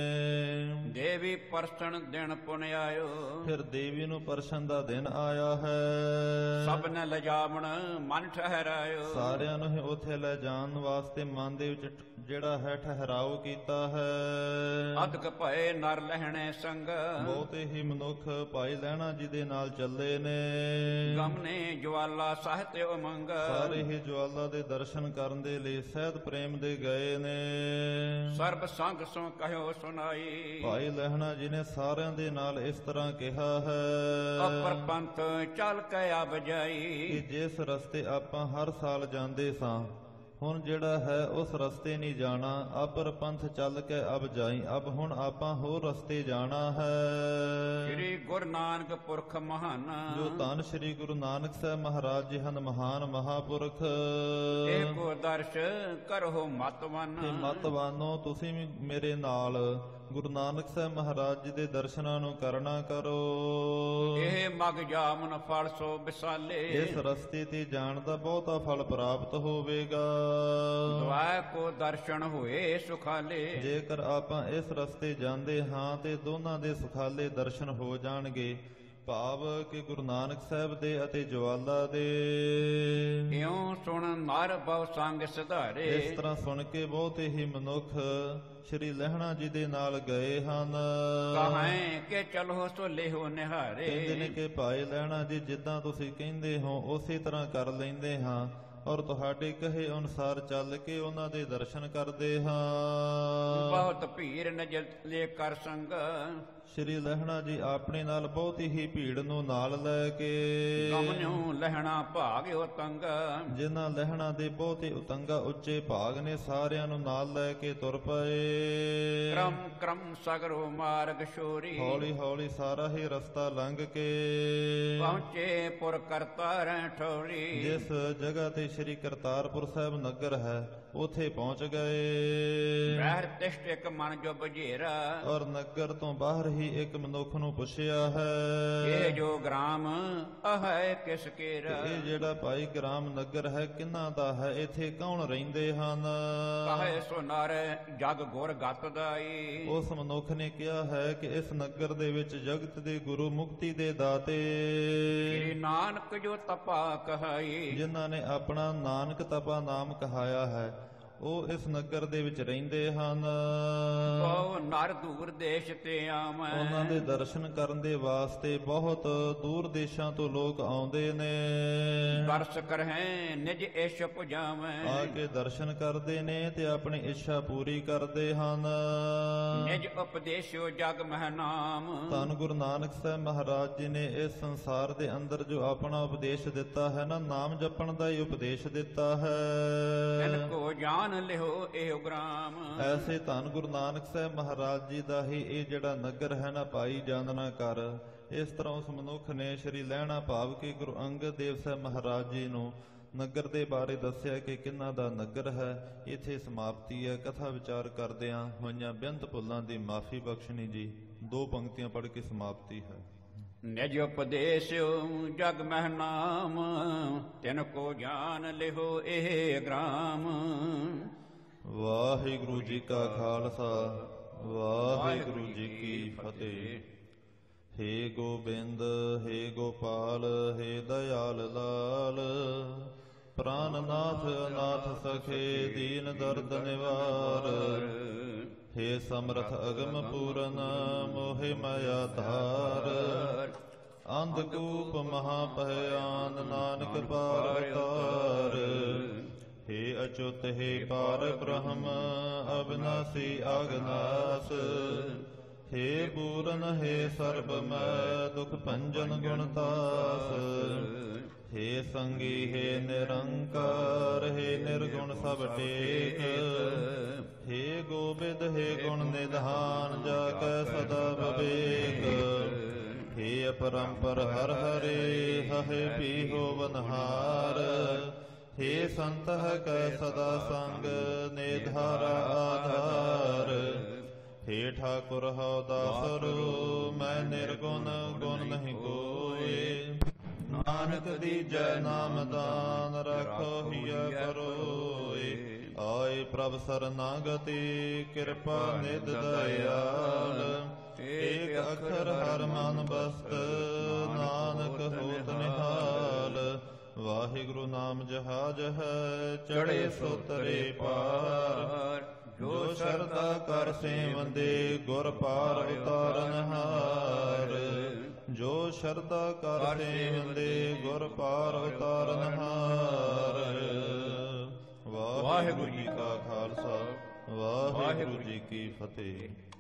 ਦੇਵੀ ਪਰਸਨ ਦਿਨ ਪੁਨ ਆਇਓ, ਫਿਰ ਦੇਵੀ ਨੂੰ ਪਰਸ਼ਨ ਦਾ ਦਿਨ ਆਇਆ ਹੈ। ਸਭ ਨੇ ਲਿਜਾਵਣ ਮਨ ਠਹਿਰਾਇਓ, ਸਾਰਿਆਂ ਨੂੰ ਹੀ ਉੱਥੇ ਲੈ ਜਾਣ ਵਾਸਤੇ ਮਨ ਦੇ ਵਿੱਚ ਜਿਹੜਾ ਹੈ ਠਹਿਰਾਓ ਕੀਤਾ ਹੈ। ਅਦਕ ਭਏ ਨਰ ਲਹਿਣੇ ਸੰਗ, ਬਹੁਤੇ ਹੀ ਮਨੁੱਖ ਭਾਈ ਲਹਿਣਾ ਜੀ ਦੇ ਨਾਲ ਚੱਲੇ ਨੇ। ਗਮਨੇ ਜਵਾਲਾ ਸਾਹਿਤ ਉਮੰਗ, ਸਾਰੇ ਹੀ ਜਵਾਲਾ ਦੇ ਦਰਸ਼ਨ ਕਰਨ ਦੇ ਲਈ ਸਹਿਤ ਪ੍ਰੇਮ ਦੇ ਗਏ ਨੇ। ਸਰਬ ਸੰਗ ਸੋ ਕਹਿਓ ਸੁਨਾਈ, ਭਾਈ ਲਹਿਣਾ ਜੀ ਨੇ ਸਾਰਿਆਂ ਦੇ ਨਾਲ ਇਸ ਤਰ੍ਹਾਂ ਕਿਹਾ ਹੈ। ਅਪਰ ਪੰਥ ਚੱਲ ਕੇ ਆਬ ਜਾਈ, ਕਿ ਜਿਸ ਰਸਤੇ ਆਪਾਂ ਹਰ ਸਾਲ ਜਾਂਦੇ ਸਾਂ ਹੁਣ ਜਿਹੜਾ ਹੈ ਉਸ ਰਸਤੇ ਨਹੀਂ ਜਾਣਾ। ਅਪਰ ਪੰਥ ਚੱਲ ਕੇ ਅਬ ਜਾਈ, ਅਬ ਹੁਣ ਆਪਾਂ ਹੋਰ ਰਸਤੇ ਜਾਣਾ ਹੈ। ਸ੍ਰੀ ਗੁਰੂ ਨਾਨਕ ਪੁਰਖ ਮਹਾਨ, ਜੋ ਧੰਨ ਸ੍ਰੀ ਗੁਰੂ ਨਾਨਕ ਸਾਹਿਬ ਮਹਾਰਾਜ ਜੀ ਹਨ ਮਹਾਨ ਮਹਾਪੁਰਖ। ਇਹ ਕੋ ਦਰਸ਼ ਕਰੋ ਮਤਵਨ, ਤੇ ਮਤਵਾਨੋ ਤੁਸੀਂ ਵੀ ਮੇਰੇ ਨਾਲ ਗੁਰੂ ਨਾਨਕ ਸਾਹਿਬ ਮਹਾਰਾਜ ਜੀ ਦੇ ਦਰਸ਼ਨਾਂ ਨੂੰ ਕਰਨਾ ਕਰੋ। ਇਹ ਮਗ ਜਾਮਨ ਫਲ ਸੋ ਵਿਸਾਲੇ, ਇਸ ਰਸਤੇ ਤੇ ਜਾਣ ਦਾ ਬਹੁਤਾ ਫਲ ਪ੍ਰਾਪਤ ਹੋਵੇਗਾ। ਦੁਆ ਕੋ ਦਰਸ਼ਨ ਹੋਏ ਸੁਖਾਲੇ, ਜੇਕਰ ਆਪਾਂ ਇਸ ਰਸਤੇ ਜਾਂਦੇ ਹਾਂ ਤੇ ਦੋਨਾਂ ਦੇ ਸੁਖਾਲੇ ਦਰਸ਼ਨ ਹੋ ਜਾਣਗੇ, ਭਾਵ ਕਿ ਗੁਰੂ ਨਾਨਕ ਸਾਹਿਬ ਦੇ ਅਤੇ ਜਵਾਲਾ ਦੇ। ਇਉਂ ਸੁਣ ਨਰ ਬਹੁ ਸੰਗ ਸਿਧਾਰੇ, ਇਸ ਤਰ੍ਹਾਂ ਸੁਣ ਕੇ ਬਹੁਤੇ ਹੀ ਮਨੁੱਖ ਸ਼੍ਰੀ ਲਹਿਣਾ ਜੀ ਦੇ ਨਾਲ ਗਏ ਹਨ। ਕਹਾਂ ਕਿ ਚਲੋ ਸੋ ਲਿਹੋ ਨਿਹਾਰੇ, ਕਹਿੰਦੇ ਨੇ ਕਿ ਭਾਈ ਲਹਿਣਾ ਜੀ ਜਿੱਦਾਂ ਤੁਸੀਂ ਕਹਿੰਦੇ ਹੋ ਉਸੇ ਤਰ੍ਹਾਂ ਕਰ ਲੈਂਦੇ ਹਾਂ ਔਰ ਤੁਹਾਡੇ ਕਹੇ ਅਨੁਸਾਰ ਚੱਲ ਕੇ ਉਹਨਾਂ ਦੇ ਦਰਸ਼ਨ ਕਰਦੇ ਹਾਂ। ਬਹੁਤ ਭੀੜ ਨਜਰ ਲੈ ਕਰ ਸੰਗ, ਸ਼੍ਰੀ ਲਹਿਣਾ ਜੀ ਆਪਣੇ ਨਾਲ ਬਹੁਤੀ ਹੀ ਭੀੜ ਨੂੰ ਨਾਲ ਲੈ ਕੇ ਗਮਨਿਉ ਲਹਿਣਾ ਭਾਗ ਉਤੰਗ ਜਿਨ੍ਹਾਂ ਲਹਿਣਾ ਦੇ ਬਹੁਤੇ ਉਤੰਗਾ ਉੱਚੇ ਭਾਗ ਨੇ ਸਾਰਿਆਂ ਨੂੰ ਨਾਲ ਲੈ ਕੇ ਤੁਰ ਪਏ। ਕ੍ਰਮ ਕ੍ਰਮ ਸਗਰੋ ਮਾਰਗ ਸ਼ੋਰੀ ਹੌਲੀ ਹੌਲੀ ਸਾਰਾ ਹੀ ਰਸਤਾ ਲੰਘ ਕੇ ਪਹੁੰਚੇ ਪੁਰ ਕਰਤਾਰ ਠੋਰੀ ਜਿਸ ਜਗ੍ਹਾ ਤੇ ਸ਼੍ਰੀ ਕਰਤਾਰਪੁਰ ਸਾਹਿਬ ਨਗਰ ਹੈ ਉਥੇ ਪਹੁੰਚ ਗਏ। ਬਹਿਰ ਤਿਸ਼ਟ ਇੱਕ ਮਨ ਜੋ ਬਝੇਰਾ ਔਰ ਨਗਰ ਤੋਂ ਬਾਹਰ ਹੀ ਇੱਕ ਮਨੁੱਖ ਨੂੰ ਪੁੱਛਿਆ ਹੈ ਇਹ ਜੋ ਗ੍ਰਾਮ ਅਹੈ ਕਿਸ ਕੇਰਾ ਇਹ ਜਿਹੜਾ ਭਾਈ ਗ੍ਰਾਮ ਨਗਰ ਹੈ ਕਿਹਨਾਂ ਦਾ ਹੈ, ਇੱਥੇ ਕੌਣ ਰਹਿੰਦੇ ਹਨ? ਕਹੇ ਸੋ ਨਰ ਜਗ ਗੁਰ ਗਤ ਦਾਈ ਉਸ ਮਨੁੱਖ ਨੇ ਕਿਹਾ ਹੈ ਕਿ ਇਸ ਨਗਰ ਦੇ ਵਿੱਚ ਜਗਤ ਦੇ ਗੁਰੂ ਮੁਕਤੀ ਦੇ ਦਾਤੇ ਸ੍ਰੀ ਨਾਨਕ ਜੋ ਤਪਾ ਕਹਾਈ ਜਿਨ੍ਹਾਂ ਨੇ ਆਪਣਾ ਨਾਨਕ ਤਪਾ ਨਾਮ ਕਹਾਇਆ ਹੈ ਉਹ ਇਸ ਨਗਰ ਦੇ ਵਿੱਚ ਰਹਿੰਦੇ ਹਨ। ਉਹ ਨਰ ਦੂਰ ਦੇਸ਼ ਤੇ ਆਵੈ ਉਹਨਾਂ ਦੇ ਦਰਸ਼ਨ ਕਰਨ ਦੇ ਵਾਸਤੇ ਬਹੁਤ ਦੂਰ ਦੇਸ਼ਾਂ ਤੋਂ ਲੋਕ ਆਉਂਦੇ ਨੇ। ਦਰਸ ਕਰਹਿ ਨਿਜ ਇਛ ਪੁਜਾਵੈ ਆ ਕੇ ਦਰਸ਼ਨ ਕਰਦੇ ਨੇ ਤੇ ਆਪਣੀ ਇੱਛਾ ਪੂਰੀ ਕਰਦੇ ਹਨ। ਨਿਜ ਉਪਦੇਸ਼ੋ ਜਗ ਮਹਿ ਨਾਮ ਧੰਨ ਗੁਰੂ ਨਾਨਕ ਸਾਹਿਬ ਮਹਾਰਾਜ ਜੀ ਨੇ ਇਸ ਸੰਸਾਰ ਦੇ ਅੰਦਰ ਜੋ ਆਪਣਾ ਉਪਦੇਸ਼ ਦਿੱਤਾ ਹੈ ਨਾ, ਨਾਮ ਜਪਣ ਦਾ ਹੀ ਉਪਦੇਸ਼ ਦਿੱਤਾ ਹੈ। ਤਿਨ ਕੋ ਜਾਨ ਲਿਓ ਇਹ ਗ੍ਰਾਮ ਐਸੇ ਧੰਨ ਗੁਰੂ ਨਾਨਕ ਸਾਹਿਬ ਮਹਾਰਾਜ ਜੀ ਦਾ ਹੀ ਇਹ ਜਿਹੜਾ ਨਗਰ ਹੈ ਨਾ ਭਾਈ ਜਾਣਨਾ ਕਰ। ਇਸ ਤਰ੍ਹਾਂ ਉਸ ਮਨੁੱਖ ਨੇ ਸ਼੍ਰੀ ਲਹਿਣਾ ਭਾਵ ਕਿ ਗੁਰੂ ਅੰਗਦ ਦੇਵ ਸਾਹਿਬ ਮਹਾਰਾਜ ਜੀ ਨੂੰ ਨਗਰ ਦੇ ਬਾਰੇ ਦੱਸਿਆ ਕਿ ਕਿਹਨਾਂ ਦਾ ਨਗਰ ਹੈ। ਇੱਥੇ ਸਮਾਪਤੀ ਹੈ। ਕਥਾ ਵਿਚਾਰ ਕਰਦਿਆਂ ਹੋਈਆਂ ਬੇਅੰਤ ਭੁੱਲਾਂ ਦੀ ਮਾਫੀ ਬਖਸ਼ਣੀ ਜੀ। ਦੋ ਪੰਕਤੀਆਂ ਪੜ੍ਹ ਕੇ ਸਮਾਪਤੀ ਹੈ। ਨਿਜ ਉਪਦੇਸ਼ ਜਗ ਮਹਿ ਨਾਮ ਤਿਨ ਕੋ ਜਾਨ ਲਿਓ ਇਹ ਗ੍ਰਾਮ। ਵਾਹਿਗੁਰੂ ਜੀ ਕਾ ਖਾਲਸਾ ਵਾਹਿਗੁਰੂ ਜੀ ਕੀ ਫਤਿਹ। ਹੇ ਗੋਬਿੰਦ ਹੇ ਗੋਪਾਲ ਹੇ ਦਇਆਲ ਲਾਲ ਪ੍ਰਾਨਨਾਥ ਅਨਾਥ ਸਖੇ ਦੀਨ ਦਰਦ ਨਿਵਾਰ। ਹੇ ਸਮਰਥ ਅਗਮ ਪੂਰਨ ਮੋਹਿ ਮਾਇਆ ਧਾਰ। ਅੰਧਕੂਪ ਮਹਾਭਿਆਨ ਨਾਨਕ ਪਾਰ ਉਤਾਰ। ਹੇ ਅਚੁੱਤ ਹੇ ਪਾਰ ਬ੍ਰਹਮ ਅਬਿਨਾਸੀ ਆਗਨਾਸ। ਹੇ ਪੂਰਨ ਹੇ ਸਰਬ ਮੈਂ ਦੁਖ ਭੰਜਨ ਗੁਣਤਾਸ। ਹੇ ਸੰਗੀ ਹੇ ਨਿਰੰਕਾਰ ਹੇ ਨਿਰਗੁਣ ਸਭ ਟੇਕ। ਹੇ ਗੋਬਿੰਦ ਹੇ ਗੁਣ ਨਿਧਾਨ ਜਾ ਕੈ ਸਦਾ ਵਿਵੇਕ। ਹੇ ਅਪਰੰਪਰ ਹਰ ਹਰੇ ਹਹਿ ਪੀਹੋ ਬਨਹਾਰ। ਹੇ ਸੰਤ ਕੈ ਸਦਾ ਸੰਗ ਨਿਧਾਰਾ ਆਧਾਰ। ਹੇ ਠਾਕੁਰ ਹਉ ਦਾਸੁਰ ਮੈਂ ਨਿਰਗੁਣ ਗੁਣ ਨਹੀਂ ਕੋਇ। ਨਾਨਕ ਦੀਜੈ ਨਾਮ ਦਾਨ ਰੱਖੋ ਹਿਆ ਕਰੋਏ। ਆਏ ਪ੍ਰਭ ਸਰਨਾਗਤੀ ਕਿਰਪਾ ਨਿਧ ਦਇਆਲ। ਏਕ ਅੱਖਰ ਹਰ ਮਨ ਬਸਤ ਨਾਨਕ ਹੋਤ ਨਿਹਾਲ। ਵਾਹਿਗੁਰੂ ਨਾਮ ਜਹਾਜ ਹੈ ਚੜੇ ਸੋ ਤਰੇ ਪਾਰ। ਜੋ ਸ਼ਰਧਾ ਕਰ ਸੇਵੰਦੇ ਗੁਰ ਪਾਰ ਉਤਾਰਨਹਾਰ। ਜੋ ਸ਼ਰਧਾ ਕਰ ਸੇਵੰਦੇ ਗੁਰ ਪਾਰ ਉਤਾਰਨਹਾਰ। ਵਾਹਿਗੁਰੂ ਜੀ ਕਾ ਖਾਲਸਾ ਵਾਹਿਗੁਰੂ ਜੀ ਕੀ ਫਤਿਹ।